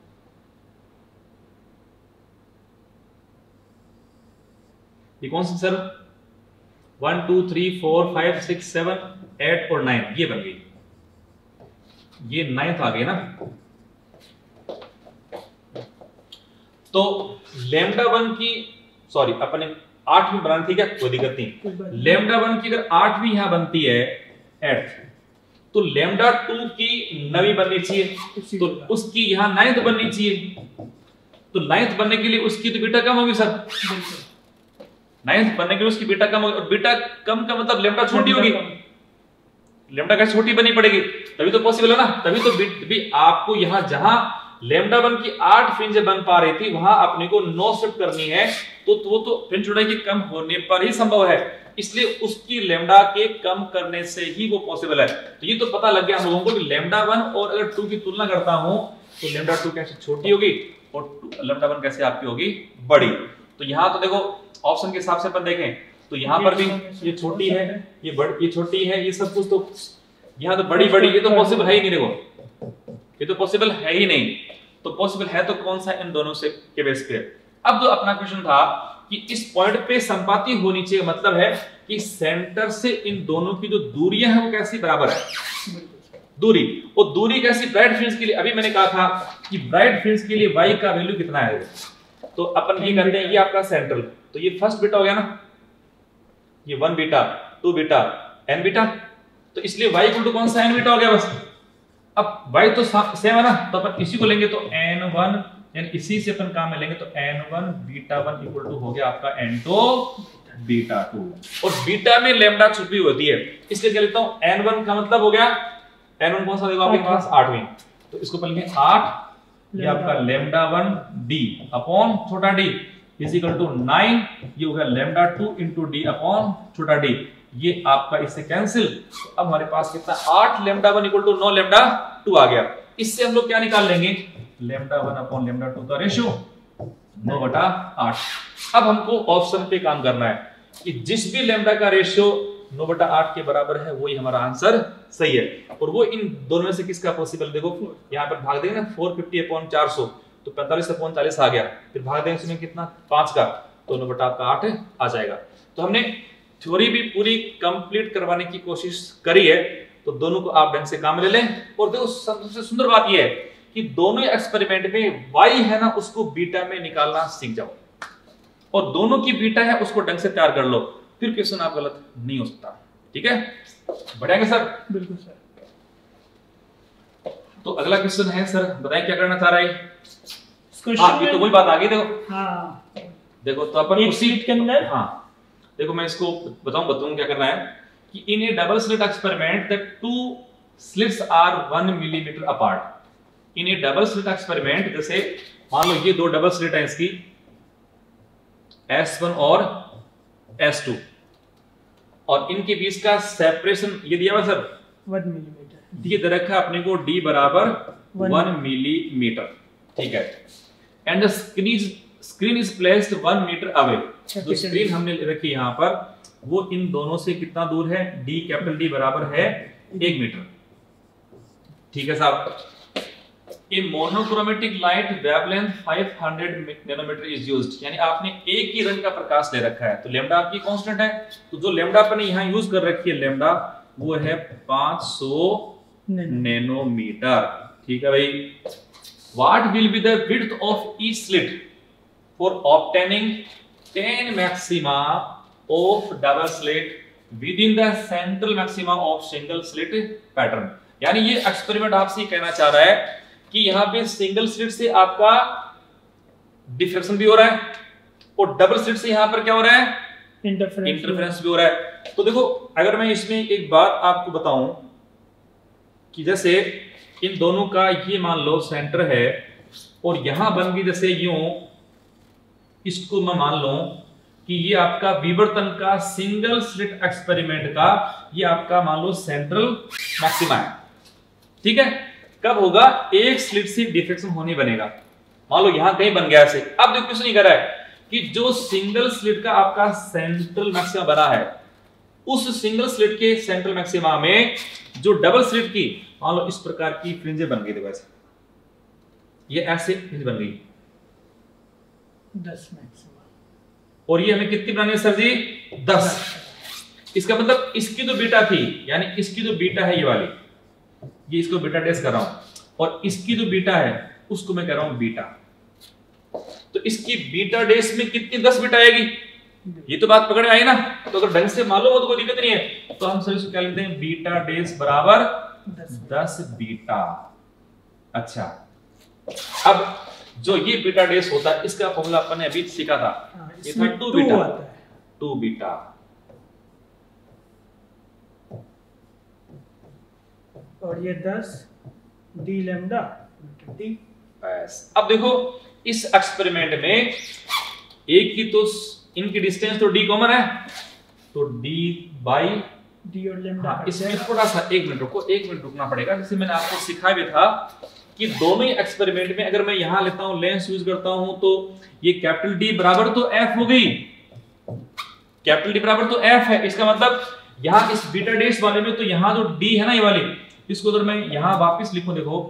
ये कौन सी sir, one two three four five six seven eight और नाइन, ये बन गई, ये नाइन्थ आ गई ना। तो लैम्डा वन की सॉरी अपने आठवीं बनानी थी क्या, कोई दिक्कत नहीं। लैम्डा वन की अगर आठवीं यहां बनती है एट, तो लैम्डा टू की नवीं बननी चाहिए, तो उसकी यहां नाइन्थ बननी चाहिए। तो नाइन्थ बनने के लिए उसकी तो बीटा कम होगी सर, नाइन्थ बनने के लिए उसकी बीटा कम होगी, और बीटा कम का मतलब लैम्डा छोटी होगी। लैम्डा कैसे छोटी बनी पड़ेगी, तभी तो पॉसिबल है ना। तभी तो भी आपको यहां जहां लैम्डा वन की आठ फ्रिंजें बन पा रही थी वहां अपने को नौ शिफ्ट करनी है, तो वो तो फ्रिंज चौड़ाई के कम होने पर ही संभव है, इसलिए उसकी लैम्डा के कम करने से ही वो पॉसिबल है। तो ये तो पता लग गया हम लोगों को कि लैम्डा वन और अगर टू की तुलना करता हूं तो लैम्डा टू कैसे छोटी होगी और लैम्डा वन कैसे आपकी होगी बड़ी। तो यहां तो देखो ऑप्शन के हिसाब से अपन देखें तो यहां पर भी ये छोटी है, ये बड़ी, ये छोटी है, ये सब कुछ तो यहां तो बड़ी बड़ी, ये तो पॉसिबल है ही नहीं, देखो ये तो पॉसिबल है ही नहीं। तो पॉसिबल है तो कौन सा, इन दोनों से के बेस पे। अब जो अपना क्वेश्चन था कि इस पॉइंट पे संपाती होनी चाहिए, मतलब है कि सेंटर से इन दोनों की जो दूरियां हैं वो कैसी बराबर है, दूरी। और दूरी कैसी, ब्राइट फ्रिंज के लिए अभी मैंने कहा था कि ब्राइट फ्रिंज के लिए y का वैल्यू कितना है, तो अपन ये करते हैं, ये आपका सेंट्रल, तो ये फर्स्ट बीटा हो गया ना, ये one beta, two beta, n beta, तो इसलिए y इक्वल टू कौन सा, एन बीटा हो गया बस। अब y तो सेम है ना, तो अपन इसी को लेंगे तो एन वन, यानी इसी से अपन काम में लेंगे तो n one beta one equal to हो गया आपका एन टू बीटा टू, और बीटा में लैम्डा छुपी होती है, इसलिए क्या लिखता हूं, एन वन का मतलब हो गया, एन वन कौन सा देखो आपके पास आठवीं, तो इसको अपन लिखेंगे आठ, ये आपका लैम्डा वन डी अपॉन छोटा D is equal to nine, ये हो गया lambda two into D upon छोटा डी। ये आपका इससे कैंसिल। तो अब हमारे पास कितना, आठ लेमडा वन इक्वल टू नौ लेमडा टू आ गया। इससे हम लोग क्या निकाल लेंगे, lambda one upon lambda two का रेशियो नौ बटा आठ। अब हमको ऑप्शन पे काम करना है कि जिस भी लेमडा का रेशियो नौ बटा आठ के बराबर है वही हमारा आंसर सही है। और वो इन दोनों में से किसका पॉसिबल, देखो यहाँ पर भाग देंगे ना फोर फिफ्टी अपॉन चार सौ, तो पैंतालीस अपॉन चालीस आ गया, फिर भाग देंगे इसमें कितना पांच का, तो नौ बटा आपका आठ आ जाएगा। तो हमने थ्योरी भी पूरी कंप्लीट करवाने की कोशिश करी है, तो दोनों को आप ढंग से काम ले लें। और देखो सबसे सुंदर बात यह है कि दोनों एक्सपेरिमेंट में वाई है ना उसको बीटा में निकालना सीख जाओ, और दोनों की बीटा है उसको ढंग से तैयार कर लो, फिर क्वेश्चन आप गलत नहीं हो सकता। ठीक है, बढ़ेंगे सर? बिल्कुल सर। तो अगला क्वेश्चन है सर, बताएं क्या करना चाह रहा है? हाँ, ये तो वही बात आ गई। देखो हाँ देखो, तो अपन उसी के अंदर, हाँ देखो मैं इसको बताऊं बताऊं क्या करना है कि in a double slit experiment the two slits are one millimetre apart. In a double slit experiment, जैसे मान लो ये दो डबल स्लिट है इसकी एस वन और एस टू, और इनके बीच का सेपरेशन ये दिया हुआ सर वन मिलीमीटर, ये दे रखा है अपने को डी बराबर वन मिलीमीटर। ठीक है, and the screen screen is placed one metre away. जो स्क्रीन हमने रखी यहाँ पर वो इन दोनों से कितना दूर है, डी कैपिटल डी बराबर है एक मीटर। ठीक है साहब, a monochromatic light wavelength five hundred nanometre is used, यानी आपने एक ही रंग का प्रकाश ले रखा है, तो लेमडा आपकी कांस्टेंट है, तो जो लेमडा आपने यहाँ यूज कर रखी है लेमडा वो है पाँच सौ नैनोमीटर। ठीक है भाई, what will be the width of each slit for obtaining ten maxima of double slit within the central maxima of single slit pattern. यानी ये एक्सपेरिमेंट आपसे कहना चाह रहा है कि यहाँ पे सिंगल स्लिट से आपका डिफ्रेक्शन भी हो रहा है और डबल स्लिट से यहाँ पर क्या हो रहा है, इंटरफेरेंस इंटरफेरेंस भी हो रहा है। तो देखो अगर मैं इसमें एक बात आपको बताऊं कि जैसे इन दोनों का ये मान लो सेंटर है और यहां बन गई जैसे यूं, इसको मैं मान लो कि ये आपका विवर्तन का सिंगल स्लिट एक्सपेरिमेंट का ये आपका मान लो सेंट्रल मैक्सिमा है। ठीक है, कब होगा, एक स्लिट से डिफ्रेक्शन होने बनेगा, मान लो यहां कहीं बन गया ऐसे। अब देखो क्वेश्चन ये कह रहा है कि जो सिंगल स्लिट का आपका सेंट्रल मैक्सिमा बना है उस सिंगल स्लिट के सेंट्रल मैक्सिमा में जो डबल स्लिट की मान लो इस प्रकार की फ्रिंजें बन गई, देखो ऐसे ये ऐसे फ्रिंज बन गई दस मैक्सिमा, और ये हमें कितनी बनानी है सर जी, दस। इसका मतलब इसकी जो बीटा थी, यानी इसकी जो बीटा है ये वाली, ये इसको बीटा डैश कर रहा हूं, और इसकी जो बीटा है उसको मैं कह रहा हूं बीटा, तो इसकी बीटा डैश में कितनी दस बीटा आएगी, ये तो बात पकड़ में आई ना। तो अगर ढंग से मालूम हो तो कोई दिक्कत नहीं है, तो हम सर इसको क्या लेते हैं, बीटा डैश बराबर दस बीटा। अच्छा, अब जो ये बीटा डैश होता है इसका फॉर्मूला अपन ने अभी सीखा था, ये था टू बीटा, टू बीटा। और ये दस डी लैम्डा डी। बस अब देखो इस एक्सपेरिमेंट में एक की तो इनकी डिस्टेंस तो डी कॉमन है, तो डी बाई डी और लैम्डा। हाँ, इसमें थोड़ा सा एक मिनट रुको, एक मिनट रुकना पड़ेगा। जैसे मैंने आपको सिखाया भी था कि दोनों ही एक्सपेरिमेंट में अगर मैं यहां लेता हूं लेंस यूज करता हूं तो ये कैपिटल डी बराबर तो एफ हो गई, कैपिटल डी बराबर तो एफ है। इसका मतलब यहां इस बीटा डैश वाले में तो यहां जो डी है ना ये वाली, इसको अगर मैं यहां वापस लिखूं, देखो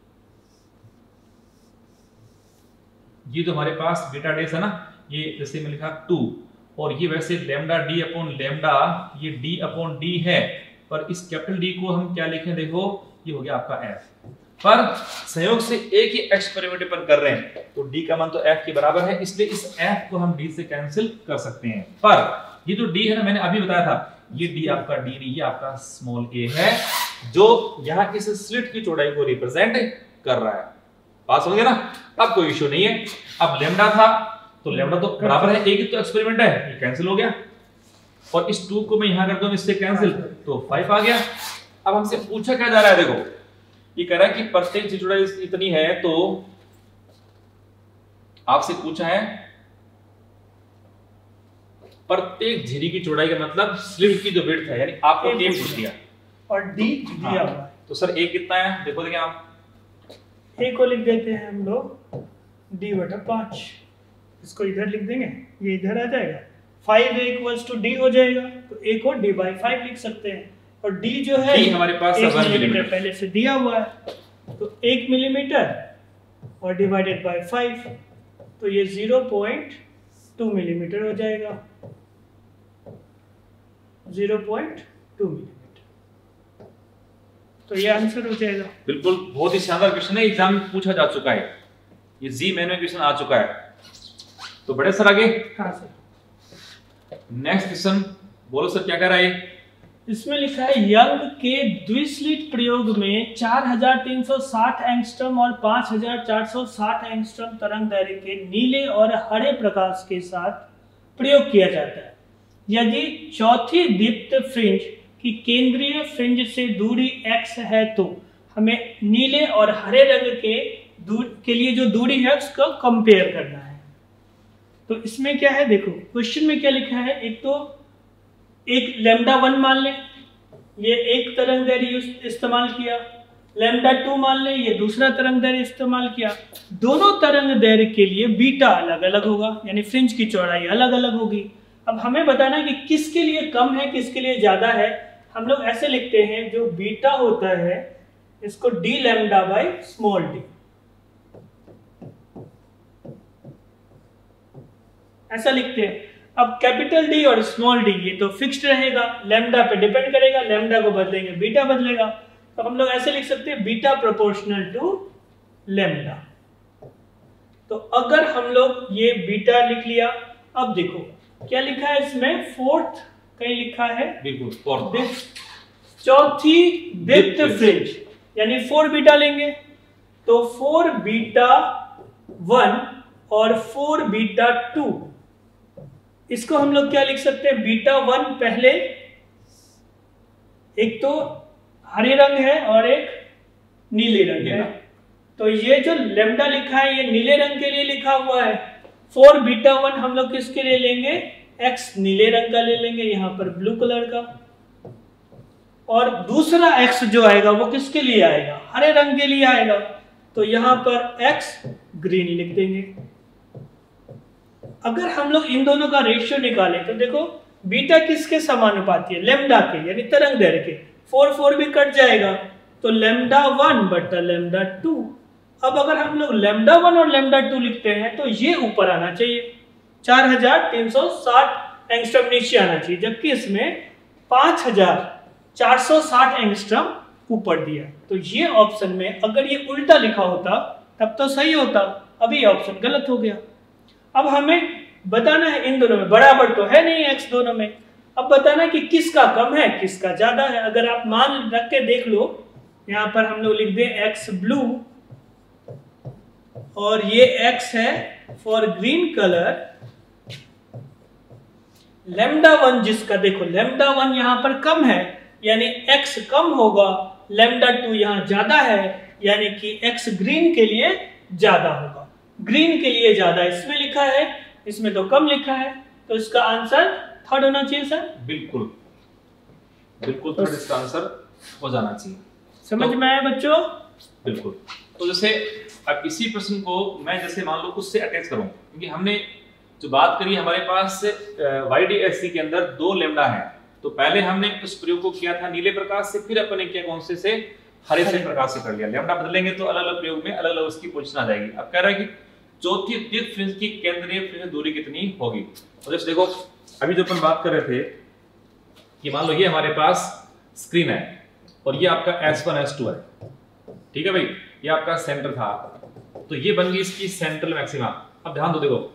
ये तो हमारे पास बीटा डैश है ना, ये जैसे मैं लिखा टू, और ये वैसे लेमडा डी अपॉन लेमडा, ये डी अपॉन डी है, पर इस कैपिटल डी को हम क्या लिखें, देखो ये हो गया आपका एफ। पर संयोग से एक ही एक्सपेरिमेंट पर कर रहे हैं तो डी का मान तो एफ के बराबर है, इसलिए इस एफ को हम डी से कैंसिल कर सकते हैं। पर ये जो डी है ना, मैंने अभी बताया था ये डी आपका डी नहीं, ये आपका स्मॉल ए है जो यहाँ इस स्लिट की चौड़ाई को रिप्रेजेंट कर रहा है। बात समझ गए ना, अब कोई इश्यू नहीं है। अब लेमडा था तो लेमडा तो बराबर है, एक ही तो एक्सपेरिमेंट है, ये कैंसिल हो गया, और इस टू को मैं यहां कर दूं इससे कैंसिल, तो फाइव आ गया। अब हमसे पूछा क्या जा रहा है, देखो ये कह रहा है कि प्रत्येक की चौड़ाई इतनी है, तो आपसे पूछा है प्रत्येक झिरी की चौड़ाई का मतलब स्लिट की जो विड्थ है, यानी आपको ए पूछ दिया और डी दिया हुआ है। तो सर ए कितना है देखो, देखिए आप ए को लिख देते हैं हम लोग डी बटा पाँच, इसको इधर लिख देंगे, ये इधर आ जाएगा, five A equals to D हो जाएगा, तो ए को डी बाई फाइव लिख सकते हैं, और डी जो है डी हमारे पास एक मिलीमीटर पहले से दिया हुआ है, तो एक मिलीमीटर और डिवाइडेड बाय फाइव, तो ये ज़ीरो पॉइंट टू मिलीमीटर हो जाएगा, ज़ीरो पॉइंट टू मिलीमीटर, तो ये आंसर हो जाएगा। बिल्कुल, बहुत ही शानदार क्वेश्चन है, एग्जाम में पूछा जा चुका है, ये जी मैन में क्वेश्चन आ चुका है। तो बड़े सर आगे, हाँ सर, नेक्स्ट क्वेश्चन बोलो सर क्या कह रहा है। इसमें लिखा है यंग के द्विस्लिट प्रयोग में चार हज़ार तीन सौ साठ एंगस्ट्रम और पाँच हज़ार चार सौ साठ एंगस्ट्रम तरंग दैर्घ्य के नीले और हरे प्रकाश के साथ प्रयोग किया जाता है। यदि चौथी दीप्त फ्रिंज की केंद्रीय फ्रिंज से दूरी x है, तो हमें नीले और हरे रंग के दूर के लिए जो दूरी है उसको कंपेयर करना है। तो इसमें क्या है देखो, क्वेश्चन में क्या लिखा है, एक तो एक लैम्डा वन मान लें, ये एक तरंग दैर्घ्य इस्तेमाल किया, लैम्डा टू मान लें, ये दूसरा तरंग दैर्घ्य इस्तेमाल किया। दोनों तरंग दैर्घ्य के लिए बीटा अलग अलग होगा, यानी फ्रिंज की चौड़ाई अलग अलग होगी। अब हमें बताना है कि किसके लिए कम है किसके लिए ज्यादा है। हम लोग ऐसे लिखते हैं, जो बीटा होता है इसको D lambda by small D, ऐसा लिखते हैं। अब कैपिटल डी और स्मॉल डी ये तो फिक्स्ड रहेगा, लैम्डा पे डिपेंड करेगा, लैम्डा को बदलेंगे बीटा बदलेगा, तो हम लोग ऐसे लिख सकते हैं बीटा प्रोपोर्शनल टू लैम्डा। तो अगर हम लोग ये बीटा लिख लिया, अब देखो क्या लिखा है इसमें, फोर्थ कहीं लिखा है, बिल्कुल फोर्थ, चौथी दीप्त फ्रिंज, यानी फोर बीटा लेंगे, तो फोर बीटा वन और फोर बीटा टू, इसको हम लोग क्या लिख सकते हैं, बीटा वन पहले, एक तो हरे रंग है और एक नीले रंग है, तो ये जो लैम्डा लिखा है ये नीले रंग के लिए लिखा हुआ है। फोर बीटा वन हम लोग किसके लिए लेंगे, एक्स नीले रंग का ले लेंगे, यहां पर ब्लू कलर का, और दूसरा एक्स जो आएगा वो किसके लिए आएगा, हरे रंग के लिए आएगा, तो यहां पर एक्स ग्रीन लिख देंगे। अगर हम लोग इन दोनों का रेशियो निकालें तो देखो बीटा किसके समानुपाती है, लैम्डा के, यानी तरंग दैर्घ्य के, फोर फोर भी कट जाएगा, तो लैम्डा वन बटा लैम्डा टू। अब अगर हम लोग लैम्डा वन और लैम्डा टू लिखते हैं तो ये ऊपर आना चाहिए, चार हजार तीन सौ साठ एंगस्ट्रम नीचे आना चाहिए, जबकि इसमें पांच हजार चार सौ साठ एंगस्ट्रम ऊपर दिया। तो ये ऑप्शन में अगर ये उल्टा लिखा होता तब तो सही होता, अभी ऑप्शन गलत हो गया। अब हमें बताना है इन दोनों में, बराबर तो है नहीं एक्स दोनों में, अब बताना कि किसका कम है किसका ज्यादा है। अगर आप मान रख के देख लो, यहाँ पर हम लोग लिख दें एक्स ब्लू और ये एक्स है for green colour, lambda one जिसका देखो लैम्डा वन यहाँ पर कम है यानी एक्स कम होगा, लैम्डा टू यहाँ ज्यादा है यानी कि एक्स ग्रीन के लिए ज्यादा होगा, ग्रीन के लिए ज्यादा इसमें लिखा है, इसमें तो कम लिखा है, तो इसका आंसर थर्ड होना चाहिए सर। बिल्कुल बिल्कुल थर्ड इसका आंसर हो जाना चाहिए। समझ तो, में आया बच्चों? बिल्कुल। तो जैसे अब इसी प्रश्न को मैं जैसे मान लो उससे अटैच करूं, क्योंकि हमने जो बात करी हमारे पास वाई डी एस सी के अंदर दो लैम्डा है, तो पहले हमने उस प्रयोग को किया था नीले प्रकाश से, फिर अपने क्या कौन से से हरे से प्रकाश से कर लिया। लैम्डा बदलेंगे तो अलग अलग प्रयोग में अलग अलग उसकी पोजीशन आ जाएगी। अब कह रहा है कि चौथी दीप्त फ्रिंज की केंद्रीय फ्रिंज दूरी कितनी होगी। तो जैसे देखो अभी जो अपन बात कर रहे थे कि मान लो ये हमारे पास स्क्रीन है और ये आपका एस वन एस टू है, ठीक है भाई, ये आपका सेंटर था, तो ये बन गई इसकी सेंट्रल मैक्सिमा। अब ध्यान दो, देखो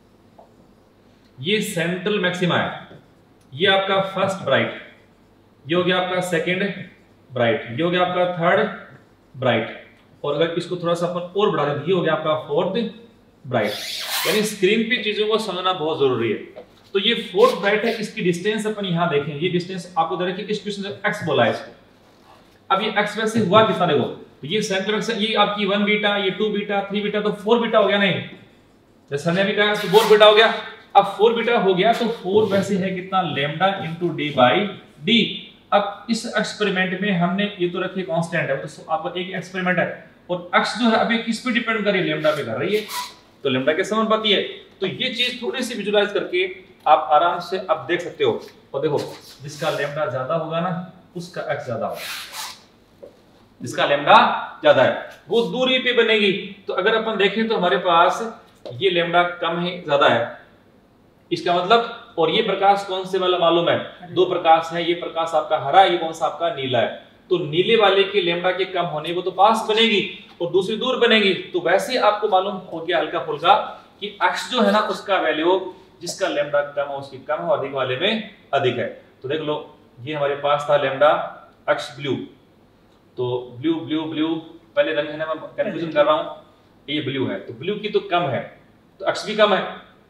ये सेंट्रल मैक्सिमा है, ये आपका फर्स्ट ब्राइट, ये हो गया आपका सेकेंड ब्राइट, ये हो गया आपका थर्ड ब्राइट, और अगर इसको थोड़ा सा अपन और बढ़ा दें ये हो गया आपका फोर्थ ब्राइट। यानी स्क्रीन पे चीजों को समझना बहुत जरूरी है। तो ये फोर्थ ब्राइट है, इसकी डिस्टेंस अपन यहाँ देखें, ये डिस्टेंस आपको दे रखी, इस क्वेश्चन से एक्स बोला है इसको। अब ये एक्स वैसे हुआ कितना देखो, तो ये सेंटर एक्स, ये आपकी वन बीटा, ये टू बीटा, थ्री बीटा, तो फोर बीटा हो गया नहीं, जैसे हमने अभी कहा तो फोर बीटा हो गया। अब फोर बीटा हो गया तो फोर वैसे है कितना lambda into D by D. अब इस एक्सपेरिमेंट में हमने ये तो रखे कांस्टेंट है, तो आपका एक एक्सपेरिमेंट है और अक्ष जो है अभी किस पे डिपेंड कर रही है, लेमडा पे कर रही है, तो लेमडा के समानुपाती है। तो ये चीज थोड़ी सी विजुलाइज करके आप आराम से अब देख सकते हो। और देखो जिसका लेमडा ज्यादा होगा ना उसका एक्स ज्यादा होगा, जिसका लेमडा ज्यादा है वो दूरी पे बनेगी। तो अगर अपन देखें तो हमारे पास ये लेमडा कम है ज्यादा है, इसका मतलब, और ये प्रकाश कौन से वाला मालूम है, दो प्रकाश है, ये प्रकाश आपका हरा, ये कौन सा आपका नीला है। तो नीले वाले के लेमडा के कम होने वो तो पास बनेगी और दूसरी दूर बनेगी। तो वैसे ही आपको मालूम हो गया हल्का फुल्का कि अक्ष जो है ना उसका वैल्यू जिसका लेमडा कम है उसकी कम है, अधिक वाले में अधिक है। तो देख लो ये हमारे पास था लेमडा अक्ष ब्लू, तो ब्लू ब्लू ब्लू पहले रंग है ना, मैं कंफ्यूजन कर रहा हूं, ये ब्लू है तो ब्लू की तो कम है तो अक्ष भी कम है,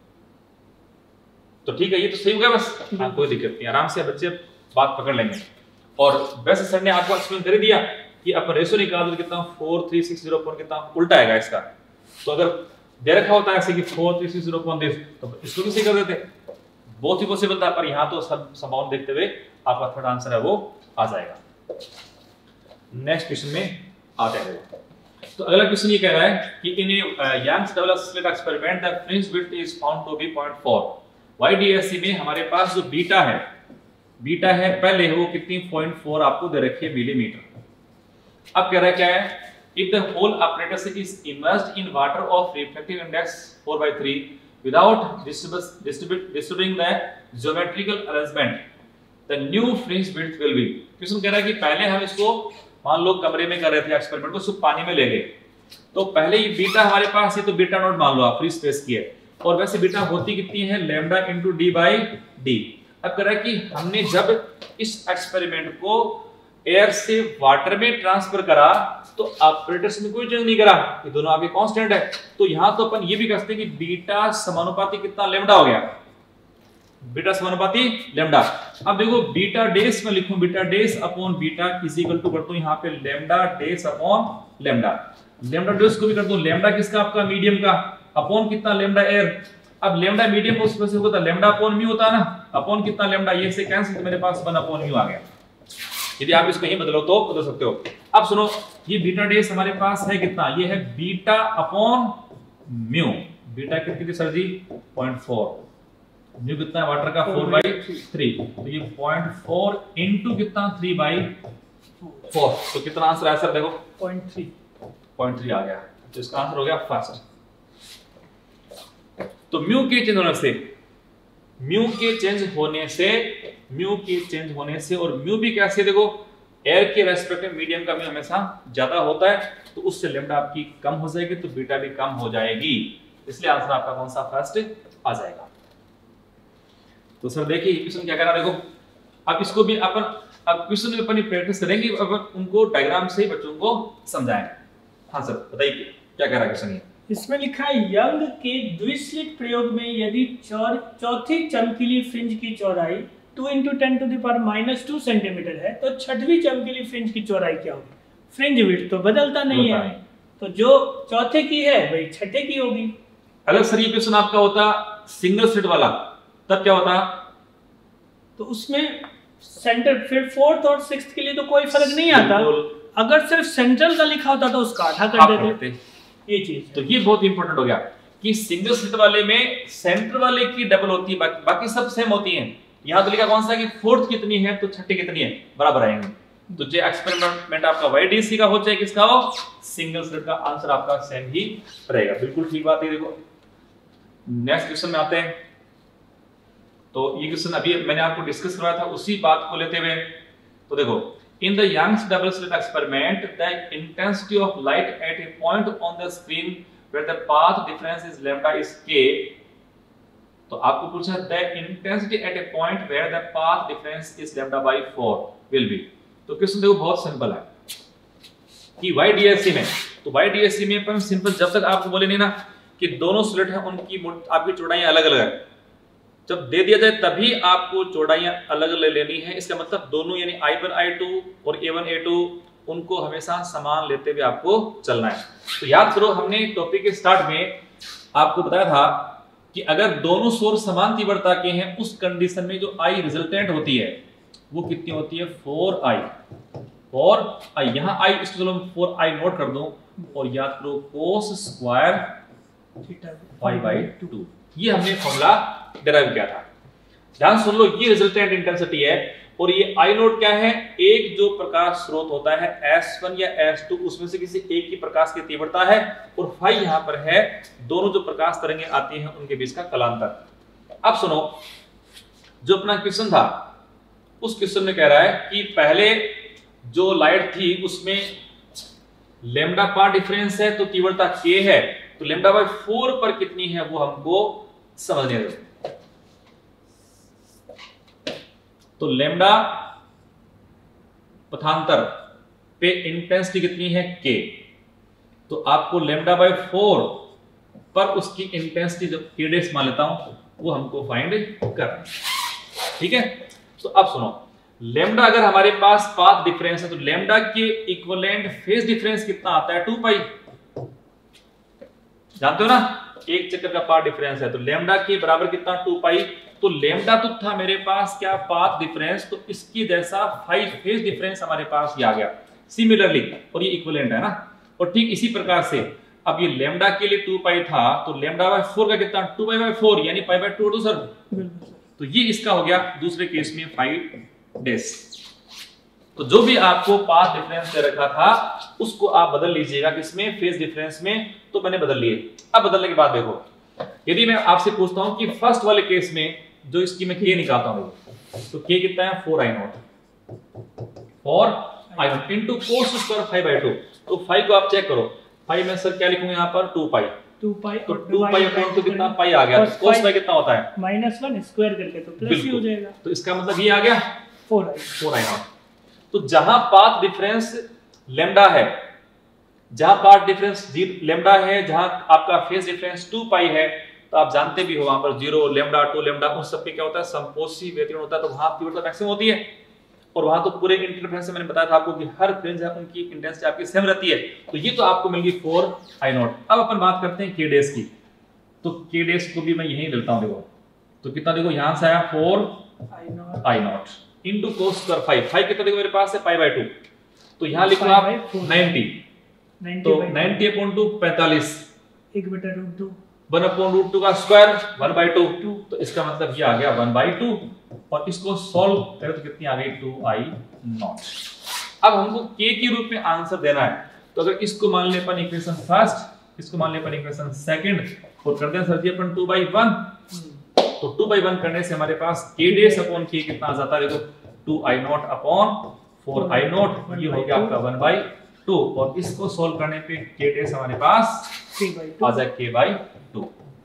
तो ठीक है ये तो सही हो गया बस। हाँ कोई दिक्कत नहीं, आराम से बच्चे बात पकड़ लेंगे। और वैसे सर ने आपको एक्सप्लेन कर दिया कि अपन रेशो निकाल दो कितना four three six zero point कितना उल्टा आएगा इसका। तो अगर दे रखा होता है ऐसे कि four three six zero point this तो इसको भी सही कर देते, बहुत ही पॉसिबल था, पर यहाँ तो सब संभावना देखते हुए आपका थर्ड आंसर है वो आ जाएगा। नेक्स्ट क्वेश्चन में आते हैं। तो अगला क्वेश्चन ये कह रहा है कि in Young's double slit experiment the fringe width is found to be zero point four. YDSC में हमारे पास जो बीटा है, बीटा है पहले वो कितनी ज़ीरो पॉइंट फोर आपको दे रखी है मिलीमीटर। अब कह रहा है क्या है, if the whole apparatus is immersed in water of refractive index four by three without disturbing the geometrical arrangement, the new fringe width will be। Question कह रहा है कि पहले हम इसको मान लो कमरे में कर रहे थे एक्सपेरिमेंट को, सिर्फ पानी में ले गए, तो पहले ये बीटा हमारे पास है तो बीटा नॉट मान लो आप फ्री स्पेस की है, और वैसे बीटा होती कितनी है lambda into D by D. अब कह रहा है कि हमने जब इस एक्सपेरिमेंट को एयर से वाटर में ट्रांसफर करा तो ऑपरेटर्स में कोई चेंज नहीं करा, ये दोनों आपके कांस्टेंट है। तो यहां तो अपन ये भी कहते हैं कि बीटा समानुपाती कितना लेमडा हो गया, बीटा समानुपाती लेमडा। अब देखो बीटा डेस में लिखूं, beta dash upon beta is equal to करता हूं यहां पे lambda dash upon lambda, lambda dash को भी कर दूं लेमडा किसका आपका मीडियम का अपॉन कितना लेमडा एयर। अब लेमडा मीडियम उस वजह से होता लेमडा अपॉन म्यू होता ना, अपॉन कितना लेमडा, ये से कैंसिल तो मेरे पास वन अपॉन म्यू आ गया। यदि आप इसको यहीं बदलो तो बदल सकते हो। अब सुनो ये बीटा डेस हमारे पास है कितना, ये है बीटा अपॉन म्यू, बीटा कितनी थी सर जी ज़ीरो पॉइंट फोर, म्यू कितना है वाटर का फोर बाई थ्री, तो ये ज़ीरो पॉइंट फोर इनटू कितना थ्री बाई फोर, तो कितना आंसर आया सर देखो zero point three, zero point three आ गया, तो इसका आंसर हो गया फर्स्ट। तो म्यू के चेंज होने से, म्यू के चेंज होने से, म्यू के चेंज होने से, और म्यू भी कैसे देखो एयर के रेस्पेक्ट में मीडियम का म्यू हमेशा ज्यादा होता है, तो उससे लेमडा आपकी कम हो जाएगी तो बीटा भी कम हो जाएगी, इसलिए आंसर आपका कौन सा फर्स्ट आ जाएगा। तो सर देखिए क्वेश्चन क्या करा देखो, अब इसको भी अपन अब क्वेश्चन में अपनी प्रैक्टिस करेंगे, अपन उनको डायग्राम से बच्चों को समझाएं। हाँ सर बताइए क्या कह रहा है क्वेश्चन। इसमें लिखा है यंग के द्विस्लिट प्रयोग में यदि चौथी चमकीली फ्रिंज की चौड़ाई two into ten to the power minus two centimetre है तो छठवीं चमकीली फ्रिंज की चौड़ाई क्या होगी। फ्रिंज विड्थ तो बदलता नहीं है, तो जो चौथे की है वही छठे की होगी। अगर सर ये क्वेश्चन आपका होता सिंगल स्लिट वाला तब क्या होता, तो उसमें सेंटर फिर फोर्थ और सिक्स्थ के लिए तो कोई फर्क नहीं आता, अगर सिर्फ सेंट्रल का लिखा होता तो उसका आधा कर देते, ये चीज। तो ये बहुत इंपॉर्टेंट हो गया कि सिंगल स्लिट वाले में सेंटर वाले की डबल होती है, बाकी, बाकी सब सेम होती हैं। यहां तो लिखा कौन सा कि फोर्थ कितनी है तो छठी कितनी है, बराबर आएंगे। तो जो एक्सपेरिमेंट आपका वाईडीसी का हो चाहे किसका हो, सिंगल स्लिट का आंसर आपका सेम ही रहेगा। बिल्कुल ठीक बात है। देखो नेक्स्ट क्वेश्चन में आते हैं। तो ये क्वेश्चन अभी मैंने आपको डिस्कस करवाया था, उसी बात को लेते हुए तो देखो in the Young's double slit experiment the intensity of light at a point on the screen where the path difference is lambda is k। तो आपको पूछा the intensity at a point where the path difference is lambda by four will be। तो क्वेश्चन देखो बहुत सिंपल है कि Y D S C में, तो Y D S C में अपन सिंपल जब तक आपको बोले नहीं ना कि दोनों स्लिट हैं उनकी आपकी चौड़ाइयां अलग अलग है, जब दे दिया जाए तभी आपको चौड़ाइयां अलग अलग लेनी है। इसका मतलब दोनों यानी आई वन आई टू और ए वन ए टू उनको हमेशा समान लेते हुए आपको चलना है। तो याद करो हमने टॉपिक के स्टार्ट में आपको बताया था कि अगर दोनों सोर्स समान तीव्रता के हैं उस कंडीशन में जो आई रिजल्टेंट होती है वो कितनी होती है, फोर आई। फोर आई यहां आई, इसको चलो फोर आई नोट कर दूं और याद करो cos square five by two. ये हमने फॉर्मूला डिराइव किया था। ध्यान सुन लो, ये रिजल्टेंट इंटेंसिटी है और ये आई नोट क्या है, एक जो प्रकाश स्रोत होता है एस वन या एस टू, उसमें से किसी एक की प्रकाश की तीव्रता है और फाई यहां पर है दोनों जो प्रकाश तरंगें आती हैं उनके बीच का कलांतर। अब सुनो, जो अपना क्वेश्चन था उस क्वेश्चन में कह रहा है कि पहले जो लाइट थी उसमें लेमडा पार डिफरेंस है तो तीव्रता के है, तो लेमडा बाय फोर पर कितनी है वो हमको समझने दो। तो लेमडा पथांतर पे इंटेंसिटी कितनी है के, तो आपको लेमडा बाय फोर पर उसकी इंटेंसिटी जो के डेस मान लेता हूं वो हमको फाइंड करना, ठीक है। तो अब सुनो, लेमडा अगर हमारे पास पाथ डिफरेंस है तो लेमडा के इक्विवेलेंट फेज डिफरेंस कितना आता है, टू पाई। जानते हो ना, एक चक्कर का पाथ डिफरेंस है तो लेमडा के बराबर कितना, टू पाई। तो लेमडा तो था मेरे पास क्या, पाथ डिफरेंस, तो इसकी जैसा फाइव फेज डिफरेंस हमारे पास ये आ गया सिमिलरली, और ये इक्विवेलेंट है ना। और ठीक इसी प्रकार से अब ये लेमडा के लिए टू पाई था तो लेमडा बाय फोर का कितना, टू पाई बाय फोर यानी पाई बाय टू। सर तो ये इसका हो गया दूसरे केस में फाइव डेज। तो जो भी आपको पाथ डिफरेंस दे रखा था उसको आप बदल लीजिएगा किसमें, फेज डिफरेंस में। तो मैंने बदल लिए। अब बदलने के बाद देखो, यदि मैं आपसे पूछता हूं कि फर्स्ट वाले केस में जो इसकी मैं के निकालता हूं तो के कितना है, four I naught, four I not into cos square five by two. तो फाइव को आप चेक करो, फाइव में सर क्या लिखूंगा यहाँ पर, टू पाई, टू पाई तो टू पाई अपॉन टू कितना पाई आ गया, तो कोस पाई कितना होता है माइनस वन स्क्वायर करके तो प्लस ही हो जाएगा। तो इसका मतलब ये आ गया four I four I naught. तो जहां पाथ डिफरेंस लेमडा है, जहां पाथ डिफरेंस लेमडा है, जहां आपका फेज डिफरेंस टू पाई है, तो आप जानते भी हो वहां पर जीरो लेमडा टू लेमडा उन सब पे क्या होता है, समपोषी व्यतिकरण होता है। तो वहां तीव्रता मैक्सिमम होती है और वहां तो पूरे इंटरफेरेंस से मैंने बताया था आपको कि हर फ्रिंज है उनकी इंटेंसिटी आपकी सेम रहती है। तो ये तो आपको मिल गई फोर आई नॉट। अब अपन बात करते हैं के डेस की। तो के डेस को भी मैं यहीं लेता हूं, देखो तो कितना, देखो यहां से आया four I not into cos square five. Five कितना देखो मेरे पास है पाई बाय टू, तो यहां लिखो आप नाइनटी, तो नाइनटी अपॉन टू पैंतालीस, एक बटा root two, one upon root two का स्क्वायर वन बाई टू। तो इसका मतलब ये आ गया वन बाई टू और इसको सॉल्व करें तो कितनी आ गई, टू आई नॉट। अब हमको के के रूप में आंसर देना है, तो अगर इसको मान ले अपन इक्वेशन फर्स्ट, इसको मान ले अपन इक्वेशन सेकंड और करते हैं सर जी अपन टू बाई वन। तो टू बाई वन करने से हमारे पास के डेस अपॉन के कितना आ जाता है, देखो two I naught upon four I naught, ये हो गया आपका वन बाई टू। और इसको सोल्व करने पे के डेस हमारे पास आ जाए के बाई टू।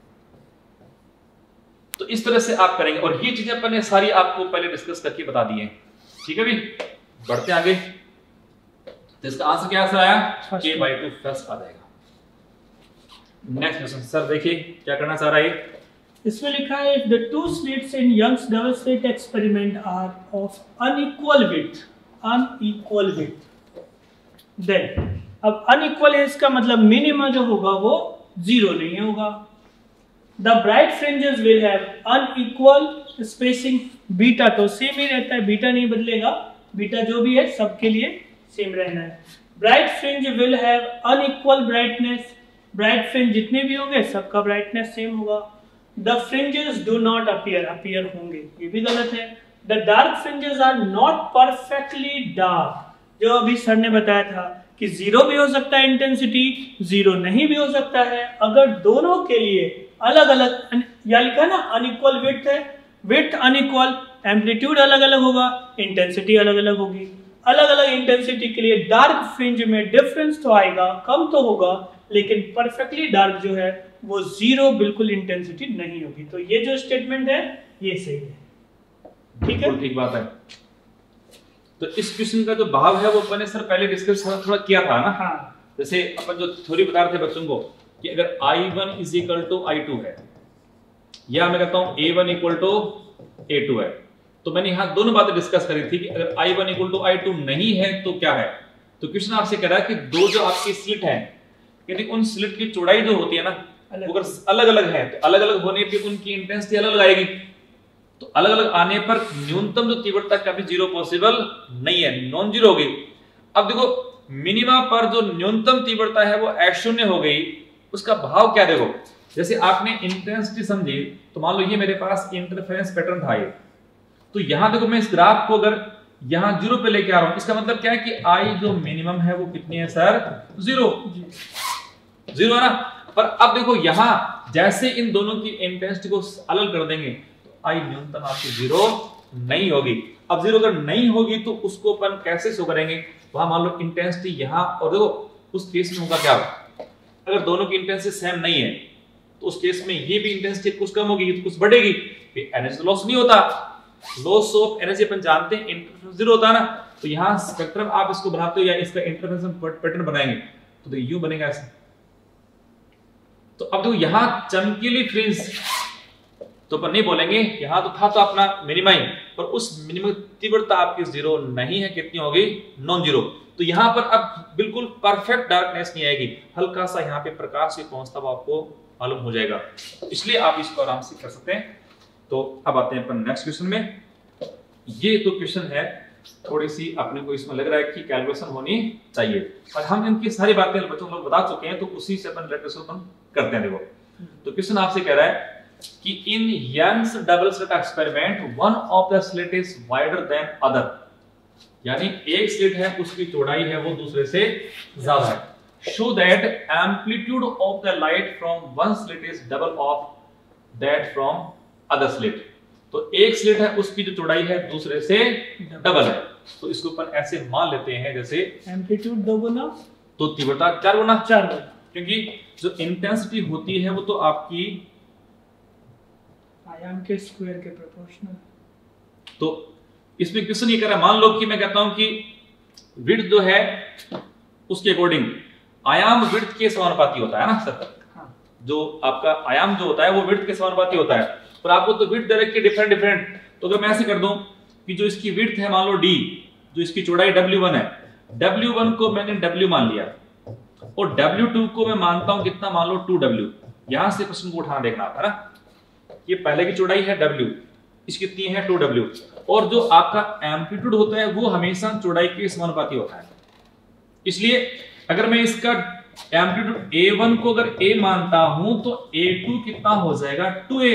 तो इस तरह से आप करेंगे और ये चीजें अपन ने सारी आपको पहले डिस्कस करके बता दी है, ठीक है भी। बढ़ते आगे, तो इसका आंसर क्या आंसर आया, के बाई टू फर्स्ट आ जाएगा। नेक्स्ट क्वेश्चन सर देखिए क्या करना चाह रहा है। इसमें लिखा है if the two slits in Young's double slit experiment are of unequal width, unequal width, then अब unequal है इसका मतलब मिनिमा जो होगा वो जीरो नहीं होगा। The bright fringes will have unequal spacing, beta तो सेम ही रहता है, बीटा नहीं बदलेगा, बीटा जो भी है सबके लिए सेम रहना है। Bright fringe will have unequal brightness, bright fringe जितने भी होंगे सबका brightness सेम होगा। The fringes do not appear, appear होंगे, ये भी गलत है। The dark fringes are not perfectly dark, जो अभी सर ने बताया था कि जीरो भी हो सकता है इंटेंसिटी, जीरो नहीं भी हो सकता है। अगर दोनों के लिए अलग अलग, या लिखा ना अनइक्वल विड्थ है, विड्थ अनइक्वल, एम्पलीट्यूड अलग अलग होगा, इंटेंसिटी अलग अलग होगी। अलग अलग इंटेंसिटी के लिए डार्क फ्रिंज में डिफरेंस तो आएगा, कम तो होगा, लेकिन परफेक्टली डार्क जो है वो जीरो बिल्कुल इंटेंसिटी नहीं होगी। तो ये जो स्टेटमेंट है ये सही है, ठीक है, ठीक बात है। तो इस क्वेश्चन का जो भाव है वो अपन ने सर पहले डिस्कस थोड़ा किया था ना। हाँ। जैसे अपन जो थ्योरी बता रहे थे बच्चों को कि अगर I one is equal to I two है, या मैं कहता हूं A one equal to A two है, तो मैंने यहां दोनों बातें डिस्कस करी थी कि अगर I one equal to I two नहीं है तो क्या है। तो क्वेश्चन आपसे कह रहा है कि दो जो आपकी स्लिट है, यदि उन स्लिट की चौड़ाई जो होती है ना अगर अलग अलग है तो अलग अलग होने पे उनकी इंटेंसिटी अलग अलग आएगी। तो अलग अलग आने पर न्यूनतम जो तीव्रता कभी जीरो पॉसिबल नहीं है, नॉन जीरो होगी। अब देखो मिनिमा पर जो न्यूनतम तीव्रता है वो अशून्य हो गई, उसका भाव क्या देखो, जैसे आपने इंटेंसिटी समझी तो मान लो ये मेरे पास इंटरफेरेंस पैटर्न था ये, तो यहां देखो मैं इस ग्राफ को अगर यहां जीरो पे लेके आ रहा हूं, इसका मतलब क्या है कि आई जो मिनिमम है वो कितनी है सर, जीरो, जीरो है ना। पर अब देखो यहां जैसे इन दोनों की इंटेंसिटी को अलग कर देंगे तो आई न्यूनतम आपकी जीरो नहीं होगी। अब जीरो अगर नहीं होगी तो उसको अपन कैसे शो करेंगे, वहां मान लो इंटेंसिटी यहां, और देखो उस केस में होगा क्या, अगर दोनों की इंटेंसिटी सेम नहीं है तो उस केस में ये भी इंटेंसिटी कुछ कम होगी तो कुछ बढ़ेगी, एनर्जी लॉस नहीं होता। लॉस ऑफ एनर्जी अपन जानते हैं इंटरफेरेंस जीरो होता है ना। तो यहां स्पेक्ट्रम आप इसको बनाते हो या इसका इंटरफेरेंस पैटर्न बनाएंगे तो देखो यूं बनेगा ऐसा। तो अब देखो यहां चमकीली फ्रिंज तो अपन नहीं बोलेंगे, यहां तो था तो अपना मिनिमम, पर उस मिनिमम तीव्रता आपकी जीरो नहीं है, कितनी होगी, नॉन जीरो। तो यहां पर अब बिल्कुल परफेक्ट डार्कनेस नहीं आएगी, हल्का सा यहां पे प्रकाश भी पहुंचता हुआ आपको मालूम हो जाएगा, इसलिए आप इसको आराम से कर सकते हैं। तो अब आते हैं अपन नेक्स्ट क्वेश्चन में। ये तो क्वेश्चन है थोड़ी सी अपने को इसमें लग रहा है कि कैलकुलेशन होनी चाहिए, और हम इनकी सारी बातें बच्चों को बता चुके हैं, तो उसी से अपन अपन करते हैं। देखो तो क्वेश्चन आपसे कह रहा है कि in Young's double slit experiment one of the slit is wider than other, यानी एक स्लिट है उसकी चौड़ाई है वो दूसरे से ज्यादा है। Show that amplitude of the light from one slit is double of that from other slit. तो एक स्लिट है उसकी जो चौड़ाई है दूसरे से डबल है, तो इसको अपन ऐसे मान लेते हैं जैसे एम्पलीट्यूड दो गुना तो तीव्रता चार गुना, चार गुना, क्योंकि जो इंटेंसिटी होती है वो तो आपकी आयाम के स्क्वायर के प्रोपोर्शनल। तो इसमें क्वेश्चन ये कह रहा है, मान लो कि मैं कहता हूं कि विड्थ जो है उसके अकॉर्डिंग आयाम विड्थ के समानुपाती होता है ना सर। हाँ। जो आपका आयाम जो होता है वो विड्थ के समानुपाती होता है, पर आपको तो विड्थ दे रखी है डिफरेंट डिफरेंट। तो अगर मैं ऐसे कर दूं कि जो इसकी विड्थ है मान लो d, जो इसकी चौड़ाई डब्ल्यू वन है, डब्ल्यू वन को मैंने w मान लिया और डब्ल्यू टू को मैं मानता हूं कितना, मान लो टू डब्ल्यू। यहां से प्रश्न को उठाना देखना आता है ना, ये पहले की चौड़ाई है w, इसकी कितनी है टू डब्ल्यू, और जो आपका एम्पलीट्यूड होता है वो हमेशा चौड़ाई के समानुपाती होता है। इसलिए अगर मैं इसका एम्पलीट्यूड ए वन को अगर a मानता हूं तो ए टू कितना हो जाएगा, टू ए।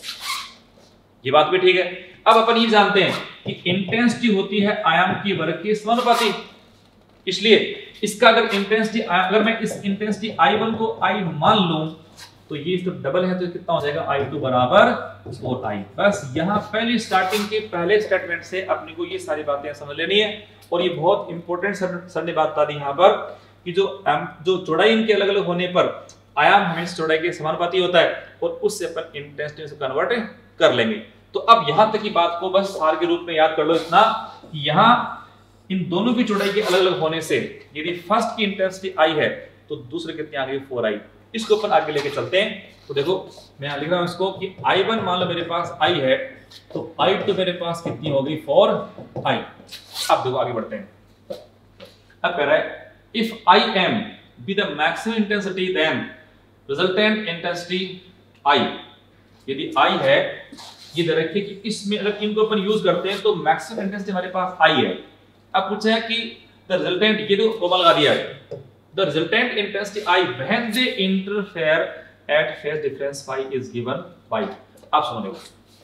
ये बात भी ठीक है। अब अपन ये जानते हैं कि इंटेंसिटी होती है आयाम की वर्ग के समानुपाती, इसलिए इसका अगर इंटेंसिटी अगर मैं इस इंटेंसिटी आई वन को I मान लूं तो ये तो डबल है तो कितना हो जाएगा आई टू बराबर फोर आई। बस यहां पहली स्टार्टिंग के पहले स्टेटमेंट से अपने को ये सारी बातें समझ लेनी है, और ये बहुत इंपॉर्टेंट सर ने बात बता दी यहां पर कि जो जो चौड़ाई इनके अलग अलग होने पर आयाम हमेशा चौड़ाई के समानुपाती होता है, और उससे अपन इंटेंसिटी से कन्वर्ट कर लेंगे। तो अब यहां तक की बात को बस सार के रूप में याद कर लो इतना कि यहां इन दोनों की चौड़ाई के अलग अलग होने से यदि फर्स्ट की इंटेंसिटी आई है तो दूसरे कितनी आ गई, फोर आई। इसको अपन आगे लेके चलते हैं। तो देखो मैं यहां लिख रहा हूं इसको कि आई वन मान लो मेरे पास आई है तो आई टू मेरे पास कितनी होगी, फोर आई। अब देखो आगे बढ़ते हैं। अब कह रहा है if I am be the maximum intensity then resultant intensity I, यदि I है ये दे रखिए कि इसमें अगर इनको अपन यूज करते हैं तो मैक्सिमम इंटेंसिटी हमारे पास I है। अब पूछा है कि the resultant, ये तो फॉर्मूला लगा दिया है, the resultant intensity I when they interfere at phase difference phi is given by। आप सुनो,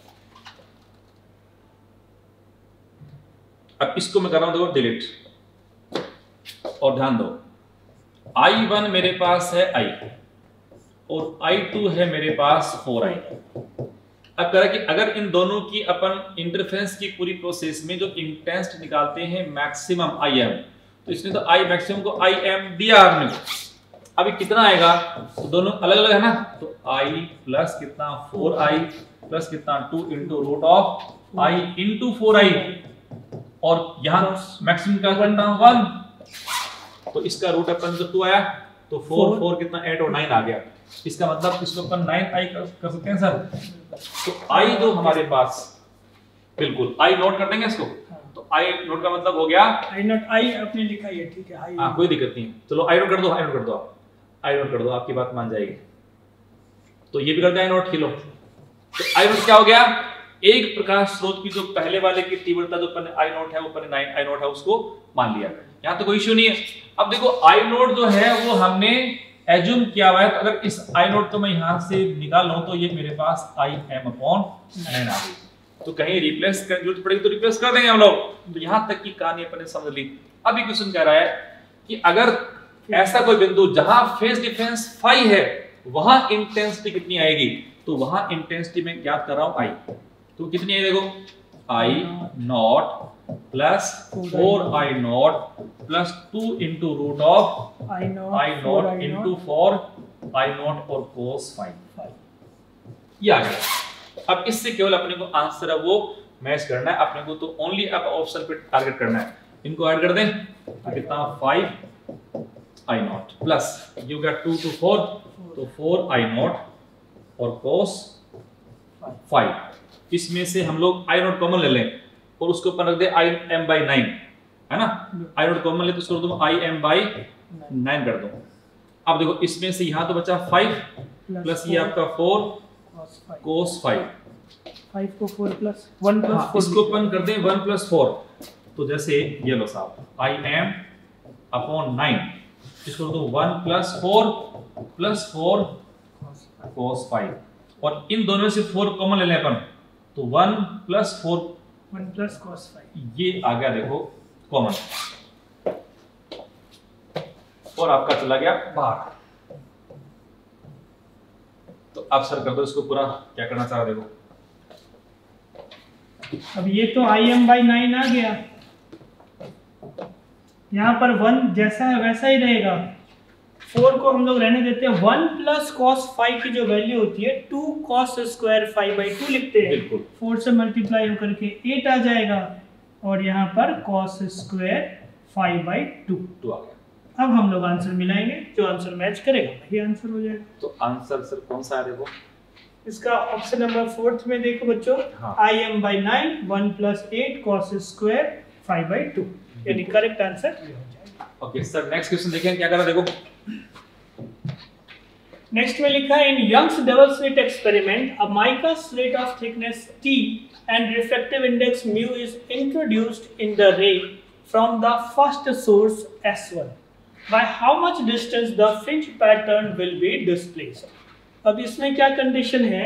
अब इसको मैं कर रहा हूं देखो डिलीट, और ध्यान दो आई वन मेरे पास है I और आई टू है मेरे पास फोर आई। अब कह रहा कि अगर इन दोनों की अपन इंटरफेरेंस की पूरी प्रोसेस में जो इंटेंसिटी निकालते हैं मैक्सिमम आई एम, तो इसने तो आई मैक्सिमम को आई एम दिया आपने, अभी कितना आएगा, तो दोनों अलग अलग है ना, तो आई प्लस कितना फोर आई प्लस कितना two into root of I into four I, और यहां मैक्सिमम का कितना वन, तो इसका रूट अपन जब टू आया तो फोर फोर कितना एट और नाइन आ गया। इसका मतलब इसको अपन नाइन आई कर, कर सकते हैं सर। तो आई जो हमारे पास बिल्कुल आई नोट कर देंगे इसको, तो आई नोट का मतलब हो गया आई नोट, आई आपने लिखा है ठीक है, आई हां कोई दिक्कत नहीं, चलो आई नोट कर दो, आई नोट कर दो, आप आई नोट कर दो, आपकी बात मान जाएगी। तो ये भी कर दे आई नॉट किलो। तो आई नॉट क्या हो गया, एक प्रकाश स्रोत की जो पहले वाले की तीव्रता जो अपन आई नॉट है वो अपन आई नॉट है उसको मान लिया, यहाँ तो कोई इश्यू नहीं है। अब देखो आई नॉट जो है वो हमने एज्यूम किया हुआ है, तो अगर इस आई नॉट को मैं यहाँ से निकालूं तो ये मेरे पास आई एम अपॉन नाइन आ गई। तो कहीं रिप्लेस करने की जरूरत पड़ेगी तो रिप्लेस कर देंगे हम लोग। तो यहाँ तक की कहानी अपन ने समझ ली। अभी क्वेश्चन कह रहा है कि अगर ऐसा कोई बिंदु जहां फेज डिफरेंस फाई है वहां इंटेंसिटी कितनी आएगी, तो वहां इंटेंसिटी में ज्ञात कर रहा हूं आई, तो कितनी है देखो I not plus four I not plus two into root of I not into four I not और कोस फाइव, ये आ गया। अब इससे केवल अपने को आंसर है वो मैच करना है, अपने को तो ओनली अब ऑप्शन पे टारगेट करना है। इनको ऐड कर दें तो कितना five I not plus you get two two four, तो फोर आई नॉट और कोस फाइव। इसमें से हम लोग आई नॉट कॉमन ले लें और उसके ऊपर रख दे आई एम बाई नाइन, है ना। आई नॉट कॉमन ले तो उसको तुम आई एम बाई नाइन कर दो। अब देखो इसमें से यहाँ तो बचा फाइव प्लस ये आपका फोर कोस फाइव, फाइव को फोर प्लस वन प्लस हाँ, इसको अपन कर दें वन प्लस फोर। तो जैसे ये लो साहब आई एम अपॉन नाइन, इसको तो one plus four plus four cos five, और इन दोनों में से फोर कॉमन ले लें अपन तो one plus four one plus cos five, ये आ गया देखो कॉमन, और आपका चला गया बाहर। तो आप सर कर दो इसको पूरा, क्या करना चाह रहे देखो। अब ये तो आई एम बाई नाइन आ गया, यहाँ पर वन जैसा है वैसा ही रहेगा। फोर को हम लोग रहने देते हैं, वन प्लस कॉस फाइव की जो वैल्यू होती है two cos square five by two लिखते हैं, फोर से मल्टीप्लाई होकर के एट आ जाएगा, और यहाँ पर cos square five by two two आ गया। अब हम लोग आंसर मिलाएंगे, जो आंसर मैच करेगा वही आंसर हो जाएगा। तो आंसर सर कौन सा है देखो, इसका ऑप्शन नंबर फोर्थ में देखो बच्चों, I M by nine one plus eight cos square five by two, यानी करेक्ट आंसर ये हो जाएगा। ओके सर नेक्स्ट क्वेश्चन देखें क्या करा देखो। नेक्स्ट में लिखा है in Young's double slit experiment a mica slit of thickness T and refractive index mu is introduced in the ray from the first source S one. By how much distance the fringe pattern will be displaced? अब इसमें क्या कंडीशन है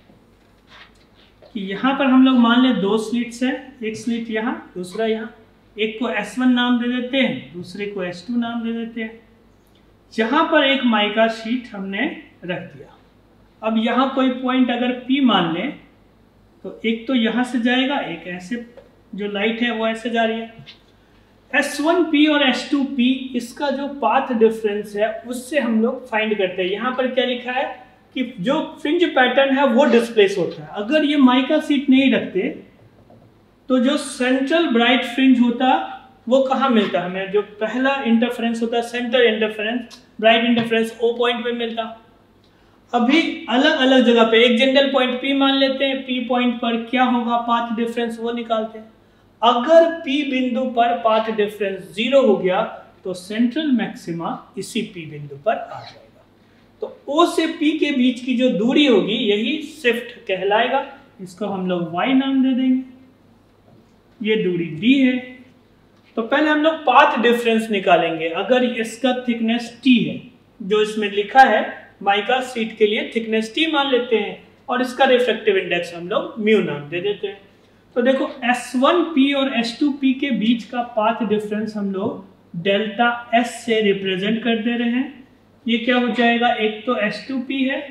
कि यहाँ पर हम लोग मान ले दो स्लिट्स हैं, एक स्लिट यहाँ दूसरा यहाँ, एक को एस वन नाम दे देते हैं दूसरे को एस टू नाम दे देते हैं। यहाँ पर एक माइका शीट हमने रख दिया। अब यहाँ कोई पॉइंट अगर P मान लें तो एक तो यहाँ से जाएगा, एक ऐसे जो लाइट है वो ऐसे जा रही है। एस वन पी और एस टू पी इसका जो पाथ डिफरेंस है उससे हम लोग फाइंड करते हैं। यहाँ पर क्या लिखा है कि जो फ्रिंज पैटर्न है वो डिस्प्लेस होता है। अगर ये माइका शीट नहीं रखते तो जो सेंट्रल ब्राइट फ्रिंज होता वो कहाँ मिलता है हमें, जो पहला इंटरफेरेंस होता है centre interference bright interference O point पे मिलता। अभी अलग अलग जगह पे एक जनरल पॉइंट P मान लेते हैं, P पॉइंट पर क्या होगा पाथ डिफरेंस वो निकालते हैं। अगर P बिंदु पर पाथ डिफरेंस जीरो हो गया तो सेंट्रल मैक्सिमा इसी P बिंदु पर आ जाएगा। तो O से P के बीच की जो दूरी होगी यही शिफ्ट कहलाएगा, इसको हम लोग y नाम दे देंगे, ये दूरी d है। तो पहले हम लोग पाथ डिफरेंस निकालेंगे। अगर इसका थिकनेस T है, जो इसमें लिखा है माइका शीट के लिए थिकनेस T मान लेते हैं, और इसका रिफ्रैक्टिव इंडेक्स हम लोग म्यू नाम दे देते हैं। तो देखो एस वन पी और एस टू पी के बीच का पाथ डिफरेंस हम लोग डेल्टा S से रिप्रेजेंट कर दे रहे हैं। ये क्या हो जाएगा, एक तो एस टू पी है,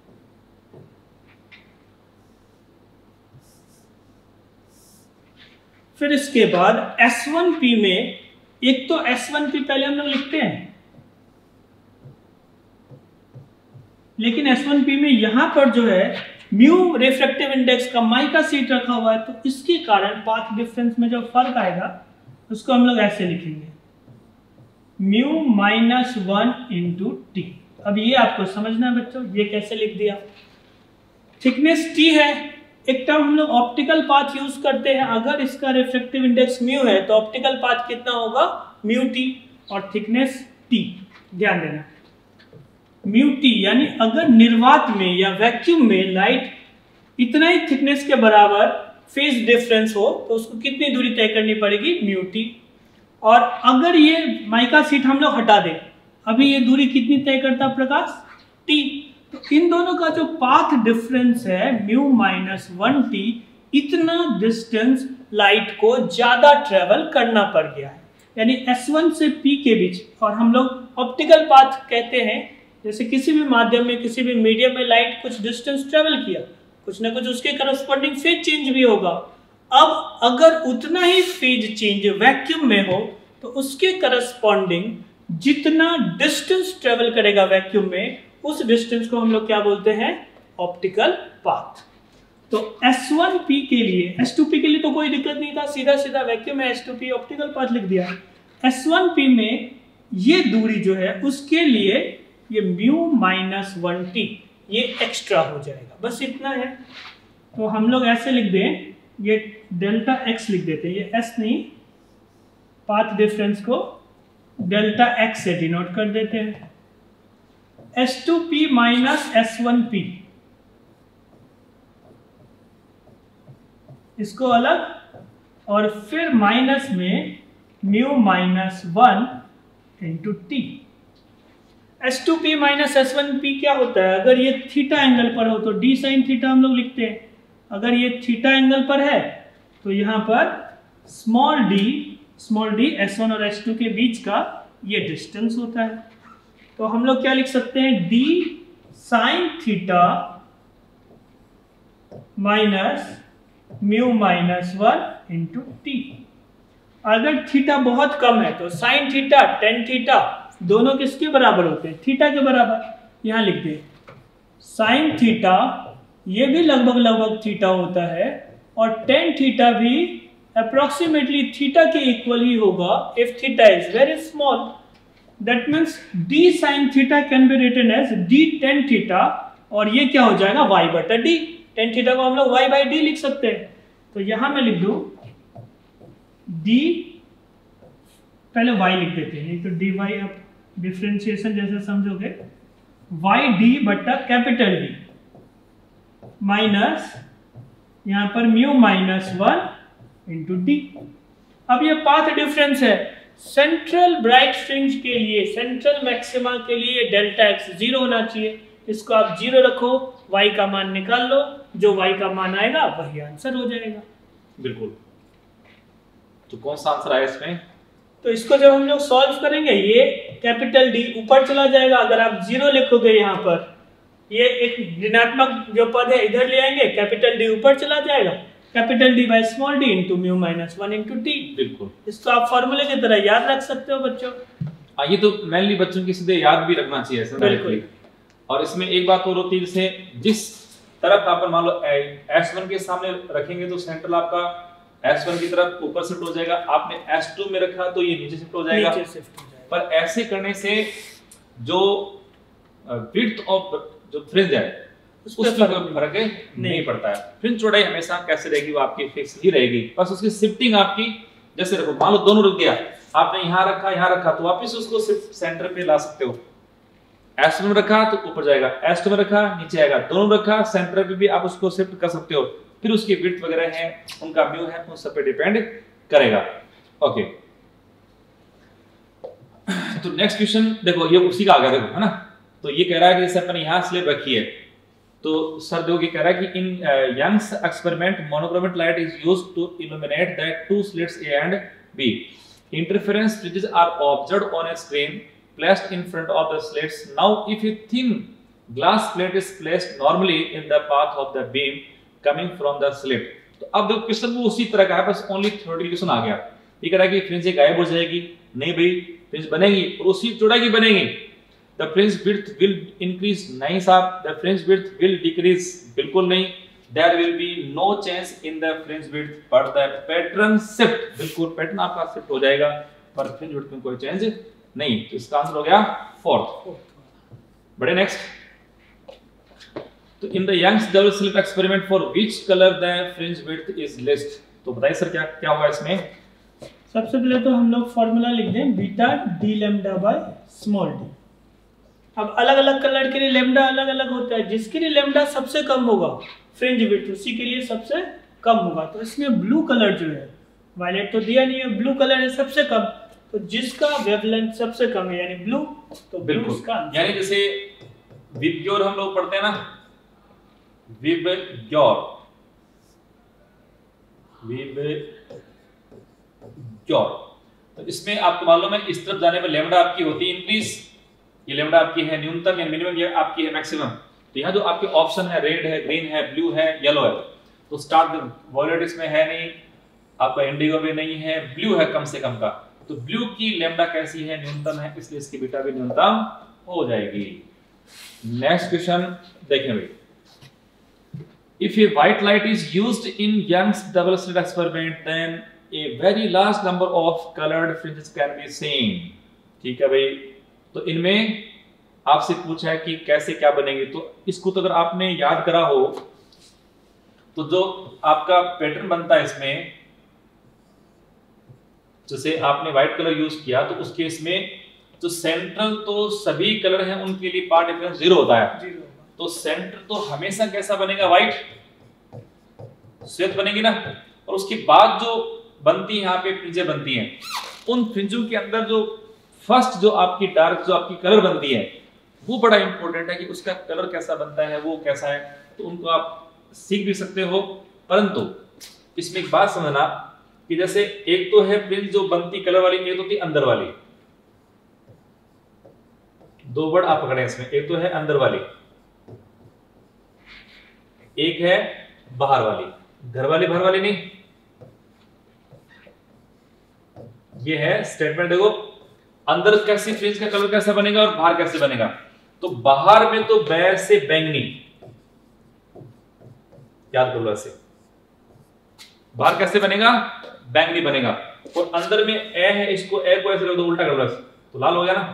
फिर इसके बाद एस वन पी में एक तो एस वन पी पहले हम लोग लिखते हैं, लेकिन एस वन पी में यहां पर जो है म्यू रिफ्रैक्टिव इंडेक्स का माइका शीट रखा हुआ है, तो इसके कारण पाथ डिफरेंस में जो फर्क आएगा उसको हम लोग ऐसे लिखेंगे mu minus one into T. अब ये आपको समझना है बच्चों, ये कैसे लिख दिया। थिकनेस T है, एक टर्म हम लोग ऑप्टिकल पाथ यूज करते हैं। अगर इसका रिफ्रैक्टिव इंडेक्स म्यू है तो ऑप्टिकल पाथ कितना होगा म्यू टी, और थिकनेस T ध्यान देना। म्यू टी, यानी अगर निर्वात में या वैक्यूम में लाइट इतना ही थिकनेस के बराबर फेज डिफरेंस हो तो उसको कितनी दूरी तय करनी पड़ेगी, म्यू टी। और अगर ये माइका शीट हम लोग हटा दें, अभी ये दूरी कितनी तय करता प्रकाश, टी। तो इन दोनों का जो पाथ डिफरेंस है म्यू माइनस वन टी, इतना डिस्टेंस लाइट को ज्यादा ट्रेवल करना पड़ गया है, यानी एस वन से पी के बीच। और हम लोग ऑप्टिकल पाथ कहते हैं, जैसे किसी भी माध्यम में किसी भी मीडियम में लाइट कुछ डिस्टेंस ट्रेवल किया, कुछ ना कुछ उसके करस्पॉन्डिंग फेज चेंज भी होगा। अब अगर उतना ही फेज चेंज वैक्यूम में हो तो उसके करस्पॉन्डिंग जितना डिस्टेंस ट्रेवल करेगा वैक्यूम में, उस डिस्टेंस को हम लोग क्या बोलते हैं, ऑप्टिकल पाथ। तो एस वन पी के लिए, एस टू पी के लिए तो कोई दिक्कत नहीं था, सीधा सीधा वैक्यूम में S two P optical path लिख दिया। एस वन पी में ये दूरी जो है उसके लिए ये म्यू माइनस वन टी ये एक्स्ट्रा हो जाएगा, बस इतना है। तो हम लोग ऐसे लिख दें, ये डेल्टा एक्स लिख देते हैं, ये एस नहीं, पाथ डिफरेंस को डेल्टा एक्स से डिनोट कर देते हैं। S two P minus S one P, इसको अलग, और फिर माइनस में mu minus one into T. S two P minus S one P क्या होता है, अगर ये थीटा एंगल पर हो तो डी साइन थीटा हम लोग लिखते हैं। अगर ये थीटा एंगल पर है तो यहाँ पर small D, small D S one और एस टू के बीच का ये डिस्टेंस होता है। तो हम लोग क्या लिख सकते हैं, D sine theta minus mu minus one into T. अगर थीटा बहुत कम है तो साइन थीटा टेन थीटा दोनों किसके बराबर होते हैं, थीटा के बराबर। यहां लिख दे साइन थीटा, ये भी लगभग लगभग थीटा होता है, और टेन थीटा भी अप्रोक्सीमेटली थीटा के इक्वल ही होगा if theta is very small. That means D sine theta can be written as D tan theta, और ये क्या हो जाएगा, वाई बटा डी। टेन थीटा को हम लोग वाई बाई डी लिख सकते हैं। तो यहां मैं लिख दू डी, पहले y लिख देते हैं, तो डी वाई, आप डिफ्रेंशिएशन जैसे समझोगे, वाई डी बट्टा कैपिटल डी माइनस यहां पर mu minus one into D. अब ये पाथ डिफरेंस है। सेंट्रल ब्राइट फ्रिंज के लिए, सेंट्रल मैक्सिमा के लिए डेल्टा एक्स जीरो होना चाहिए, इसको आप जीरो रखो, y का मान निकाल लो, जो y का मान आएगा वही आंसर हो जाएगा। बिल्कुल। तो कौन सा आंसर आया इसमें, तो इसको जब हम लोग सॉल्व करेंगे, ये कैपिटल डी ऊपर चला जाएगा। अगर आप जीरो लिखोगे यहाँ पर, ये एक ऋणात्मक जो पद है इधर ले आएंगे, कैपिटल डी ऊपर चला जाएगा, capital D by small D into mu minus one into T. बिल्कुल, इसको आप फॉर्मूले की तरह याद रख सकते हो बच्चों। आ, ये तो मेनली बच्चों की सीधे याद भी रखना चाहिए ऐसा। बिल्कुल। और इसमें एक बात और होती है, जैसे जिस तरफ आप मान लो एस वन के सामने रखेंगे तो सेंट्रल आपका एस वन की तरफ ऊपर शिफ्ट हो जाएगा, आपने एस टू में रखा तो ये नीचे शिफ्ट हो जाएगा। नीचे शिफ्ट हो जाएगा। पर ऐसे करने से जो विड्थ ऑफ जो फ्रिंज है उसमें कोई फर्क नहीं, नहीं पड़ता है। फ्रिंज चौड़ाई हमेशा कैसे रहेगी, वो आपकी फिक्स ही रहेगी, बस उसकी शिफ्टिंग आपकी जैसे रखो। मान लो दोनों रुक गया, आपने यहाँ रखा यहाँ रखा तो वापस उसको सिर्फ सेंटर पे ला सकते हो। एस में रखा तो ऊपर जाएगा, एस में रखा नीचे आएगा, दोनों रखा सेंटर पे भी आप उसको शिफ्ट कर सकते हो। फिर उसकी विड्थ वगैरह है, उनका म्यू है, उन सब पे डिपेंड करेगा। ओके, तो नेक्स्ट क्वेश्चन देखो, ये उसी का आ गया, देखो है ना। तो ये कह रहा है कि जैसे अपन यहाँ स्लेब रखी है, तो सर देखो ये कह रहा है कि in Young's experiment monochromatic light is used to illuminate the two slits A and B. Interference fringes are observed on a screen placed in front of the slits. Now, if a thin glass plate is placed normally in the path of the beam coming from the slit. तो अब देखो क्वेश्चन वो उसी तरह का है, बस ओनली थ्योरेटिकल आ गया। ये कह रहा है कि फ्रिंज गायब हो जाएगी, नहीं भाई फ्रिंज बनेगी और उसी चौड़ाई की बनेगी। The fringe width will increase, नहीं साहब, the fringe width will decrease, बिल्कुल नहीं। There will be no change in the fringe width, but the pattern shift, बिल्कुल पैटर्न आपका शिफ्ट हो जाएगा, पर fringe width में कोई चेंज नहीं। तो इसका आंसर हो गया फोर्थ। बढ़े नेक्स्ट। तो in the Young's double slit experiment for which color the fringe width is less? तो बताइए सर क्या क्या हुआ इसमें। सबसे पहले तो हम लोग फॉर्मूला लिख दें, beta D lambda by small D. अब अलग अलग कलर के लिए लेमडा अलग अलग होता है, जिसके लिए लेमडा सबसे कम होगा फ्रिंज विड्थ उसी के लिए सबसे कम होगा। तो इसमें ब्लू कलर जो है, वायलेट तो दिया नहीं है, ब्लू कलर है सबसे कम, तो जिसका वेवलेंथ सबसे कम है यानी ब्लू, तो ब्लू इसका आंसर। यानी जैसे विबग्योर हम लोग पढ़ते हैं ना, विबग्योर विबग्योर, तो इसमें आपको मालूम है इस तरफ जाने पर लेमडा आपकी होती है इंक्रीज, ये लेमडा आपकी है न्यूनतम या मिनिमम, ये आपकी है मैक्सिमम। तो यहाँ जो आपके ऑप्शन है रेड है, ग्रीन है, ब्लू है, येलो है, तो स्टार्ट वॉयलेट इसमें है नहीं, आपका इंडिगो भी नहीं है, ब्लू है कम से कम का, तो ब्लू की लेमडा कैसी है, न्यूनतम है, इसलिए इसकी बीटा भी न्यूनतम हो जाएगी। नेक्स्ट क्वेश्चन देखें भाई, if a white light is used in Young's double slit experiment then a very large number of coloured fringes can be seen. ठीक है भाई, तो इनमें आपसे पूछा है कि कैसे क्या बनेंगे, तो इसको तो अगर आपने याद करा हो तो जो आपका पैटर्न बनता है इसमें, जैसे आपने व्हाइट कलर यूज किया तो उस केस में जो सेंट्रल तो सभी कलर हैं उनके लिए पार्ट डिफरेंस जीरो होता है, तो सेंटर तो हमेशा कैसा बनेगा, व्हाइट श्वेत बनेगी ना। और उसके बाद जो बनती है यहाँ पे फ्रिंजें बनती हैं, उन फ्रिंजों के अंदर जो फर्स्ट जो आपकी डार्क जो आपकी कलर बनती है वो बड़ा इंपॉर्टेंट है कि उसका कलर कैसा बनता है, वो कैसा है, तो उनको आप सीख भी सकते हो। परंतु इसमें एक बात समझना कि जैसे एक तो है फ्रिंज जो बनती कलर वाली, एक होती अंदर वाली, दो वर्ड आप पकड़े इसमें, एक तो है अंदर वाली, एक है बाहर वाली, घर वाली बाहर वाली नहीं। ये है स्टेटमेंट, देखो अंदर कैसी फ्रिंज का कलर कैसा बनेगा और बाहर कैसे बनेगा। तो बाहर में तो बै से बैंगनी, याद कर लो ऐसे, बाहर कैसे बनेगा, बैंगनी बनेगा। और अंदर में ए है, इसको ए को ऐसे रख दो, उल्टा कर लो तो लाल हो गया ना।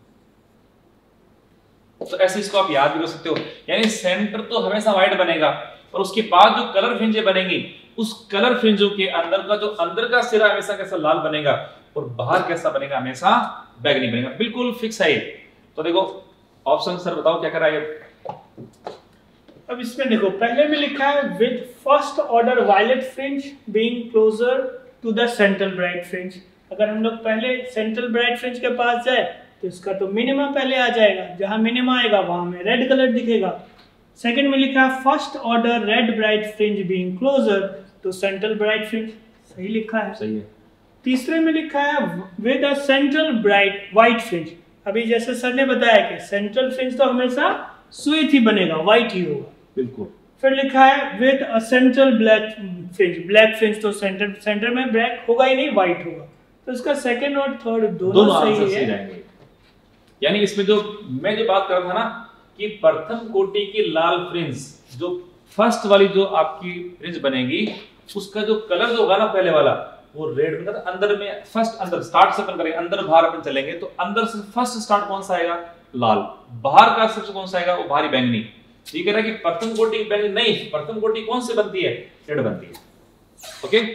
तो ऐसे इसको आप याद भी कर सकते हो, यानी सेंटर तो हमेशा व्हाइट बनेगा और उसके बाद जो कलर फ्रिंजें बनेंगी उस कलर फ्रिंजों के अंदर का जो अंदर का सिरा हमेशा कैसा लाल बनेगा और बाहर कैसा बनेगा, हमेशा बैंगनी बनेगा, बिल्कुल फिक्स है ये। तो देखो ऑप्शन सर बताओ क्या कर रहा है। अब इसमें देखो पहले में लिखा है with first order violet fringe being closer to the central bright fringe. अगर हम लोग पहले सेंट्रल ब्राइट फ्रिंज के पास जाए तो इसका तो मिनिमा पहले आ जाएगा, जहां मिनिमा आएगा वहां में रेड कलर दिखेगा। सेकंड में लिखा है first order red bright fringe being closer to central bright fringe, सही लिखा है, सही है। तीसरे में लिखा है with a central bright white fringe. अभी जैसे सर ने बताया कि सेंट्रल फ्रिंज तो हमेशा श्वेत ही बनेगा, व्हाइट ही होगा, बिल्कुल। फिर लिखा है with a central black fringe, black fringe तो सेंटर सेंटर में ब्लैक होगा ही नहीं, व्हाइट होगा। तो इसका सेकंड और थर्ड दोनों, दोनों सही है, है। यानी इसमें जो मैं जो बात कर रहा था ना कि प्रथम कोटि की लाल फ्रिंज, जो फर्स्ट वाली जो आपकी फ्रिंज बनेगी उसका जो कलर जो होगा ना पहले वाला वो रेड बनेगा। अंदर में फर्स्ट अंदर स्टार्ट से अपन करेंगे, अंदर बाहर अपन चलेंगे तो अंदर से फर्स्ट स्टार्ट कौन सा आएगा, लाल, बाहर का सबसे कौन सा आएगा, वो बाहरी बैंगनी। ये कह रहा है कि प्रथम कोटि की बैंगनी नहीं, प्रथम कोटि कौन से बनती है, रेड बनती है। ओके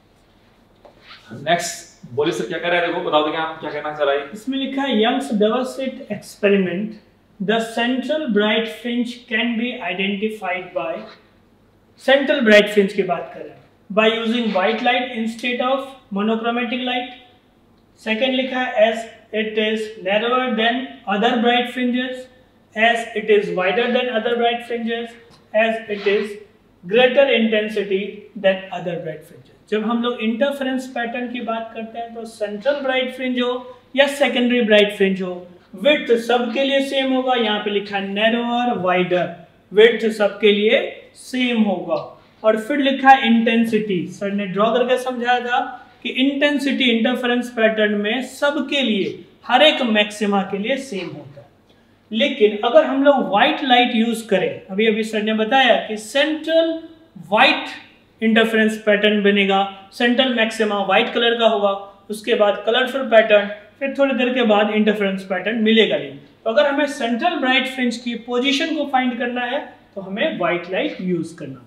नेक्स्ट बोलिए सर क्या कह रहा है, देखो बताओ देखिए आप क्या कहना चाह रहा है। इसमें लिखा है Young's double slit experiment the central bright fringe can be identified by, central bright fringe की बात कर रहे हैं, by using white light instead of monochromatic light. Second लिखा है as it is narrower than other bright fringes, as it is wider than other bright fringes, as it is greater intensity than other bright fringes। जब हम लोग इंटरफेरेंस पैटर्न की बात करते हैं तो सेंट्रल ब्राइट फ्रिंज हो या सेकेंडरी ब्राइट फ्रिंज हो, विड्थ सबके लिए सेम होगा। यहाँ पे लिखा है नैरोअर वाइडर, विड्थ सबके लिए सेम होगा। और फिर लिखा है इंटेंसिटी, सर ने ड्रॉ करके समझाया था कि इंटेंसिटी इंटरफेरेंस पैटर्न में सबके लिए हर एक मैक्सिमा के लिए सेम होता है। लेकिन अगर हम लोग व्हाइट लाइट यूज करें, अभी अभी सर ने बताया कि सेंट्रल व्हाइट इंटरफेरेंस पैटर्न बनेगा, सेंट्रल मैक्सिमा व्हाइट कलर का होगा, उसके बाद कलरफुल पैटर्न, फिर थोड़ी देर के बाद इंटरफेरेंस पैटर्न मिलेगा नहीं। तो अगर हमें सेंट्रल ब्राइट फ्रिंज की पोजीशन को फाइंड करना है तो हमें व्हाइट लाइट यूज करना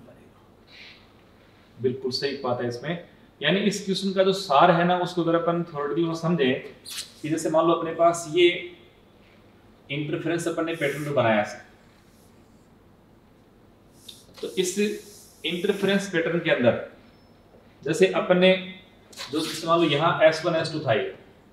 पड़ेगा। बिल्कुल सही बात है इसमें। यानी इस क्वेश्चन का जो सार है ना उसको अगर अपन थ्योरेटिकली समझे कि जैसे मान लो अपने पास ये इंटरफेरेंस अपन ने पैटर्न जो बनाया है, तो इस इंटरफेरेंस पैटर्न के अंदर जैसे अपन ने जो मान लो यहाँ एस वन एस टू था,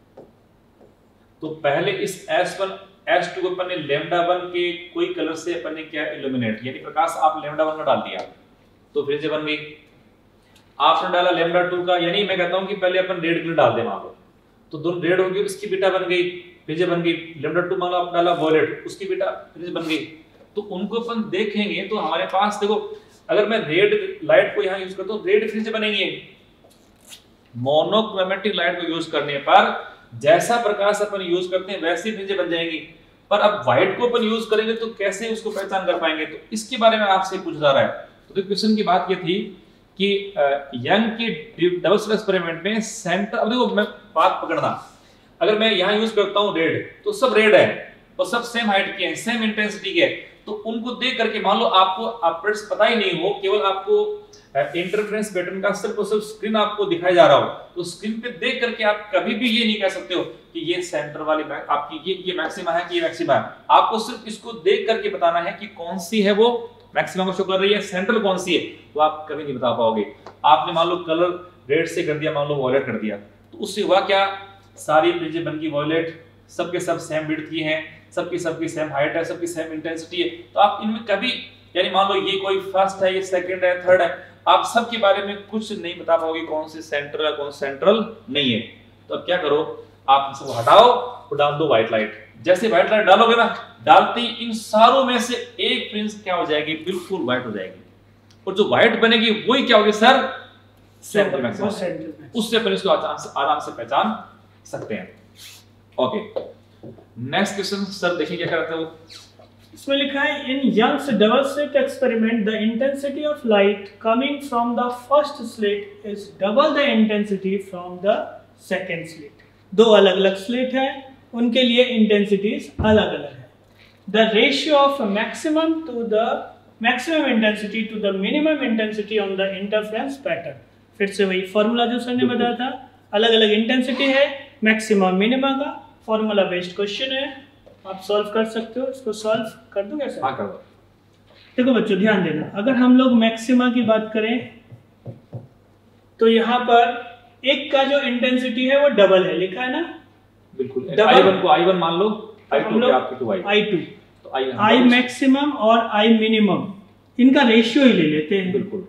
तो पहले इस एस वन एस टू को अपन ने लैम्डा वन के कोई कलर से अपन ने क्या इल्यूमिनेट, यानी प्रकाश आप लैम्डा वन में डाल दिया तो फ्रिंज बन गई। आपने डाला लैम्डा टू का, यानी मैं कहता हूं कि पहले अपन रेड कलर डाल दे वहां पर, तो दोनों रेड हो गई, उसकी बीटा बन गई, फ्रिंज बन गई। लैम्डा टू मान लो आप डाला वॉयलेट, उसकी बीटा फ्रिंज बन गई। तो उनको अपन देखेंगे तो हमारे पास देखो, अगर मैं रेड लाइट को यहाँ यूज करता हूँ रेड फ्रिंज बनेंगे। मोनोक्रोमेटिक लाइट को यूज करने पर जैसा प्रकाश अपन यूज करते हैं वैसी फ्रिंज बन जाएंगी, पर अब व्हाइट को अपन यूज करेंगे तो कैसे उसको पहचान कर पाएंगे, तो इसके बारे में आपसे पूछा जा रहा है। तो क्वेश्चन की बात ये थी कि यंग की डबल स्लिट एक्सपेरिमेंट में सेंटर, अब देखो मैं बात पकड़ना, अगर मैं यहाँ यूज करता हूँ रेड तो सब रेड है और सब सेम हाइट के हैं, सेम इंटेंसिटी के, तो उनको देख करके मान लो आपको अपवर्ड्स पता ही नहीं हो, केवल आपको इंटरफेरेंस पैटर्न का सिर्फ और सिर्फ स्क्रीन आपको दिखाई जा रहा हो, तो स्क्रीन पे देख करके आप कभी भी ये नहीं कह सकते हो कि ये सेंटर वाली आपकी ये ये मैक्सिमा है कि ये मैक्सिमा है। आपको सिर्फ इसको देख करके बताना है कि कौन सी है वो मैक्सिमा को शो कर रही है, सेंट्रल कौन सी है, वो आप कभी नहीं बता पाओगे। आपने मान लो कलर रेड से कर दिया, मान लो वॉयलेट कर दिया, तो उससे हुआ क्या, सारी फ्रिंजें बन गई वॉयलेट, सबके सब सेम विड्थ की हैं, सबकी सबकी सेम हाइट है, सबकी सेम इंटेंसिटी है। तो आप इनमें कभी, यानी मान लो ये कोई फर्स्ट है, ये सेकंड है, थर्ड है, आप सब के बारे में कुछ नहीं बता पाओगे कौन सी सेंट्रल है कौन सेंट्रल नहीं है। तो अब क्या करो, आप इसको हटाओ और डाल दो व्हाइट लाइट। जैसे व्हाइट लाइट डालोगे ना, डालते ही इन सारों में से एक फ्रिंज क्या हो जाएगी, बिल्कुल व्हाइट हो जाएगी, और जो व्हाइट बनेगी वही क्या होगी सर, सेंट्रल मैक्सिमा। उससे अपन इसको आराम से पहचान सकते हैं। ओके, नेक्स्ट क्वेश्चन सर देखिए क्या करते हो। इसमें लिखा है in Young's double slit experiment the intensity of light coming from the first slit is double the intensity from the second slit. दो अलग अलग स्लिट है, उनके लिए इंटेंसिटीज अलग अलग है। The ratio of maximum to the maximum intensity to the minimum intensity on the interference pattern. फिर से वही फॉर्मूला जो सर ने बताया था, अलग अलग इंटेंसिटी है, मैक्सिमम मिनिमा का फॉर्मूला बेस्ड क्वेश्चन है, आप सॉल्व कर सकते हो। इसको सॉल्व कर दूं कैसे? हाँ कर दो। देखो बच्चों ध्यान देना, अगर हम लोग मैक्सिमा की बात करें तो यहाँ पर एक का जो इंटेंसिटी है वो डबल है, लिखा है ना, बिल्कुल। आई वन को आई वन मान लो, आई टू को आपकी टू आई आई टू, तो आई आई मैक्सिमम और आई मिनिमम इनका रेशियो ही ले लेते हैं, बिल्कुल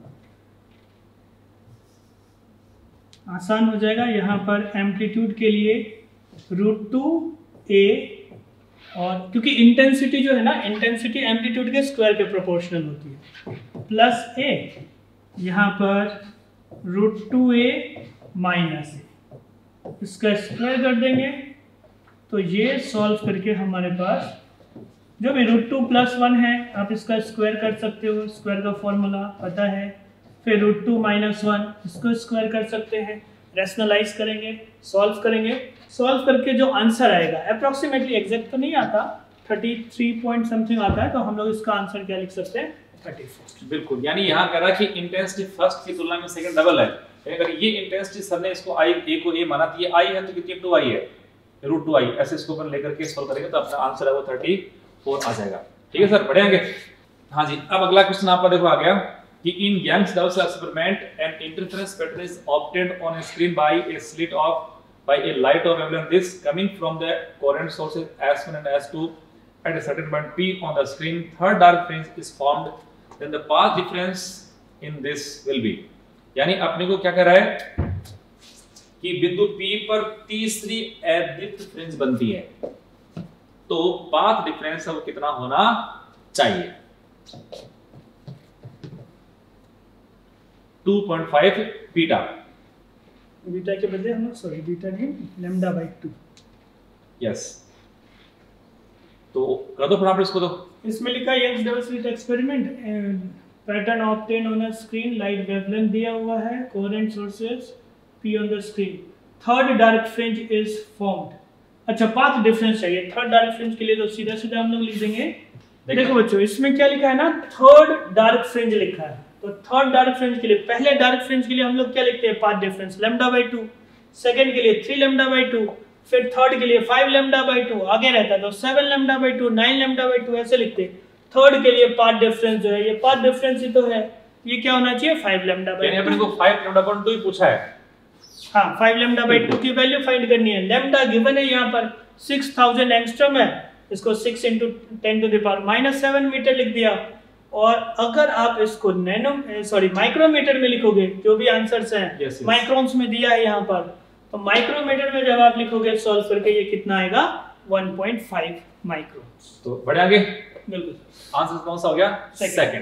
आसान हो जाएगा। यहाँ पर एम्पलीट्यूड के लिए रूट टू ए, और क्योंकि इंटेंसिटी जो है ना, इंटेंसिटी एम्पलीट्यूड के स्क्वायर के प्रोपोर्शनल होती है, प्लस ए, यहाँ पर root two A minus A, इसका स्क्वायर कर देंगे तो ये सॉल्व करके हमारे पास जो भी रूट टू प्लस वन है आप इसका स्क्वायर कर सकते हो, स्क्वायर का फॉर्मूला पता है। फिर रूट टू माइनस वन, इसको स्क्वायर कर सकते हैं, रैशनलाइज करेंगे, सॉल्व करेंगे, सॉल्व करके जो आंसर आएगा अप्रोक्सीमेटली एग्जैक्ट तो नहीं आता, थर्टी थ्री पॉइंट समथिंग आता है, तो हम लोग इसका आंसर क्या लिख सकते हैं, थर्टी फोर। बिल्कुल, यानी यहाँ कह रहा है कि इंटेंसिटी फर्स्ट की तुलना में सेकंड डबल है। अगर ये इंटेंसिटी सर ने इसको आई ए को ए माना, तो ये आई है तो कितनी टू आई है, रूट टू आई, ऐसे इसको अपन लेकर के सॉल्व करेंगे तो अपना आंसर है वो थर्टी फोर आ जाएगा। ठीक है सर, बढ़ेंगे। हाँ जी, अब अगला क्वेश्चन आपका देखो आ गया कि in Young's double slit experiment an interference pattern is obtained on a screen by a slit of by a light of wavelength this coming from the coherent sources S one and S two at a certain point P on the screen. Third dark fringe is formed, then the path difference in this will be, यानी अपने को क्या कह रहा है कि बिंदु P पर तीसरी अदीप्त फ्रिंज बनती है, तो पाथ डिफरेंस अब कितना होना चाहिए, two point five beta. Beta के बदले हम लोग सॉरी बीटा नहीं लैम्डा बाय टू। यस, तो कर दो फटाफट इसको। तो इसमें लिखा है Young's double slit experiment pattern obtain on a screen, light wavelength दिया हुआ है, coherent sources P on the screen, third dark fringe is formed. अच्छा, पाथ डिफरेंस चाहिए थर्ड डार्क फ्रिंज के लिए, तो सीधा सीधा हम लोग लिख देंगे। देखो बच्चों, इसमें क्या लिखा है ना, थर्ड डार्क फ्रिंज लिखा है, तो थर्ड डार्क फ्रिंज के लिए, पहले डार्क फ्रिंज के लिए हम लोग क्या लिखते हैं, path difference lambda by two, second के लिए थ्री लैम्डा बाय टू, फिर थर्ड के लिए फाइव लेमडा बाई टू आगे रहता है तो seven lambda by two, nine lambda by two ऐसे लिखते। थर्ड के लिए पाथ डिफरेंस जो है ये पाथ डिफरेंस ही तो है, ये क्या होना चाहिए फाइव लेमडा बाई टू। अपने को फाइव लेमडा बाई टू ही पूछा है। हाँ फाइव लेमडा बाई टू की वैल्यू फाइंड करनी है। लेमडा गिवन है यहाँ पर सिक्स थाउजेंड एंगस्ट्रॉम है, इसको six into ten to the power minus seven metre लिख दिया। और अगर आप इसको नैनो सॉरी माइक्रोमीटर में लिखोगे, जो भी आंसर्स हैं yes, yes. माइक्रोन्स में दिया है यहाँ पर, तो माइक्रोमीटर में जब आप लिखोगे सॉल्व करके ये कितना आएगा वन पॉइंट फाइव माइक्रोन्स। तो बढ़े आगे। बिल्कुल आंसर कौन सा हो गया? सेकंड।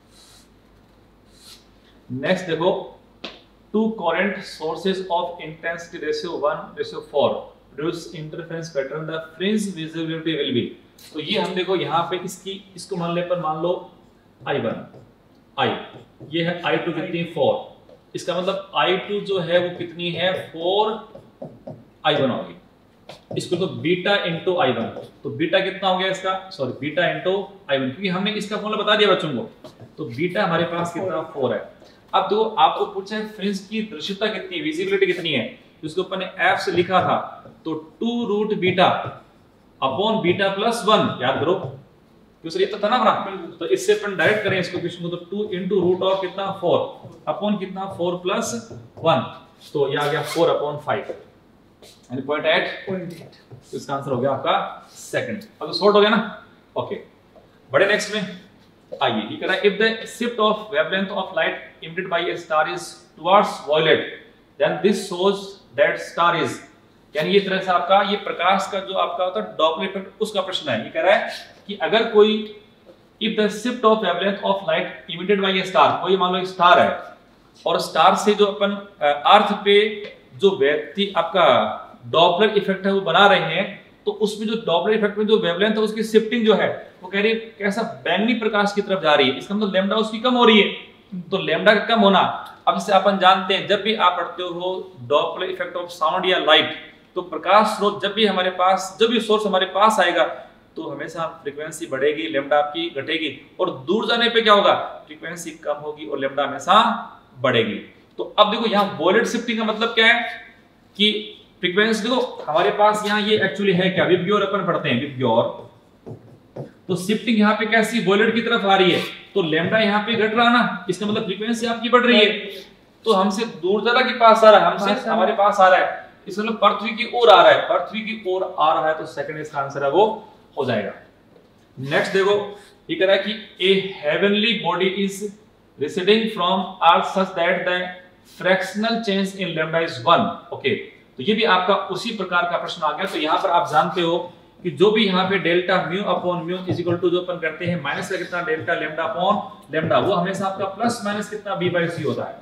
नेक्स्ट देखो, two current sources of intensity ratio one ratio four produce interference pattern, the fringe visibility will be. तो ये हम देखो यहाँ पे इसकी इसको मान ले पर मान लो आई वन, I ये है आई टू कितनी फोर, इसका मतलब आई टू जो है वो कितनी है फोर आई वन होगी। इसको तो बीटा इंटू आई वन, तो बीटा कितना हो गया इसका, sorry beta into I one, क्योंकि हमने इसका फॉर्मूला बता दिया बच्चों को। तो बीटा हमारे पास कितना फोर है। अब देखो आपको पूछा है फ्रिंज की दृश्यता कितनी है, विजिबिलिटी कितनी है, उसको अपन ने एफ से लिखा था तो two root beta upon beta plus one, याद करो क्यों सर ये तो था ना अपना। तो इससे अपन डायरेक्ट करें इसको क्वेश्चन को, तो टू इंटू रूट ऑफ कितना फोर अपॉन कितना फोर प्लस वन, तो ये आ गया फोर अपॉन फाइव यानी पॉइंट एट पॉइंट एट। तो इसका आंसर हो गया आपका सेकंड। अब तो शॉर्ट हो गया ना। ओके बड़े नेक्स्ट में आइए, ये कह रहा है if the shift of wavelength of light emitted by a star is towards violet then this shows that star is, यानी ये तरह से आपका ये प्रकाश का जो आपका होता है डॉपलर इफेक्ट उसका प्रश्न है। ये कह रहा है कि अगर कोई if the shift of wavelength of light emitted by a star, कोई मान लो एक स्टार है और स्टार से जो अपन अर्थ पे जो व्यक्ति आपका डॉपलर इफेक्ट है वो बना रहे हैं, तो उसमें जो डॉपलर इफेक्ट में जो वेवलेंथ है उसकी शिफ्टिंग जो है वो कह रही है कैसा बैंगनी प्रकाश की तरफ जा रही है, इसका मतलब लैम्डा उसकी कम हो रही है। तो लैम्डा का कम होना, अब इससे अपन जानते हैं जब भी आप पढ़ते हो डॉपलर इफेक्ट ऑफ साउंड या लाइट, तो प्रकाश स्रोत जब भी हमारे पास जब भी सोर्स हमारे पास आएगा तो हमेशा फ्रीक्वेंसी बढ़ेगी, लैम्डा आपकी घटेगी, और दूर जाने पे क्या होगा, फ्रीक्वेंसी कम होगी और लैम्डा हमेशा बढ़ेगी। तो अब देखो यहाँ वॉलेट शिफ्टिंग का मतलब क्या है कि फ्रीक्वेंसी देखो हमारे पास यहाँ ये एक्चुअली है क्या, विबग्योर अपन पढ़ते हैं विबग्योर, तो शिफ्टिंग यहाँ पे कैसी वॉलेट की तरफ आ रही है, तो लैम्डा यहाँ पे घट रहा ना, इसका मतलब फ्रीक्वेंसी आपकी बढ़ रही है। तो हमसे दूर जरा के पास आ रहा है, हमसे हमारे पास आ रहा है, इसका मतलब पृथ्वी की ओर आ रहा है, पृथ्वी की ओर आ रहा है, तो सेकंड इसका आंसर है वो हो जाएगा। नेक्स्ट देखो ये कह रहा है कि a heavenly body is receding from earth such that the fractional change in lambda is one. Okay, तो ये भी आपका उसी प्रकार का प्रश्न आ गया। तो यहाँ पर आप जानते हो कि जो भी यहाँ पे delta mu upon mu is equal to जो अपन करते हैं माइनस का कितना डेल्टा लैम्डा अपॉन लैम्डा, वो हमेशा आपका प्लस माइनस कितना बी बाई सी होता है,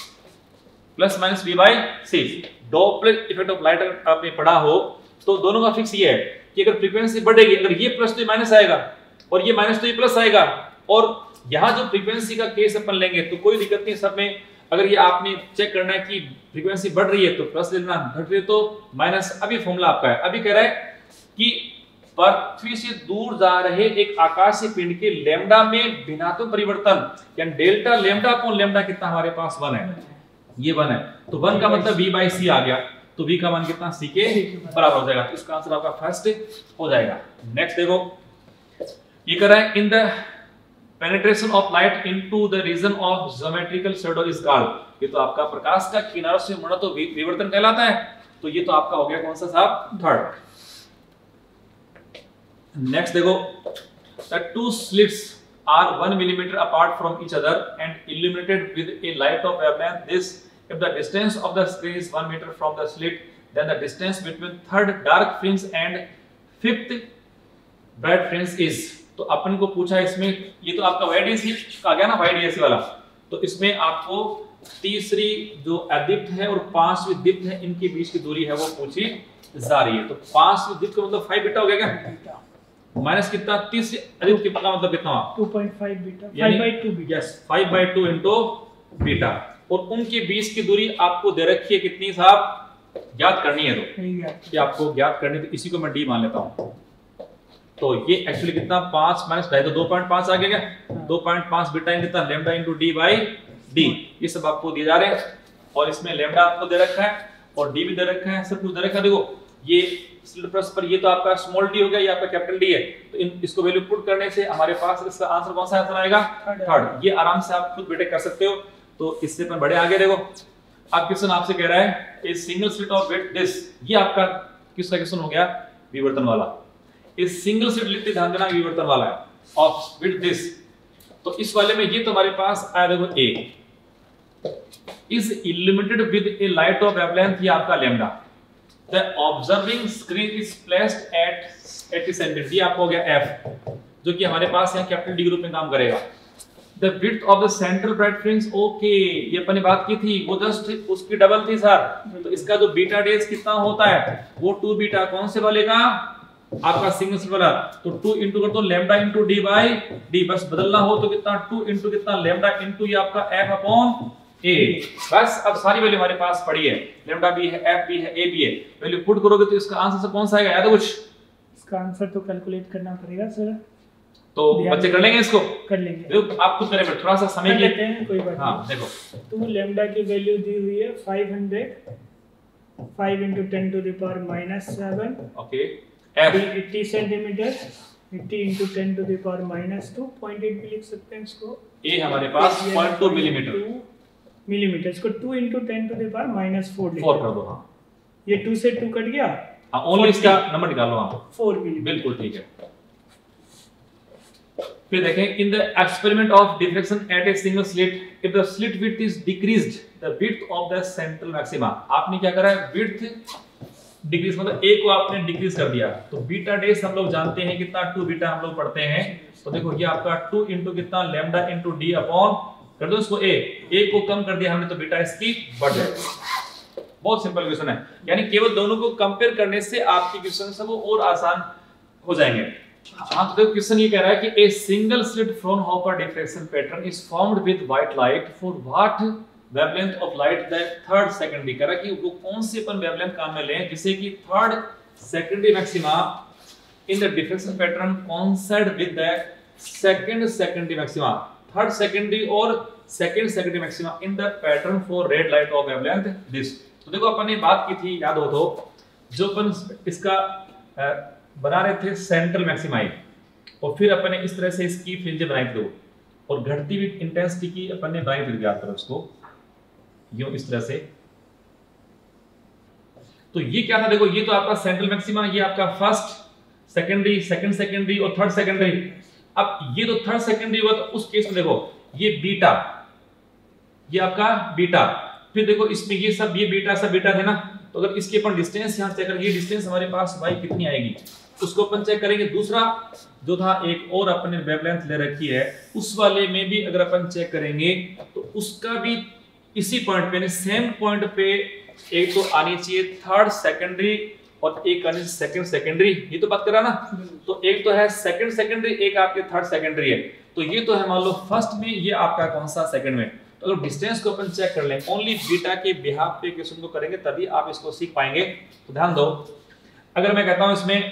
plus minus b by c. Doppler effect of light आपने पढ़ा हो तो दोनों का फिक्स ये है कि अगर फ्रीक्वेंसी बढ़ेगी, अगर ये प्लस तो ये माइनस आएगा और ये माइनस तो ये प्लस आएगा, और यहाँ जो फ्रीक्वेंसी का केस अपन लेंगे तो कोई दिक्कत नहीं, सब में अगर ये आपने चेक करना है कि फ्रीक्वेंसी बढ़ रही है तो प्लस लेना, घट रही है तो माइनस। अभी फॉर्मूला आपका है, अभी कह रहा है कि पृथ्वी से दूर जा रहे एक आकाशीय पिंड के लैम्डा में भिन्नात्मक परिवर्तन यानी डेल्टा लैम्डा अपॉन लैम्डा कितना हमारे पास वन है, ये वन है, तो वन का मतलब बी बाई सी आ गया, तो v का मान कितना c के बराबर हो जाएगा, तो इसका आंसर आपका फर्स्ट हो जाएगा। नेक्स्ट देखो ये कर रहा है in the penetration of light into the region of geometrical shadow is called, ये तो आपका प्रकाश का किनारों से मुड़ना तो विवर्तन कहलाता है, तो ये तो आपका हो गया कौन सा साहब, थर्ड। नेक्स्ट देखो the two slits are one millimeter apart from each other and illuminated with a light of wavelength this, if the distance of the screen is one meter from the slit, then the distance between third dark fringe and fifth bright fringe is। तो अपन को पूछा इसमें, ये तो आपका वाइड एसी आ गया ना, वाइड एसी वाला, तो इसमें आपको तीसरी जो अदीप्त है और पांचवी दीप्त है इनके बीच की दूरी है वो पूछी जा रही है। तो पांचवी दीप्त का मतलब फाइव बीटा हो गया क्या, माइनस कितना तीसरी अदीप्त की का मतलब कितना two point five beta, five by two beta, yes five by two into beta, और उनके बीच की दूरी आपको दे रखी है कितनी साहब, ज्ञात करनी है, तो ये आपको ज्ञात करनी, तो इसी को मैं डी मान लेता हूं। तो ये एक्चुअली कितना पांच माइनस ढाई, तो दो पॉइंट पांच आ गया क्या, दो पॉइंट पांच बीटा इन कितना lambda into D by D, ये सब आपको दिए जा रहे हैं, और इसमें लैम्डा आपको दे रखा है और डी भी दे रखा है, सब कुछ दे रखा है। देखो ये स्लिट प्रेस पर ये तो आपका स्मॉल डी हो गया, ये आपका कैपिटल डी है, तो इन इसको वैल्यू पुट करने से हमारे पास इसका आंसर कौन सा आंसर आएगा? थर्ड। ये आराम से आप खुद बेटे कर सकते हो। तो इससे अपन बड़े आगे देखो, अब क्वेश्चन आपसे कह रहा है a single slit of width this, ये आपका किसका क्वेश्चन हो गया? विवर्तन वाला। इस सिंगल स्लिट लिखते ध्यान देना विवर्तन वाला है, ऑफ विड्थ दिस। तो इस वाले में ये तो हमारे पास आया देखो ए is illuminated with a light of wavelength, ये आपका lambda. The observing screen is placed at eighty centimeter, ये आपको हो गया F, जो कि हमारे पास यहाँ कैपिटल डी ग्रुप में काम करेगा। The width of the central bright fringe, okay, ये अपन ने बात की थी, वो जस्ट उसकी डबल थी सर। तो इसका जो बीटा डेज कितना होता है? वो टू बीटा, कौन से वाले का? आपका सिंगल स्लिट वाला। तो टू इंटू कर दो lambda into D by D, बस बदलना हो तो कितना? टू इंटू कितना? लैम्डा इंटू ये आपका F अपॉन ए। बस अब सारी वैल्यू हमारे पास पड़ी है, लैम्डा भी है, एफ भी है, ए भी है। वैल्यू पुट करोगे तो इसका आंसर से कौन सा आएगा? याद है कुछ? इसका आंसर तो कैलकुलेट करना पड़ेगा सर। तो बच्चे कर लेंगे इसको? कर लेंगे। देखो आप खुद करें, थोड़ा सा समय लेते हैं, कोई बात नहीं। हाँ देखो, तो लैम्डा की वैल्यू दी हुई है five hundred, five into ten to the power minus seven. Okay, F eighty centimetre, eighty into ten to the power minus two, zero point eight भी लिख सकते हैं इसको। ए हमारे पास zero point two millimetre millimetre, इसको two into ten to the power minus four लिख फोर कर दो। हाँ, ये टू से टू कट गया, हाँ ओनली इसका नंबर निकालो। हाँ फोर मिलीमीटर, बिल्कुल ठीक है। फिर देखें, in the experiment of deflection at a single slit, if the slit width is decreased the width of the central maxima. आपने क्या करा है? विड्थ डिक्रीज मतलब ए को आपने डिक्रीज कर दिया। तो बीटा डेज हम लोग जानते हैं कितना? टू बीटा हम लोग पढ़ते हैं। तो देखो ये आपका टू इंटू कितना? लैम्डा इंटू डी अपॉन कर दो इसको ए, ए को कम कर दिया हमने तो बीटा इसकी बढ़ जाएगी। बहुत सिंपल क्वेश्चन है, यानी केवल दोनों को कंपेयर करने से आपके क्वेश्चन सब और आसान हो जाएंगे। हाँ तो देखो क्वेश्चन ये कह रहा है कि a single slit Fraunhofer diffraction pattern is formed with white light for what wavelength of light the third secondary. कह रहा है कि वो कौन सी अपन वेवलेंथ काम में लें जिससे कि third secondary maxima in the diffraction pattern coincide with the second secondary maxima, third secondary और second secondary maxima in the pattern for red light of wavelength this. तो देखो अपन ने बात की थी, याद हो तो, जो अपन इसका बना रहे थे सेंट्रल मैक्सिमाई, और फिर अपन ने इस तरह से इसकी फ्रिंज बनाई थी और घटती हुई इंटेंसिटी की अपन ने बनाई थी, याद करो उसको यूं इस तरह से। तो ये क्या था? देखो ये तो आपका सेंट्रल मैक्सिमा, ये आपका फर्स्ट सेकेंडरी, सेकंड सेकेंडरी और थर्ड सेकेंडरी। अब ये तो थर्ड सेकेंडरी हुआ, तो उस केस में देखो ये बीटा, ये आपका बीटा, फिर देखो इसमें ये सब ये बीटा सब बीटा थे ना। तो अगर इसके अपन डिस्टेंस यहां चेक करेंगे, ये डिस्टेंस हमारे पास y कितनी आएगी उसको अपन चेक करेंगे। दूसरा जो था एक और अपन ने वेवलेंथ ले रखी है, उस वाले में भी अगर अपन चेक करेंगे तो उसका भी इसी पॉइंट पे, सेम पॉइंट पे एक तो आनी चाहिए थर्ड सेकेंडरी और एक आनी चाहिए सेकंड सेकेंडरी। ये तो बात करा ना। तो एक तो है सेकंड सेकेंडरी, एक आपके थर्ड सेकेंडरी है। तो ये तो है मान लो फर्स्ट में, ये आपका कौन सा सेकंड में। तो अगर डिस्टेंस को अपन चेक कर लें, ओनली बीटा के बिहाफ पे क्वेश्चन को करेंगे तभी आप इसको सीख पाएंगे। तो ध्यान दो, अगर मैं कहता हूं इसमें,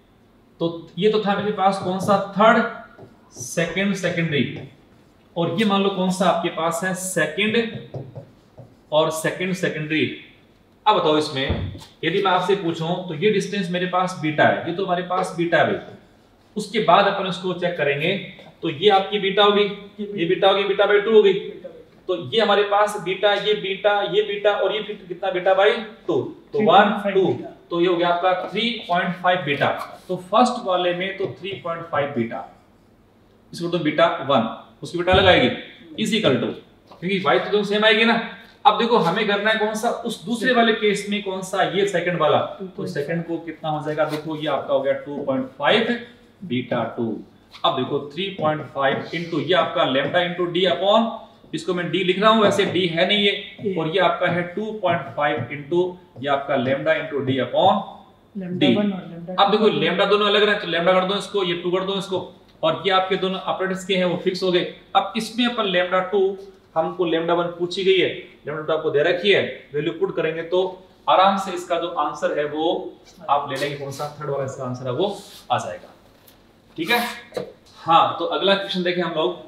तो ये तो था मेरे पास कौन सा? थर्ड सेकंड सेकेंडरी, और ये मान लो कौन सा आपके पास है? सेकंड और सेकंड सेकेंडरी। अब बताओ इसमें यदि मैं आपसे पूछूं तो ये डिस्टेंस मेरे पास बीटा है, ये तो हमारे पास बीटा है। उसके बाद अपन इसको चेक करेंगे तो ये आपकी बीटा होगी, ये बीटा होगी, बीटा बाई टू होगी। तो ये हमारे पास बीटा, ये बीटा, ये बीटा और ये कितना? Beta by two. तो वन टू, तो ये हो गया आपका थ्री पॉइंट फाइव बीटा। तो फर्स्ट वाले में तो थ्री पॉइंट फाइव बीटा, इसको तो बीटा वन, उसकी बीटा लगाएगी इज इक्वल टू, क्योंकि y तो सेम आएगी ना। अब देखो हमें करना है कौन सा? उस दूसरे वाले केस में कौन सा? ये सेकंड वाला। तो सेकंड को कितना हो जाएगा? देखो ये आपका हो गया two point five beta two. अब देखो थ्री पॉइंट फाइव इनटू ये आपका लैम्डा इनटू डी अपॉन, इसको मैं डी लिख रहा हूं, वैसे डी है नहीं ये, और ये आपका है टू पॉइंट फाइव इनटू ये आपका lambda into D upon D. अब देखो लैम्डा दोनों अलग है, तो लैम्डा कर दो इसको, ये टू कर दो इसको, और ये आपके दोनों ऑपरेटर्स के हैं वो फिक्स हो गए। अब इसमें अपन लैम्डा टू, हमको लैम्डा वन पूछी गई है, लैम्डा टू आपको दे रखी है, वैल्यू पुट करेंगे तो आराम से इसका जो आंसर है वो आप ले लेंगे। कौन सा? थर्ड वाला इसका आंसर है वो आ जाएगा। ठीक है। हाँ तो अगला क्वेश्चन देखें हम लोग।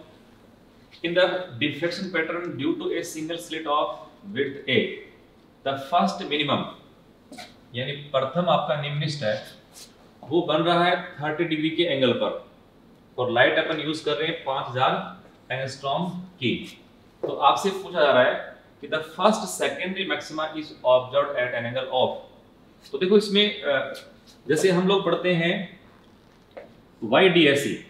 In the deflection pattern due to a single slit of width a, the first minimum यानी प्रथम आपका निम्निष्ठ है वो बन रहा है थर्टी डिग्री के एंगल पर, और लाइट अपन यूज कर रहे हैं पांच हजार एंगस्ट्रॉम की। तो आपसे पूछा जा रहा है कि the first secondary maxima is observed at an angle of. तो देखो इसमें जैसे हम लोग पढ़ते हैं वाई डी एस ई,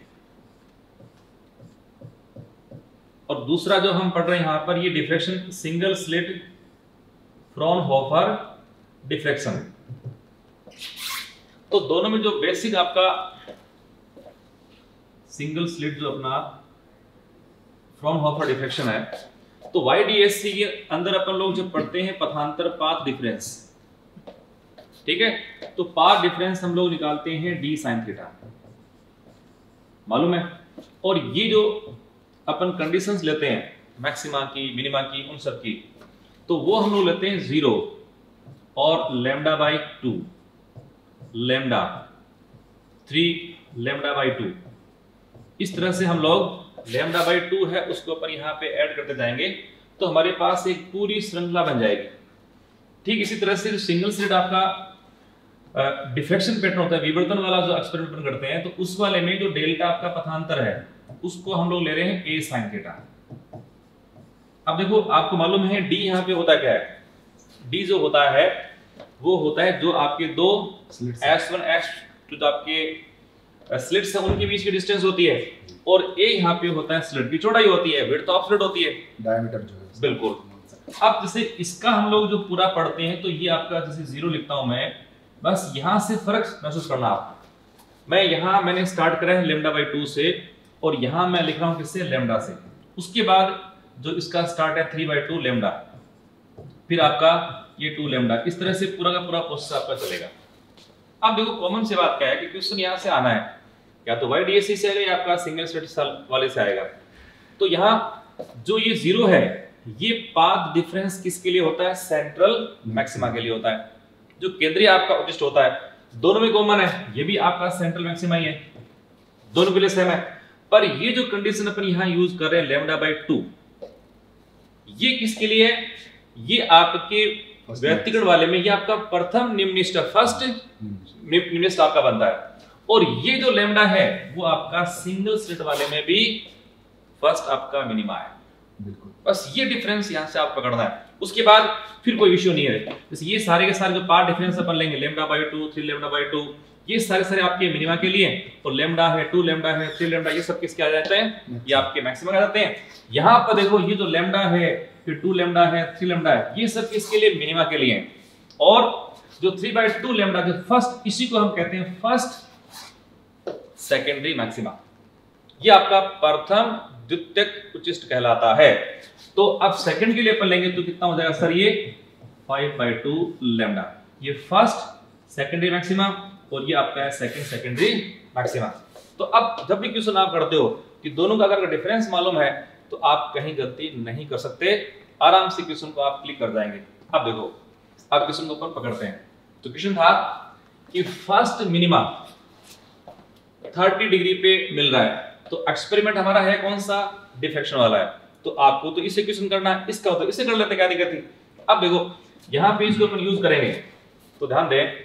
और दूसरा जो हम पढ़ रहे हैं यहां पर ये diffraction single slit Fraunhofer deflection. तो दोनों में जो बेसिक आपका सिंगल स्लिट जो अपना फ्रॉनहोफर डिफ्लेक्शन है, तो वाई डी एस सी के अंदर अपन लोग जब पढ़ते हैं पथांतर पाथ डिफरेंस, ठीक है, तो पाथ डिफरेंस हम लोग निकालते हैं डी साइन थीटा, मालूम है। और ये जो अपन कंडीशंस लेते हैं मैक्सिमा की, मिनिमा की, उन सब की, तो वो हम लोग लेते हैं जीरो और lambda by two, lambda three, lambda by two. इस तरह से हम लोग लेमडा बाई टू है उसको अपन यहाँ पे ऐड करते जाएंगे, तो हमारे पास एक पूरी श्रृंखला बन जाएगी। ठीक इसी तरह से सिंगल स्लिट आपका डिफ्रेक्शन पैटर्न होता है, विवर्तन वाला जो एक्सपेरिमेंट करते हैं, तो उस वाले में जो डेल्टा आपका पथांतर है उसको हम लोग ले रहे हैं ए साइन थीटा। अब देखो आपको मालूम है डी यहाँ पे होता क्या है, डी जो होता है वो होता है जो आपके दो एस वन एस टू जो आपके स्लिट्स हैं उनके बीच की डिस्टेंस होती है, और ए यहाँ पे होता है स्लिट की चौड़ाई होती है, विड्थ ऑफ स्लिट होती है, डायमीटर जो है। बिल्कुल। अब जैसे इसका हम लोग जो पूरा पढ़ते हैं तो ये आपका जैसे जीरो लिखता हूं मैं, बस यहां से फर्क महसूस करना आप। मैं यहां मैंने स्टार्ट करा है लेमडा बाई टू से, और यहां मैं लिख रहा हूं किससे, लेमडा से। उसके बाद जो इसका स्टार्ट है थ्री बाई टू लेमडा, फिर आपका ये टू लेमडा, इस तरह से पूरा का पूरा प्रोसेस आपका चलेगा। अब देखो कॉमन से बात क्या है कि क्वेश्चन यहां से आना है, या तो वाई डी एस सी से आएगा या आपका सिंगल स्लिट वाले से आएगा। तो यहाँ जो ये जीरो है ये पाथ डिफरेंस किसके लिए होता है, सेंट्रल मैक्सिमा के लिए होता है, जो केंद्रीय आपका उच्चिष्ट होता है। दोनों में कॉमन है, ये भी आपका सेंट्रल मैक्सिमा ही है, दोनों के लिए सेम है। पर ये जो कंडीशन अपन यहाँ यूज कर रहे हैं लेमडा बाई टू, ये किसके लिए है, ये आपके व्यक्तिगत वाले में ये आपका प्रथम निम्निष्ठ फर्स्ट निम्निष्ठ आपका बनता है, और ये जो लेमडा है वो आपका सिंगल स्लिट वाले में भी फर्स्ट आपका मिनिमा है। बिल्कुल, बस ये डिफरेंस यहां से आप पकड़ना है, उसके बाद फिर कोई इश्यू नहीं है। जैसे ये सारे के सारे जो पार्ट डिफरेंस अपन लेंगे lambda by two, three lambda by two, ये सारे सारे आपके मिनिमा के लिए, और लेमडा है, टू लेमडा है, थ्री लेमडा, ये सब किसके आ जाते हैं, ये आपके मैक्सिमम आ जाते हैं। यहाँ पर देखो ये जो लेमडा है, फिर टू लेमडा है, थ्री लेमडा है, ये सब किसके लिए, मिनिमा के लिए। और जो थ्री बाई टू लेमडा जो फर्स्ट, इसी को हम कहते हैं फर्स्ट सेकेंडरी मैक्सिमा, ये आपका प्रथम द्वितीयक उच्चिष्ट कहलाता है। तो अब सेकंड के लिए अपन लेंगे तो कितना हो जाएगा सर, ये फाइव बाई टू लेमडा, ये फर्स्ट सेकेंडरी मैक्सिमा, और ये आपका है सेकंड सेकेंडरी मैक्सिमा। तो अब जब भी क्वेश्चन आप करते हो कि दोनों का अगर डिफरेंस मालूम है तो आप कहीं गलती नहीं कर सकते, आराम से क्वेश्चन को आप क्लिक कर जाएंगे। अब देखो अब क्वेश्चन को अपन पकड़ते हैं। तो क्वेश्चन था कि फर्स्ट मिनिमा थर्टी डिग्री पे मिल रहा है, तो एक्सपेरिमेंट हमारा है कौन सा, डिफ्रेक्शन वाला है, तो आपको तो इससे क्वेश्चन करना है, इसका होता है इससे कर लेते, क्या दिक्कत थी। अब देखो यहां पे इसको अपन यूज करेंगे, तो ध्यान दें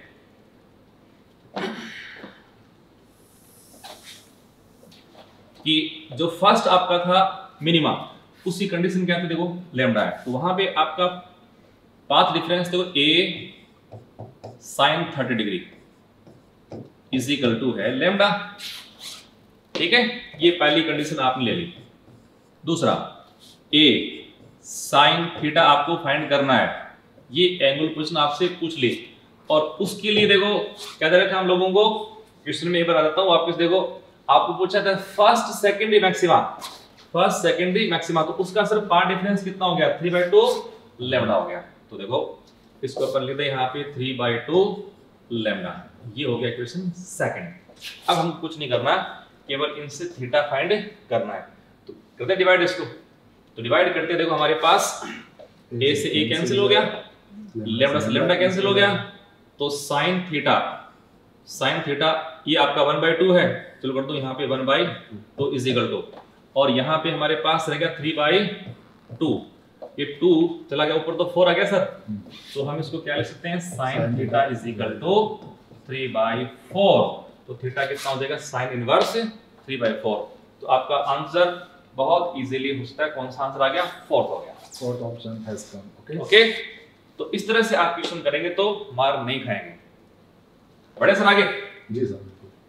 कि जो फर्स्ट आपका था मिनिमा, उसी कंडीशन क्या थी, देखो लेमडा है, तो वहां पे आपका पाथ डिफरेंस देखो a sine thirty degree is equal to है लेमडा, ठीक है, ये पहली कंडीशन आपने ले ली। दूसरा ए साइन थीटा आपको फाइंड करना है, ये एंगल पोजीशन आपसे पूछ ली, और उसके लिए देखो क्या दे रखा है हम लोगों को, क्वेश्चन में एक बार आ जाता हूं वापस, देखो आपको पूछा था first secondary maxima, first secondary maxima, तो उसका सर पार्ट डिफरेंस कितना हो गया, थ्री बाई टू लेमडा हो गया। तो देखो इसको अपन लिखते हैं यहाँ पे थ्री बाई टू लेमडा, ये हो गया क्वेश्चन सेकंड। अब हम कुछ नहीं करना, केवल इनसे थीटा फाइंड करना है, तो करते हैं डिवाइड इसको। तो डिवाइड करते हैं, देखो हमारे पास ए से ए कैंसिल हो गया, लेमडा से लेमडा कैंसिल हो गया, तो साइन थीटा साइन थीटा ये आपका वन बाई टू है, चलो कर दो यहाँ पे one by two is equal to, और यहाँ पे हमारे पास रहेगा थ्री बाई टू, ये टू चला गया ऊपर तो फोर आ गया सर, तो हम इसको क्या लिख सकते हैं, sine theta is equal to three by four. तो थीटा कितना हो जाएगा, sine inverse three by four. तो आपका आंसर बहुत इजीली हो सकता है, कौन सा आंसर आ गया, फोर्थ हो गया, fourth option has come. Okay okay, तो इस तरह से आप क्वेश्चन करेंगे तो मार नहीं खाएंगे। बड़े सर आगे जी सर।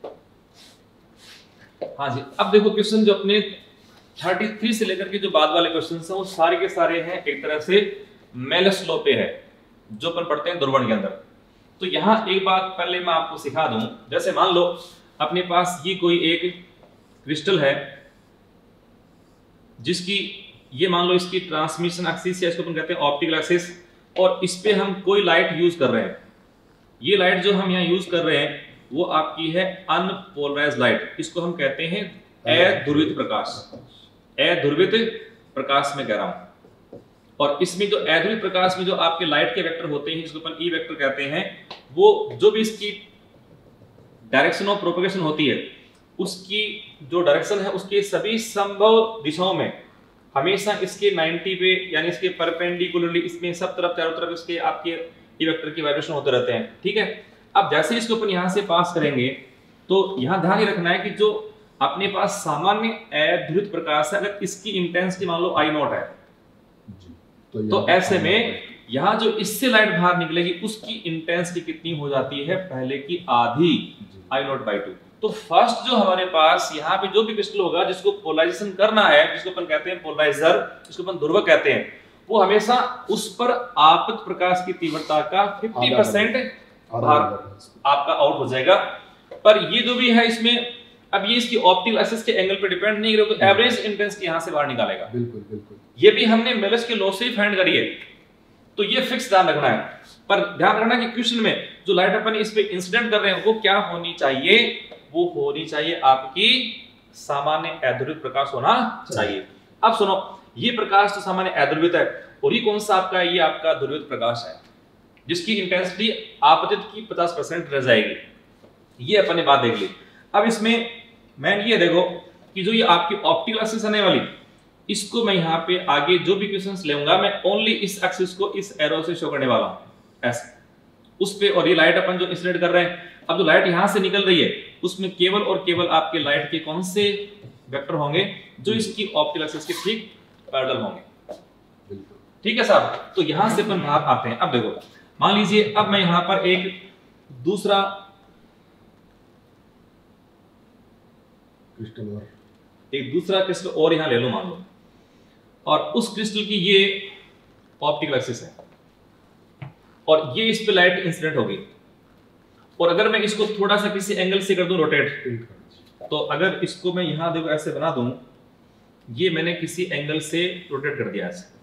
हाँ जी, अब देखो क्वेश्चन जो अपने तैंतीस से लेकर के जो बाद वाले क्वेश्चन हैं वो सारे के सारे हैं एक तरह से मेलस लॉ पे है, जो अपन पढ़ते हैं ध्रुवण के अंदर। तो यहाँ एक बात पहले मैं आपको सिखा दूं, जैसे मान लो अपने पास ये कोई एक क्रिस्टल है जिसकी ये मान लो इसकी ट्रांसमिशन एक्सिस या इसको अपन कहते हैं ऑप्टिकल एक्सिस, और इस पे हम कोई लाइट यूज कर रहे हैं। ये लाइट जो हम यहाँ यूज कर रहे हैं वो आपकी है अनपोलराइज्ड लाइट, इसको हम कहते हैं अध्रुवित प्रकाश, अध्रुवित प्रकाश में कह रहा हूं। और इसमें जो अध्रुवित प्रकाश में जो आपके लाइट के वेक्टर होते हैं जिसको अपन ई वेक्टर कहते हैं, वो जो भी इसकी डायरेक्शन ऑफ प्रोपगेशन होती है उसकी जो डायरेक्शन है उसके सभी संभव दिशाओं में हमेशा इसके नब्बे पे यानी इसके परपेंडिकुलरली इसमें सब तरफ चारों तरफ इसके आपके ई वेक्टर की वाइब्रेशन होते रहते हैं। ठीक है, अब जैसे इसको अपन यहां से पास करेंगे तो यहां ध्यान ही रखना है कि जो अपने पास सामान्य अध्रुवित प्रकाश है, अगर इसकी इंटेंसिटी मान लो आई नॉट है तो, तो ऐसे में यहां जो इससे लाइट बाहर निकलेगी उसकी इंटेंसिटी कितनी हो जाती है, पहले की आधी, आई नॉट बाई टू। तो फर्स्ट जो हमारे पास यहाँ पे जो भी क्रिस्टल होगा जिसको पोलराइजेशन करना है, जिसको अपन कहते हैं पोलराइजर, जिसको अपन ध्रुवक कहते हैं, वो हमेशा उस पर आपतित प्रकाश की तीव्रता का पचास परसेंट बाहर आपका आउट हो जाएगा। पर ये जो भी है इसमें अब ये इसकी ऑप्टिकल एक्सिस के एंगल पे डिपेंड नहीं करेगा, तो एवरेज इंटेंसिटी यहां से बाहर निकालेगा। बिल्कुल बिल्कुल, ये भी हमने मेलस के लॉ से ही फाइंड करी है, तो ये फिक्स ध्यान रखना है। पर ध्यान रखना कि क्वेश्चन में जो लाइट अपन इस पे इंसिडेंट कर रहे हैं वो क्या होनी चाहिए, वो होनी चाहिए आपकी सामान्य अध्रुवित प्रकाश होना चाहिए। अब सुनो, ये प्रकाश तो सामान्य अध्रुवित है और ये कौन सा आपका, ये आपका ध्रुवित प्रकाश है जिसकी इंटेंसिटी आपतित की पचास परसेंट रह जाएगी। ये अपन ने बात देख ली। अब इसमें मैं ये देखो कि जो ये आपकी ऑप्टिकल एक्सिस आने वाली, इसको मैं यहाँ पे आगे जो भी क्वेश्चंस लेऊंगा मैं ओनली इस एक्सिस को इस एरो से शो करने वाला हूँ ऐसे उस पे। और ये लाइट अपन जो इंसिडेंट कर रहे हैं, अब जो लाइट यहाँ से निकल रही है उसमें केवल और केवल आपके लाइट के कौन से वेक्टर होंगे, जो इसकी ऑप्टिकल एक्सिस के ठीक पैरेलल होंगे। ठीक है साहब, तो यहां से अपन बाहर आते हैं। अब देखो, मान लीजिए अब मैं यहां पर एक दूसरा क्रिस्टल और एक दूसरा क्रिस्टल और यहां ले लो मान लो, और उस क्रिस्टल की ये ऑप्टिकल एक्सिस है और ये इस पे लाइट इंसिडेंट होगी। और अगर मैं इसको थोड़ा सा किसी एंगल से कर दूं रोटेट, तो अगर इसको मैं यहां देखो ऐसे बना दूं, ये मैंने किसी एंगल से रोटेट कर दिया ऐसे।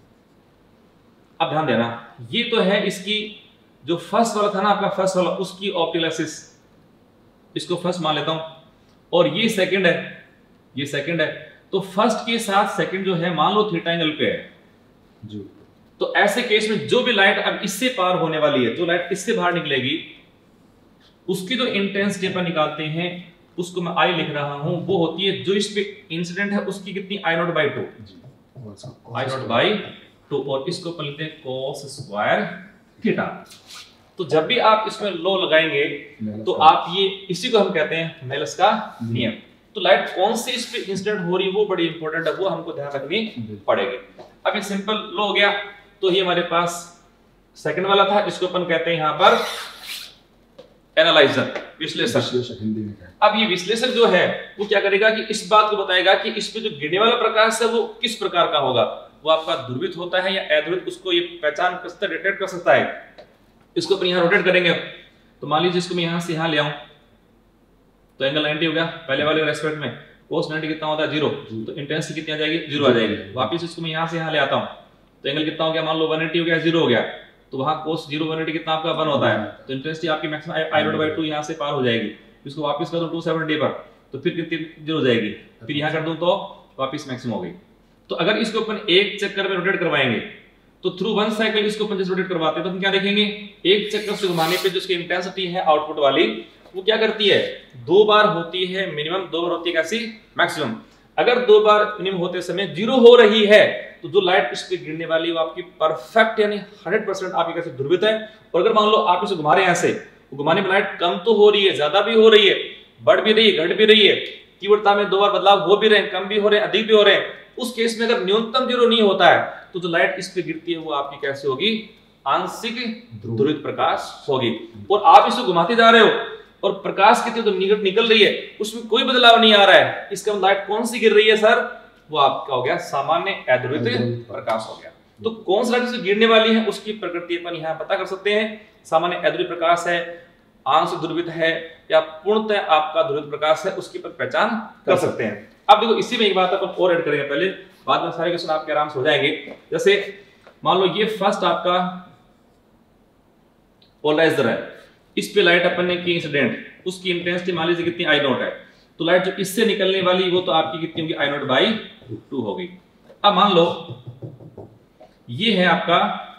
अब ध्यान देना, ये तो है इसकी जो फर्स्ट वाला था ना आपका फर्स्ट वाला, उसकी ऑप्टिकल एक्सिस, इसको फर्स्ट मान लेता हूं, और ये सेकंड है, ये सेकंड है। तो फर्स्ट के साथ सेकंड जो है मान लो थीटा एंगल पे है जी। तो ऐसे केस में जो भी लाइट अब इससे पार होने वाली है, जो लाइट इससे बाहर निकलेगी, उसकी जो इंटेंसिटी पर निकालते हैं उसको मैं आई लिख रहा हूं, वो होती है जो इस पे इंसिडेंट है उसकी कितनी, I naught by two, I naught by two, और इसको अपन लिखते हैं cos स्क्वायर थीटा। तो जब भी आप इसमें लो लगाएंगे तो आप ये, इसी को हम कहते हैं मेलस का नियम। तो लाइट कौन सी इस पे इंसिडेंट हो रही है वो बड़ी इंपॉर्टेंट है, वो हमको ध्यान रखनी पड़ेगी। अब ये सिंपल लो हो गया, तो ये हमारे पास सेकंड वाला था, इसको अपन कहते हैं यहां पर एनालाइजर, विश्लेषक हिंदी में। अब ये विश्लेषक जो है वो क्या करेगा कि इस बात को बताएगा कि इस पे जो गिरने वाला प्रकाश है वो किस प्रकार का होगा, वो आपका ध्रुवित होता है या अध्रुवित, उसको ये पहचान कर सकता है, डिटेक्ट कर सकता है। इसको अपन यहाँ रोटेट करेंगे। तो मान लीजिए इसको मैं यहाँ से यहाँ ले आऊं तो एंगल नब्बे हो गया, पहले वाले रेस्पेक्ट में cos नब्बे कितना होता है, जीरो, तो इंटेंसिटी कितनी आ जाएगी, जीरो आ जाएगी। वापस इसको मैं यहाँ से यहाँ ले आता हूँ तो एंगल कितना हो गया, मान लो एक सौ अस्सी हो गया, जीरो हो गया, तो वहां cos जीरो एक सौ अस्सी कितना आपका वन होता है, तो इंटेंसिटी आपकी maximum I naught by two यहाँ से पार हो जाएगी। इसको वापस कर दूं दो सौ सत्तर पर तो फिर कितनी जीरो हो जाएगी, फिर यहाँ कर दूं तो वापस मैक्सिमम हो गई। तो अगर इसको अपन एक चक्कर में रोटेट करवाएंगे तो थ्रू वन साइकिल इसको अपन रोटेट करवाते हैं तो हम क्या देखेंगे, एक चक्कर से घुमाने पे जो इसकी इंटेंसिटी है आउटपुट वाली वो क्या करती है, दो बार होती है मिनिमम, दो बार होती है कैसी, मैक्सिमम। अगर दो बार मिनिमम होते समय जीरो हो रही है तो जो लाइट इस पे गिरने वाली है वो आपकी परफेक्ट यानी हंड्रेड परसेंट आपकी कैसे ध्रुवित है। और अगर मान लो आप इसे घुमा रहे हैं ऐसे, वो घुमाने में लाइट कम तो हो रही है, ज्यादा भी हो रही है, बढ़ भी रही है, घट भी रही है, तीव्रता में दो बार बदलाव हो भी रहे हैं, कम भी हो रहे हैं, अधिक भी हो रहे हैं, उस केस में अगर न्यूनतम जीरो नहीं होता है तो जो लाइट इस पे गिरती है वो आपकी कैसे होगी, आंशिक ध्रुवित प्रकाश होगी। और आप इसे घुमाते जा रहे हो और प्रकाश की जो निकट निकल रही है उसमें कोई बदलाव नहीं आ रहा है, इसका लाइट कौन सी गिर रही है सर, वो आपका हो गया सामान्य अध्रुवित प्रकाश हो गया। तो कौन सी लाइट से गिरने वाली है उसकी प्रकृति अपन यहाँ पता कर सकते हैं। सामान्य अध्रुवित प्रकाश है, आंशिक ध्रुवित है या पूर्णतः आपका ध्रुवित प्रकाश है, उसकी पर पहचान कर सकते हैं। अब देखो इसी में एक बात अपन और ऐड करेंगे, पहले बाद में सारे क्वेश्चन आपके आराम से हो जाएंगे। जैसे मान लो ये फर्स्ट आपका पोलराइजर है, इस पे लाइट अपन ने की इंसिडेंट, उसकी इंटेंसिटी मान लीजिए कितनी आई नॉट है, तो लाइट जो इससे निकलने वाली वो तो आपकी कितनी होगी, आई नॉट बाई टू होगी। अब मान लो ये है आपका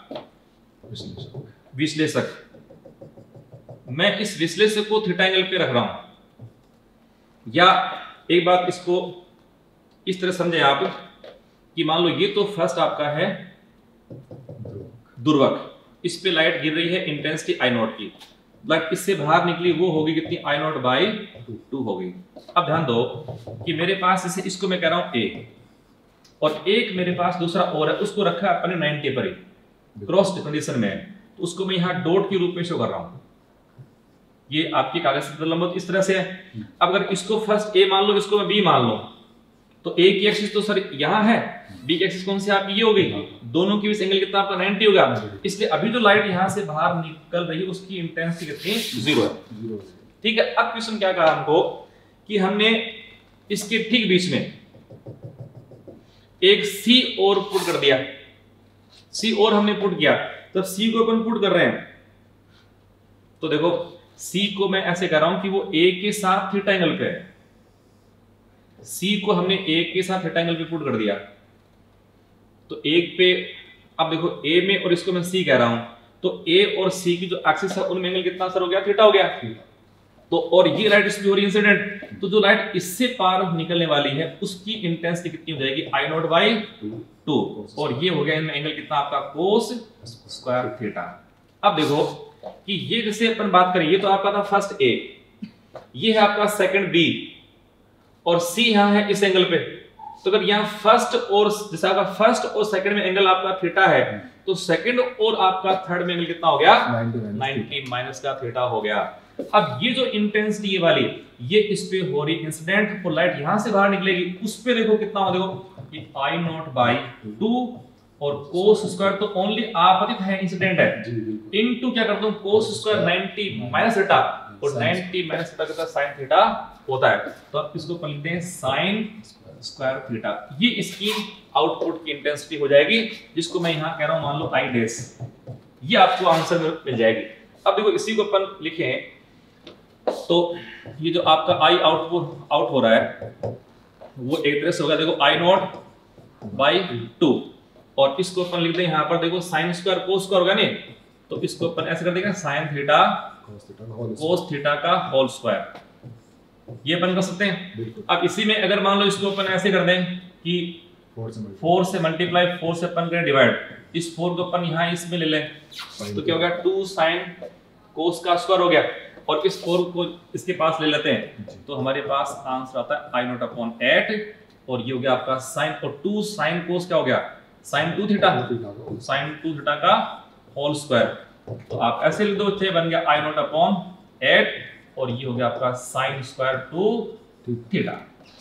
विश्लेषक, मैं इस विश्लेषक को थीटा एंगल पे रख रहा हूं, या एक बात इसको इस तरह समझे आप कि मान लो ये तो फर्स्ट आपका है दुर्वक, इस पे लाइट गिर रही है इंटेंसिटी आई नॉट की, लाइट इससे बाहर निकली वो होगी कितनी, आई नॉट बाई टू होगी। अब ध्यान दो कि मेरे पास इसे इसको मैं कह रहा हूं ए, और एक मेरे पास दूसरा और है, उसको रखा अपने नाइनटी पर ही क्रॉस कंडीशन में, तो उसको मैं यहां डॉट के रूप में शो कर रहा हूं, ये आपकी कागज से लंबवत इस तरह से है। अब अगर इसको फर्स्ट ए मान लो, इसको मैं बी मान लो, तो ए की एक्सिस तो सर यहां है, बी की एक्सिस कौन सी आपकी ये हो गई, दोनों की बीच एंगल कितना आपका नाइनटी होगा, इसलिए अभी जो लाइट यहां से बाहर निकल रही है उसकी इंटेंसिटी कितनी, जीरो है। ठीक है, अब क्वेश्चन क्या कहा हमको कि हमने इसके ठीक बीच में एक सी और पुट कर दिया, सी और हमने पुट किया, तब सी को अपन पुट कर रहे हैं, तो देखो सी को मैं ऐसे कर रहा हूं कि वो ए के साथ थीटा एंगल पे है, सी को हमने ए के साथ थीटा एंगल पे पुट कर दिया, तो एक पे अब देखो ए में और इसको मैं सी कह रहा हूं, तो ए और सी की जो एक्सिस है उनमें एंगल कितना सर हो गया, थीटा हो गया। तो और ये लाइट इसमें हो रही है इंसिडेंट, तो जो लाइट इससे पार निकलने वाली है उसकी इंटेंसिटी कितनी हो जाएगी, आई नॉट बाई टू, और ये हो गया इनमें एंगल कितना आपका, कोस स्क्वायर थीटा। अब देखो कि ये जैसे अपन बात करें, ये तो आपका था फर्स्ट ए, ये है आपका सेकंड बी, और सी यहां है इस एंगल पे, तो अगर यहां फर्स्ट और जैसे आपका फर्स्ट और सेकंड में एंगल आपका थीटा है, तो सेकंड और आपका थर्ड में एंगल कितना हो गया, नाइनटी माइनस का थीटा हो गया। अब ये जो इंटेंसिटी ये वाली, ये इस पे हो रही इंसिडेंट, और लाइट यहां से बाहर निकलेगी, उस पे देखो कितना हो, देखो ये आई नॉट बाई टू और कोस स्क्वायर तो ओनली आपतित है, इंसिडेंट है, इनटू क्या करता हूं, cos square ninety minus theta, और नाइनटी माइनस थीटा कितना साइन थीटा होता है, तो आप इसको अपन लिखते हैं साइन स्क्वायर थीटा। ये इसकी आउटपुट की इंटेंसिटी हो जाएगी, जिसको मैं यहां कह रहा हूं मान लो आई डैश, ये आपको आंसर मिल जाएगी। अब देखो इसी को अपन लिखें, तो ये जो आपका आई आउटपुट आउट हो रहा है वो एक तरह से होगा, देखो आई नॉट बाई टू, और इसको अपन लिखते हैं यहां पर, देखो साइन स्क्वायर कोस स्क्वायर होगा नहीं, तो इसको अपन ऐसे कर देंगे साइन थीटा कोस थीटा का होल स्क्वायर, ये अपन कर सकते हैं। अब इसी में अगर मान लो इसको अपन ऐसे कर दें कि फोर से मल्टीप्लाई, फोर से अपन करें डिवाइड, इस फोर को अपन यहाँ इसमें ले लें, तो क्या हो गया, टू साइन कोस का स्क्वायर हो गया, और इस फोर को इसके पास ले लेते हैं, तो हमारे पास आंसर आता है आई नॉट अपॉन एट, और ये हो गया आपका साइन, और टू साइन कोस क्या हो गया, sine two theta, sine two theta का होल स्क्वायर, तो आप ऐसे लिख दो बच्चे, बन गया आई नॉट अपॉन एट, और ये हो गया आपका साइन स्क्वायर टू थीटा।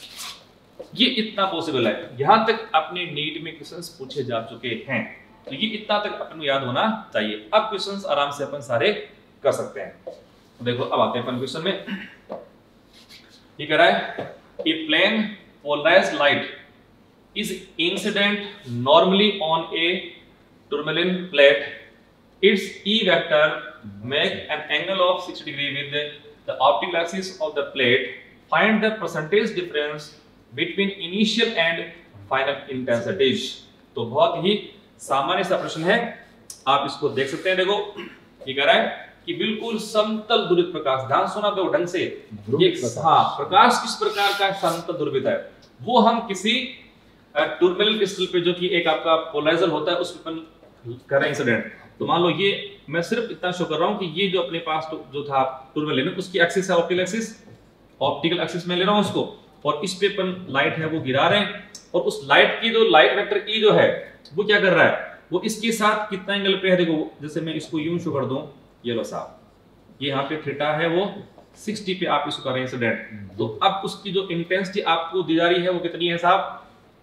ये इतना पॉसिबल है, यहां तक अपने नीट में क्वेश्चंस पूछे जा चुके हैं, तो ये इतना तक अपन को याद होना चाहिए। अब क्वेश्चंस आराम से अपन सारे कर सकते हैं। तो देखो अब आते हैं अपन क्वेश्चन में, ये कह रहा है a plane polarised light is incident normally on a tourmaline plate. Its E vector make an angle of sixty degree with the, the optical axis of the plate. Find the percentage difference between initial and final intensities. तो बहुत ही सामान्य सा प्रश्न है, आप इसको देख सकते हैं। देखो ये कह रहा है कि बिल्कुल समतल ध्रुवित प्रकाश, ध्यान सुना दो ढंग से, ये हाँ प्रकाश किस प्रकार का समतल ध्रुवित है, वो हम किसी टूरमेलन क्रिस्टल पे जो कि एक आपका पोलराइजर होता है उस पर कर रहे हैं इंसिडेंट। तो मान लो ये मैं सिर्फ इतना शो कर रहा हूँ कि ये जो अपने पास तो, जो था टूरमेलन उसकी एक्सिस है ऑप्टिकल एक्सिस, ऑप्टिकल एक्सिस में ले रहा हूँ उसको, और इस पे अपन लाइट है वो गिरा रहे हैं, और उस लाइट की जो लाइट वेक्टर ई जो है वो क्या कर रहा है, वो इसके साथ कितना एंगल पे है, देखो जैसे मैं इसको यूं शो कर दूं, ये लो साहब, ये यहाँ पे थीटा है वो साठ पे आप इसको कर रहे हैं इंसिडेंट, तो अब उसकी जो इंटेंसिटी आपको दी जा रही है वो कितनी है साहब,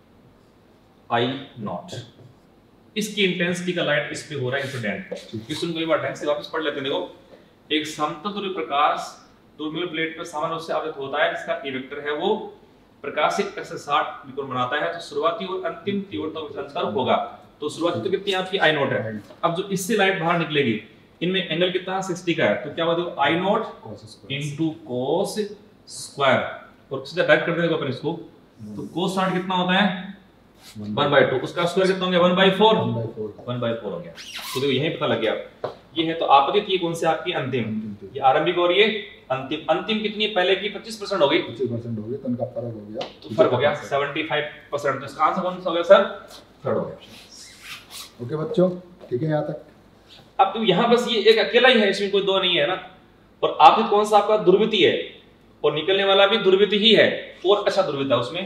आई नॉट, इसकी इंटेंसिटी का लाइट इस पे हो रहा है इंसिडेंट। क्वेश्चन को एक बार ढंग से वापस पढ़ लेते हैं। देखो एक समतल ध्रुवीय प्रकाश टूरमेलन प्लेट पर सामान्य रूप से आपतित होता है, जिसका ए वेक्टर है वो प्रकाश से एक सौ साठ डिग्री बनाता है, तो शुरुआती और अंतिम तीव्रता में अंतर होगा। तो शुरुआती तो कितनी आपकी आई नॉट है, अब जो इससे लाइट बाहर निकलेगी इनमें एंगल कितना साठ का है, तो क्या होगा I naught into cos square, और सीधा डायरेक्ट कर देंगे अपन इसको, तो cos साठ कितना होता है वन बाई टू, उसका स्क्वायर कितना हो गया one by four, one by four हो गया। तो देखो यही पता लग गया, ये है तो आपतित, ये कौन से आपकी अंतिम, ये आरंभिक और ये अंतिम। अंतिम कितनी है पहले की पच्चीस परसेंट हो गई, पच्चीस परसेंट हो गई, तो इनका फर्क हो गया, तो फर्क हो गया पचहत्तर परसेंट, तो इसका आंसर कौन सा हो गया सर, थर्ड हो गया। ओके बच्चों, ठीक है यहाँ तक। अब तो यहाँ बस ये एक अकेला ही है, इसमें कोई दो नहीं है ना, और आपतित कौन सा आपका ध्रुवित है, और निकलने वाला भी ध्रुवित ही है, और अच्छा ध्रुवित है उसमें,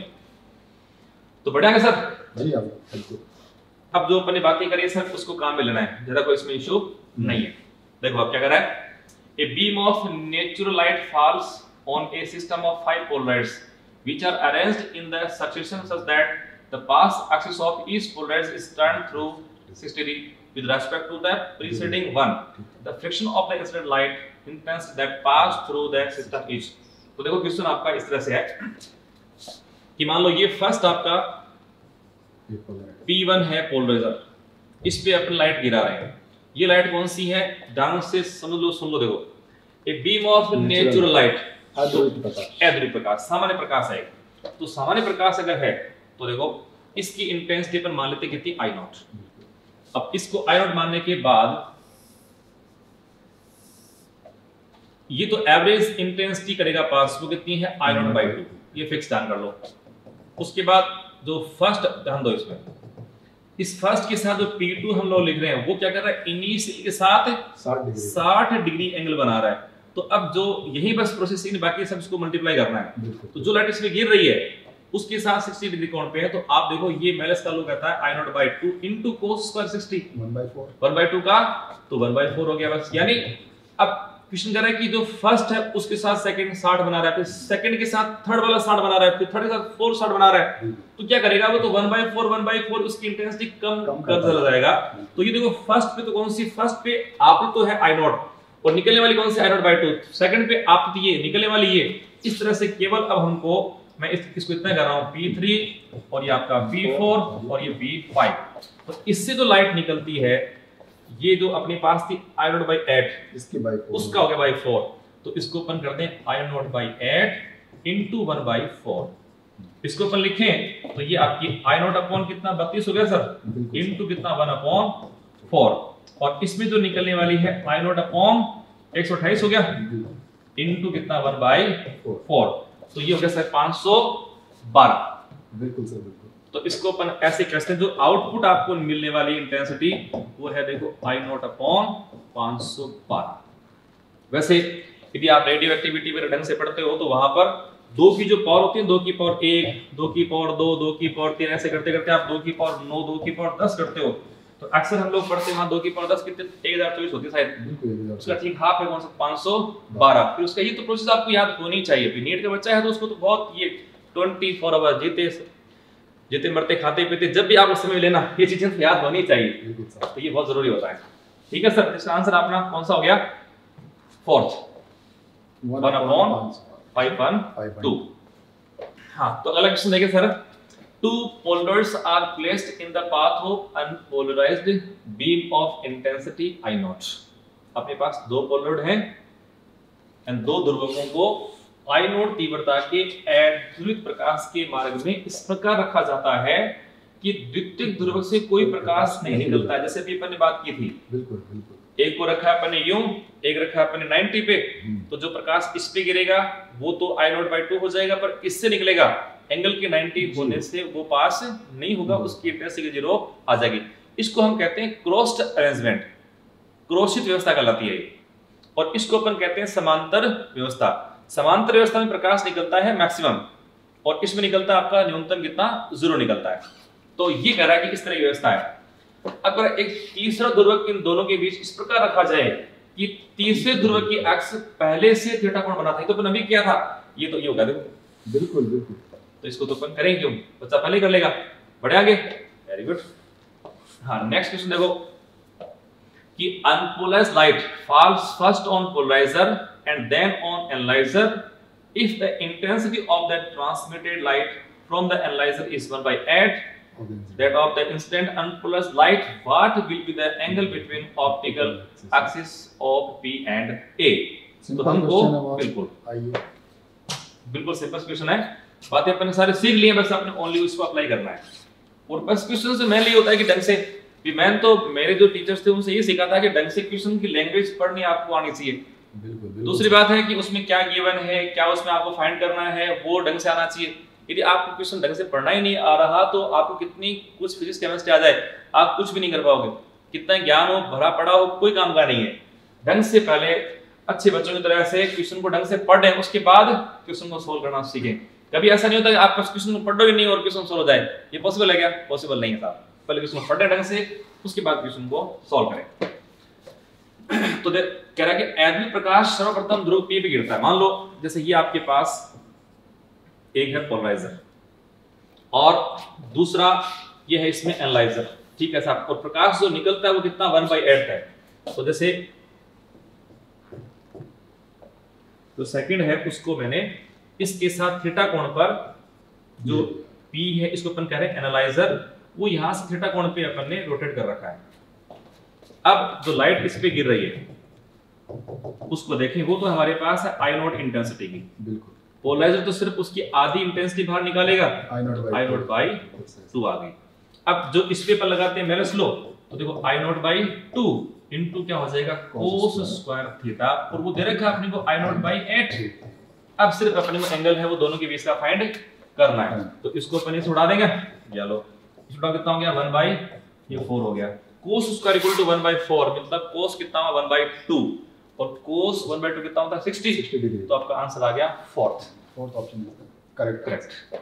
तो बढ़िया है सर जी। अब अब जो अपने बातें करिए सर उसको काम में लेना है, ज्यादा कोई इसमें इशू नहीं है। देखो अब क्या कर रहा है, a beam of natural light falls on a system of five polaroids which are arranged in the succession such that the pass axis of each polaroid is turned through sixty degree with respect to the preceding one. The friction of the incident light intensity that pass through the system is. तो देखो क्वेश्चन आपका इस तरह से है कि मान लो ये फर्स्ट आपका P वन है पोलराइजर, इस पे अपन लाइट गिरा रहे हैं, ये लाइट कौन सी है, ध्यान से समझ लो, सुन लो, देखो a beam of natural light, अध्रुवीय प्रकाश, सामान्य प्रकाश है, तो सामान्य प्रकाश अगर है तो देखो इसकी इंटेंसिटी पर मान लेते कितनी आई नॉट। अब इसको आई नॉट मानने के बाद ये तो एवरेज इंटेंसिटी करेगा पास, वो कितनी है आई नॉट बाई टू, ये फिक्स ध्यान कर लो। उसके बाद जो फर्स्ट ध्यान दो इसमें, इस फर्स्ट के साथ जो P टू हम लोग लिख रहे हैं वो क्या कर रहा है, इनिशियल के साथ साठ डिग्री एंगल बना रहा है, तो अब जो यही बस प्रोसेसिंग बाकी सब इसको मल्टीप्लाई करना है, तो जो लाइट इसमें गिर रही है उसके साथ साठ डिग्री कोण पे है, तो आप देखो ये माइनस का लोग कहता है I naught by two into cos square साठ, one by four, one by two का तो वन बाई फोर हो गया बस। यानी अब क्वेश्चन कह रहा है कि जो फर्स्ट है उसके साथ सेकंड साठ बना रहा है, फिर सेकंड के साथ थर्ड वाला साठ बना रहा है, फिर थर्ड के साथ फोर्थ साठ बना रहा है, तो क्या करेगा वो, तो one by four one by four उसकी इंटेंसिटी कम कर चला जाएगा। तो ये देखो फर्स्ट पे तो कौन सी, फर्स्ट पे आप तो है आई नॉट, और निकलने वाली कौन सी I naught by two, second पे आप ये निकलने वाली ये, इस तरह से केवल अब हमको मैं इस, इसको इतना कर रहा हूं P थ्री और ये आपका B फोर और ये B फाइव, तो इससे जो लाइट निकलती है ये जो अपने पास थी आई नॉट बाई एट, इसकी बाई फोर, उसका हो गया बाई फोर, तो इसको अपन करते हैं I naught by eight into one by four, इसको अपन लिखें तो ये आपकी आई नॉट अपॉन कितना बत्तीस हो गया सर, इंटू कितना वन अपॉन फोर, और इसमें जो निकलने वाली है आई नॉट अपॉन एक सौ अट्ठाईस हो गया, इंटू कितना वन बाई फोर, तो ये हो गया सर पाँच सौ बारह। बिल्कुल सर, बिल्कुल। तो इसको अपन ऐसे कहते हैं, जो आउटपुट आपको मिलने वाली इंटेंसिटी वो है देखो आई नॉट अपॉन पाँच सौ बारह। वैसे यदि आप रेडियो एक्टिविटी में ढंग से पढ़ते हो तो वहां पर दो की जो पावर होती है, दो की पावर एक, दो की पावर दो, दो की पावर तीन, ऐसे करते करते आप दो की पावर नौ, दो की पावर दस करते हो, तो अक्सर हम लोग पढ़ते हैं वहां दो की पावर दस कितने, एक हजार चौबीस होती है शायद, उसका ठीक हाफ है कौन सा पाँच सौ बारह। फिर उसका ये तो प्रोसेस आपको याद होनी चाहिए, नीट का बच्चा है तो उसको तो बहुत ये ट्वेंटी फोर आवर जीते जीते मरते खाते पीते जब भी आप उस समय लेना ये चीजें तो याद होनी चाहिए, तो ये बहुत जरूरी होता है। ठीक है सर, इसका आंसर अपना कौन सा हो गया, fourth, one upon five one two. हाँ, तो अगला क्वेश्चन देखिए sir, two polarities are placed in the path of unpolarized beam of intensity I naught। अपने पास दो पोलराइड हैं एंड दो ध्रुवकों को I नॉट तीव्रता के अध्रुवित प्रकाश के मार्ग में इस प्रकार रखा जाता है कि द्वितीयक ध्रुवक से कोई प्रकाश नहीं निकलता, जैसे अभी अपन ने बात की थी। बिल्कुल बिल्कुल। एक को रखा है अपने यूं, एक रखा है अपने नब्बे पे, तो जो प्रकाश इस पे गिरेगा वो तो आई नॉट बाई टू हो जाएगा, पर इससे निकलेगा एंगल के नब्बे होने से वो पास नहीं होगा, उसकी इंटेंसिटी जीरो आ जाएगी। इसको हम कहते हैं क्रॉस्ड अरेंजमेंट, क्रोशित व्यवस्था कहलाती है। और इसको अपन कहते हैं समांतर व्यवस्था। समांतर व्यवस्था में प्रकाश निकलता है मैक्सिमम और इसमें निकलता है आपका न्यूनतम कितना, जीरो निकलता है। तो ये कह रहा है कि इस तरह की व्यवस्था है। अगर एक तीसरा ध्रुवक इन दोनों के बीच इस प्रकार रखा जाए कि तीसरे ध्रुवक की अक्ष पहले से थीटा कोण बना था, तो अपन अभी क्या था, ये तो ये होगा, देखो बिल्कुल बिल्कुल। तो इसको तो अपन करेंगे क्यों, बच्चा पहले कर लेगा, बढ़े आगे, वेरी गुड। हाँ, नेक्स्ट क्वेश्चन देखो कि unpolarized light falls first on polarizer and then on analyzer if the intensity of the transmitted light from the analyzer is one by eight that of the incident unpolarized light, what will be the angle between optical axis of P and A? तो हमको बिल्कुल बिल्कुल सिंपल क्वेश्चन है, बातें अपन सारे सीख लिए, बस आपने ओनली उसको अप्लाई करना है। और बस क्वेश्चन से मेनली होता है कि ढंग से, मैं तो मेरे जो टीचर्स थे उनसे ये सीखा था कि ढंग से क्वेश्चन की लैंग्वेज पढ़नी आपको आनी चाहिए। बिल्कुल, बिल्कुल। दूसरी बात है कि उसमें क्या गिवन है, क्या उसमें आपको फाइंड करना है, वो ढंग से आना चाहिए। यदि आपको क्वेश्चन ढंग से पढ़ना ही नहीं आ रहा तो आपको कितनी कुछ फिजिक्स केमिस्ट्री आ जाए, आप कुछ भी नहीं कर पाओगे। कितना ज्ञान हो, भरा पड़ा हो, कोई काम का नहीं है। ढंग से पहले अच्छे बच्चों की तरह से क्वेश्चन को ढंग से पढ़ें, उसके बाद क्वेश्चन को सोल्व करना सीखें। कभी ऐसा नहीं होता कि आप क्वेश्चन को पढ़ोगे नहीं और क्वेश्चन सोल्व हो जाए, ये पॉसिबल है क्या? पॉसिबल नहीं है साहब। पहले क्वेश्चन पढ़ें ढंग से, उसके बाद क्वेश्चन को सॉल्व करें। तो कह रहा है कि एनर्जी प्रकाश सर्वप्रथम ध्रुव P पे गिरता है। मान लो जैसे ये आपके पास एक है पोलराइजर और दूसरा ये है इसमें एनालाइजर, ठीक है साहब। और प्रकाश जो निकलता है वो कितना, वन बाई एट है। तो जैसे जो सेकंड है उसको मैंने इसके साथ थीटा कोण पर, जो P है इसको अपन कह रहे हैं एनालाइजर, वो यहां से थीटा कोण पे अपन ने रोटेट कर रखा है। अब जो लाइट इस पे गिर रही है उसको देखें, वो तो हमारे पास है आई नॉट इंटेंसिटी की। बिल्कुल। पोलराइजर तो सिर्फ उसकी आधी इंटेंसिटी बाहर निकालेगा, आई नॉट बाई टू आ गई। अब जो इस पे पर लगाते हैं मेरस लो, तो देखो I naught by two into क्या हो जाएगा, कोस स्क्वायर थीटा, और वो दे रखा अपने को आई नॉट बाई एट। अब सिर्फ अपने को एंगल है वो दोनों के बीच का फाइंड करना है। तो इसको अपन से उड़ा देंगे, चलो इसका कितना हो गया, वन बाई ये फोर हो गया। Cos square equal to one by four, मतलब कोस कितना हुआ, वन बाई टू, और कोस वन बाई टू कितना होता है, सिक्सटी डिग्री। तो आपका आंसर आ गया fourth, fourth option correct correct.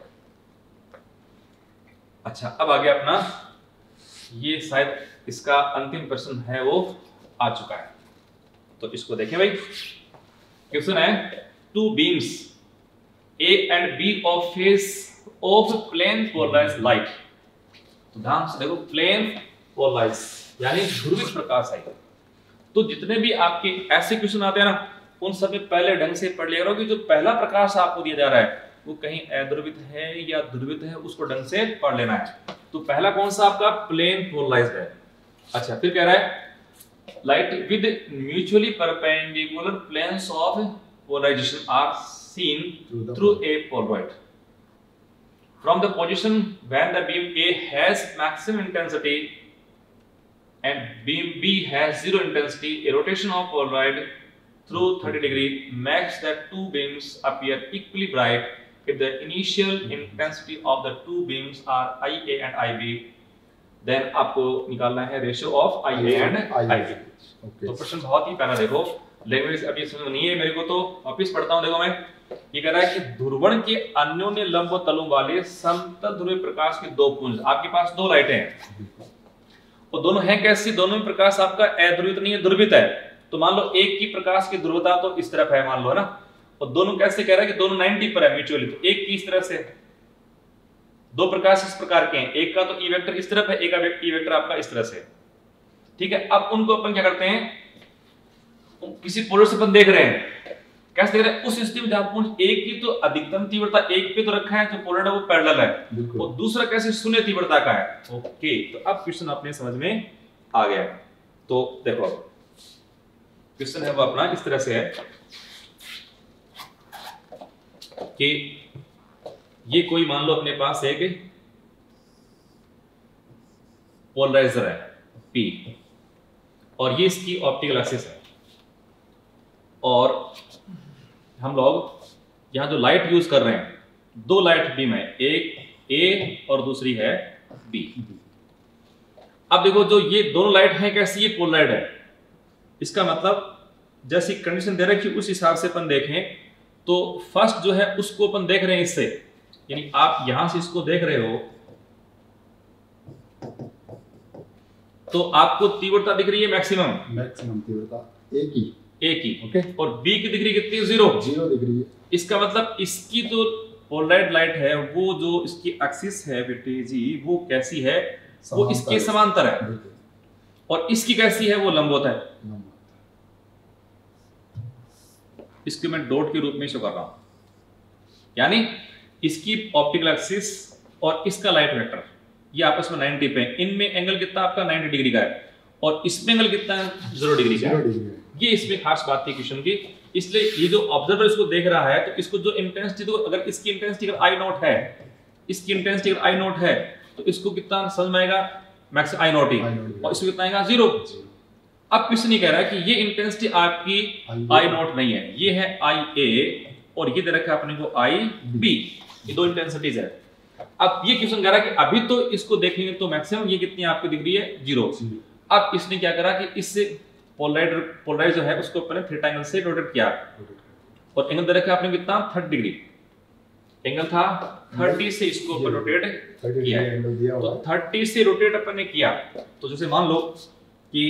अच्छा, अब आ गया अपना, ये शायद इसका अंतिम प्रश्न है वो आ चुका है, तो इसको देखें भाई। क्वेश्चन है two beams A and B of face of plane polarised light. तो ध्यान से देखो, प्लेन पोलराइज्ड यानी ध्रुवित प्रकाश है। तो जितने भी आपके ऐसे क्वेश्चन आते हैं ना, उन सब में पहले ढंग से पढ़ लिया करो कि जो पहला प्रकाश आपको दिया जा रहा है वो कहीं अध्रुवित है या ध्रुवित है, उसको ढंग से पढ़ लेना है। तो पहला कौन सा आपका, प्लेन पोलराइज्ड है। अच्छा, फिर कह रहा है light with mutually perpendicular planes of polarization are seen through a polaroid from the position when the beam A has maximum intensity and beam B has zero intensity, a rotation of polaroid through thirty degree makes the two beams appear equally bright if the initial intensity of the two beams are I A and I B. Then आपको निकालना है ratio of I A and I B. तो प्रश्न बहुत ही प्यारा, देखो लैंग्वेज अभी समझ नहीं है मेरे को, तो वापिस पढ़ता हूँ। देखो मैं, ये कह रहा है कि ध्रुवण के अन्योन्य लंब तलों वाले समतल ध्रुवीय प्रकाश के दो पुंज, आपके पास दो लाइटें हैं और दोनों हैं कैसी, दोनों में प्रकाश आपका अध्रुवित नहीं है, ध्रुवित है। तो मान लो एक की प्रकाश की ध्रुवता तो इस तरफ है मान लो, है ना, और दोनों कैसे कह रहा है कि दोनों नब्बे पर है म्यूचुअली, तो एक की इस तरह से, दो प्रकाश इस प्रकार के हैं, एक का तो ई वेक्टर इस तरफ है, एक का ई वेक्टर आपका इस तरह से, ठीक है। अब उनको अपन क्या करते हैं, किसी पोलर से अपन देख रहे हैं, कैसे देख रहे हैं, उस स्थिति में जहां पुंज एक की तो अधिकतम तीव्रता एक पे तो रखा है, जो पोलर है वो पैरेलल है, और दूसरा कैसे शून्य तीव्रता का है। ओके, तो अब क्वेश्चन अपने समझ में आ गया। तो देखो क्वेश्चन है वो अपना इस तरह से है कि ये कोई मान लो अपने पास एक पोलराइजर है P, और ये इसकी ऑप्टिकल एक्सिस है। और हम लोग यहाँ जो लाइट यूज कर रहे हैं, दो लाइट बीम है, एक ए और दूसरी है बी। अब देखो जो ये दोनों लाइट है कैसी, ये पोलराइड है। इसका मतलब जैसी कंडीशन दे रखी उस हिसाब से अपन देखें तो फर्स्ट जो है उसको अपन देख रहे हैं इससे, यानी आप यहां से इसको देख रहे हो तो आपको तीव्रता दिख रही है मैक्सिमम मैक्सिमम तीव्रता एक ही एक ही ओके, और बी की दिख रही कितनी, जीरो जीरो दिख रही है। इसका मतलब इसकी जो पोलराइड लाइट है वो जो इसकी एक्सिस है बेटे जी वो कैसी है, वो इसके समांतर है, और इसकी कैसी है, वो लंबवत है। इसको मैं डॉट के रूप में शो कर रहा हूं, यानी इसकी ऑप्टिकल एक्सिस और इसका लाइट वेक्टर ये आपस में नब्बे पे है। इनमें एंगल कितना आपका नब्बे डिग्री का है और इसमें एंगल कितना है, जीरो डिग्री का है। ये इसमें खास बात थी क्वेश्चन की, इसलिए ये जो ऑब्जर्वर इसको देख रहा है तो इसको जो इंटेंसिटी, तो अगर इसकी इंटेंसिटी अगर आई नॉट है, इसकी इंटेंसिटी अगर आई नॉट है तो इसको कितना समझ में आएगा, मैक्स आई नॉट ही, और इसको कितना आएगा, जीरो। अब कुछ नहीं कह रहा है कि ये इंटेंसिटी आपकी आई नॉट नहीं है, ये है आई ए और ये दे रखा है अपने को आई बी, ये दो इंटेंसिटीज है। अब ये क्वेश्चन कह रहा है कि अभी तो इसको देखेंगे तो मैक्सिमम ये कितनी आपकी दिख रही है, जीरो। अब इसने क्या करा कि इससे पोलराइड पोलराइड जो है उसको अपने थीटा एंगल से रोटेट किया और एंगल दे रखा है आपने कितना, तीस डिग्री एंगल था, तीस से इसको अपन रोटेट किया है। तो तीस से रोटेट अपन ने किया तो जैसे मान लो कि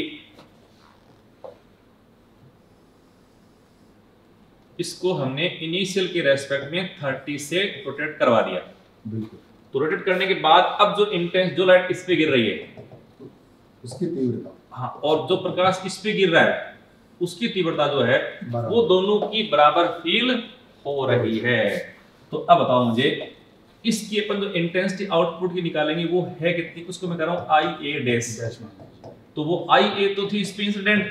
इसको हमने इनिशियल के रेस्पेक्ट में तीस से रोटेट करवा दिया। बिल्कुल। तो रोटेट करने के बाद अब जो इंटेंस जो लाइट इस पे गिर रही है उसकी तीव्रता, हाँ, और जो प्रकाश इस पे गिर रहा है उसकी तीव्रता जो है वो दोनों की बराबर फील हो रही है। तो अब बताओ मुझे इसकी अपन जो इंटेंसिटी आउटपुट की निकालेंगे वो है कितनी, उसको मैं कह रहा हूं आई ए डैश। तो वो आई ए तो थी इस पे इंसिडेंट,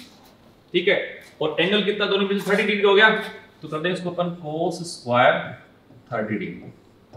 ठीक है, और एंगल कितना दोनों में से तीस डिग्री हो गया, तो कर दें इसको अपन cos स्क्वायर तीस डिग्री।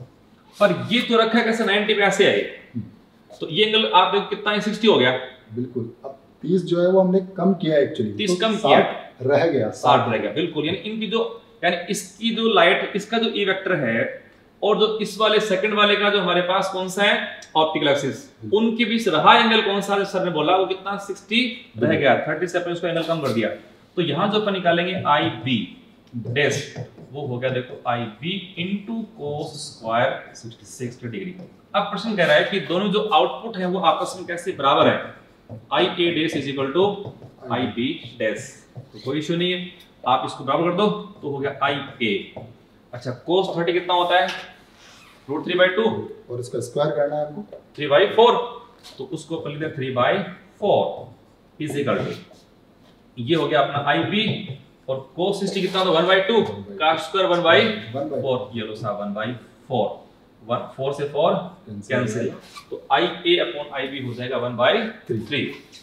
पर ये तो रखा है कैसे, नब्बे पे ऐसे आए, तो ये एंगल आप देखो कितना है, साठ हो गया। बिल्कुल। अब तीस जो है वो हमने कम किया एक्चुअली, तीस तो कम किया, रह गया साठ रह गया, बिल्कुल। यानी इनकी जो, यानी इसकी जो लाइट, इसका जो ई वेक्टर है और जो इस वाले सेकंड वाले का जो हमारे पास कौन सा है, ऑप्टिकल एक्सिस, उनके बीच रहा एंगल कौन सा, सर ने बोला वो कितना, साठ रह गया, तीस से अपन उसको एंगल कम कर दिया। तो यहां जो अपन निकालेंगे आई बी डैश, वो हो गया देखो I B into cos square साठ डिग्री। अब प्रश्न कह रहा है कि दोनों जो आउटपुट है वो आपस में कैसे बराबर है, I A dash is equal to I B dash. तो कोई इश्यू नहीं है, आप इसको बराबर कर दो तो हो गया आई ए। अच्छा, कोस तीस कितना होता है, रूट थ्री बाई टू, और इसका स्क्वायर करना है आपको, थ्री बाई फोर, तो उसको अपन लिखते हैं three by four is equal to, ये हो गया अपना आई बी, और cos सिक्सटी कितना तो one by two, cos square one by four, ये लो सा one by four, one four से फोर कैंसिल, तो I A upon I B हो जाएगा वन बाई थ्री।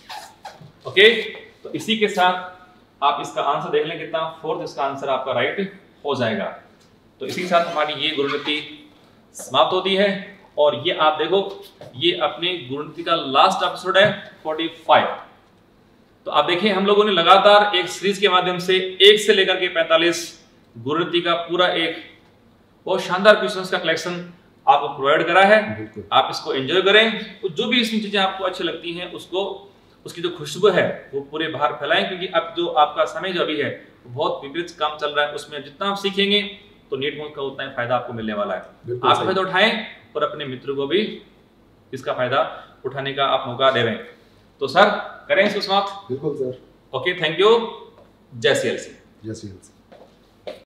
ओके, तो इसी के साथ आप इसका आंसर देख लें कितना, फोर्थ इसका आंसर आपका राइट हो जाएगा। तो इसी के साथ हमारी ये गुणगति समाप्त होती है, और ये आप देखो ये अपनी गुणगति का लास्ट एपिसोड है पैंतालीस। तो आप देखिए हम लोगों ने लगातार एक सीरीज के माध्यम से एक से लेकर के पैंतालीस गुणगति का पूरा एक बहुत शानदार क्वेश्चंस का कलेक्शन आपको प्रोवाइड करा है। आप इसको एंजॉय करें, तो जो भी इसमें चीजें आपको अच्छी लगती हैं उसको, उसकी जो खुशबू है वो पूरे बाहर फैलाएं, क्योंकि अब जो आपका समय जो अभी है वो बहुत विपरीत काम चल रहा है, उसमें जितना आप सीखेंगे तो नीट मोड का उतना ही फायदा आपको मिलने वाला है। आप फायदा उठाएं और अपने मित्रों को भी इसका फायदा उठाने का आप मौका दे रहे हैं। तो सर करें इसको समाप्त? बिल्कुल सर। Okay, thank you. जय सी एल सी। जय सी एल सी।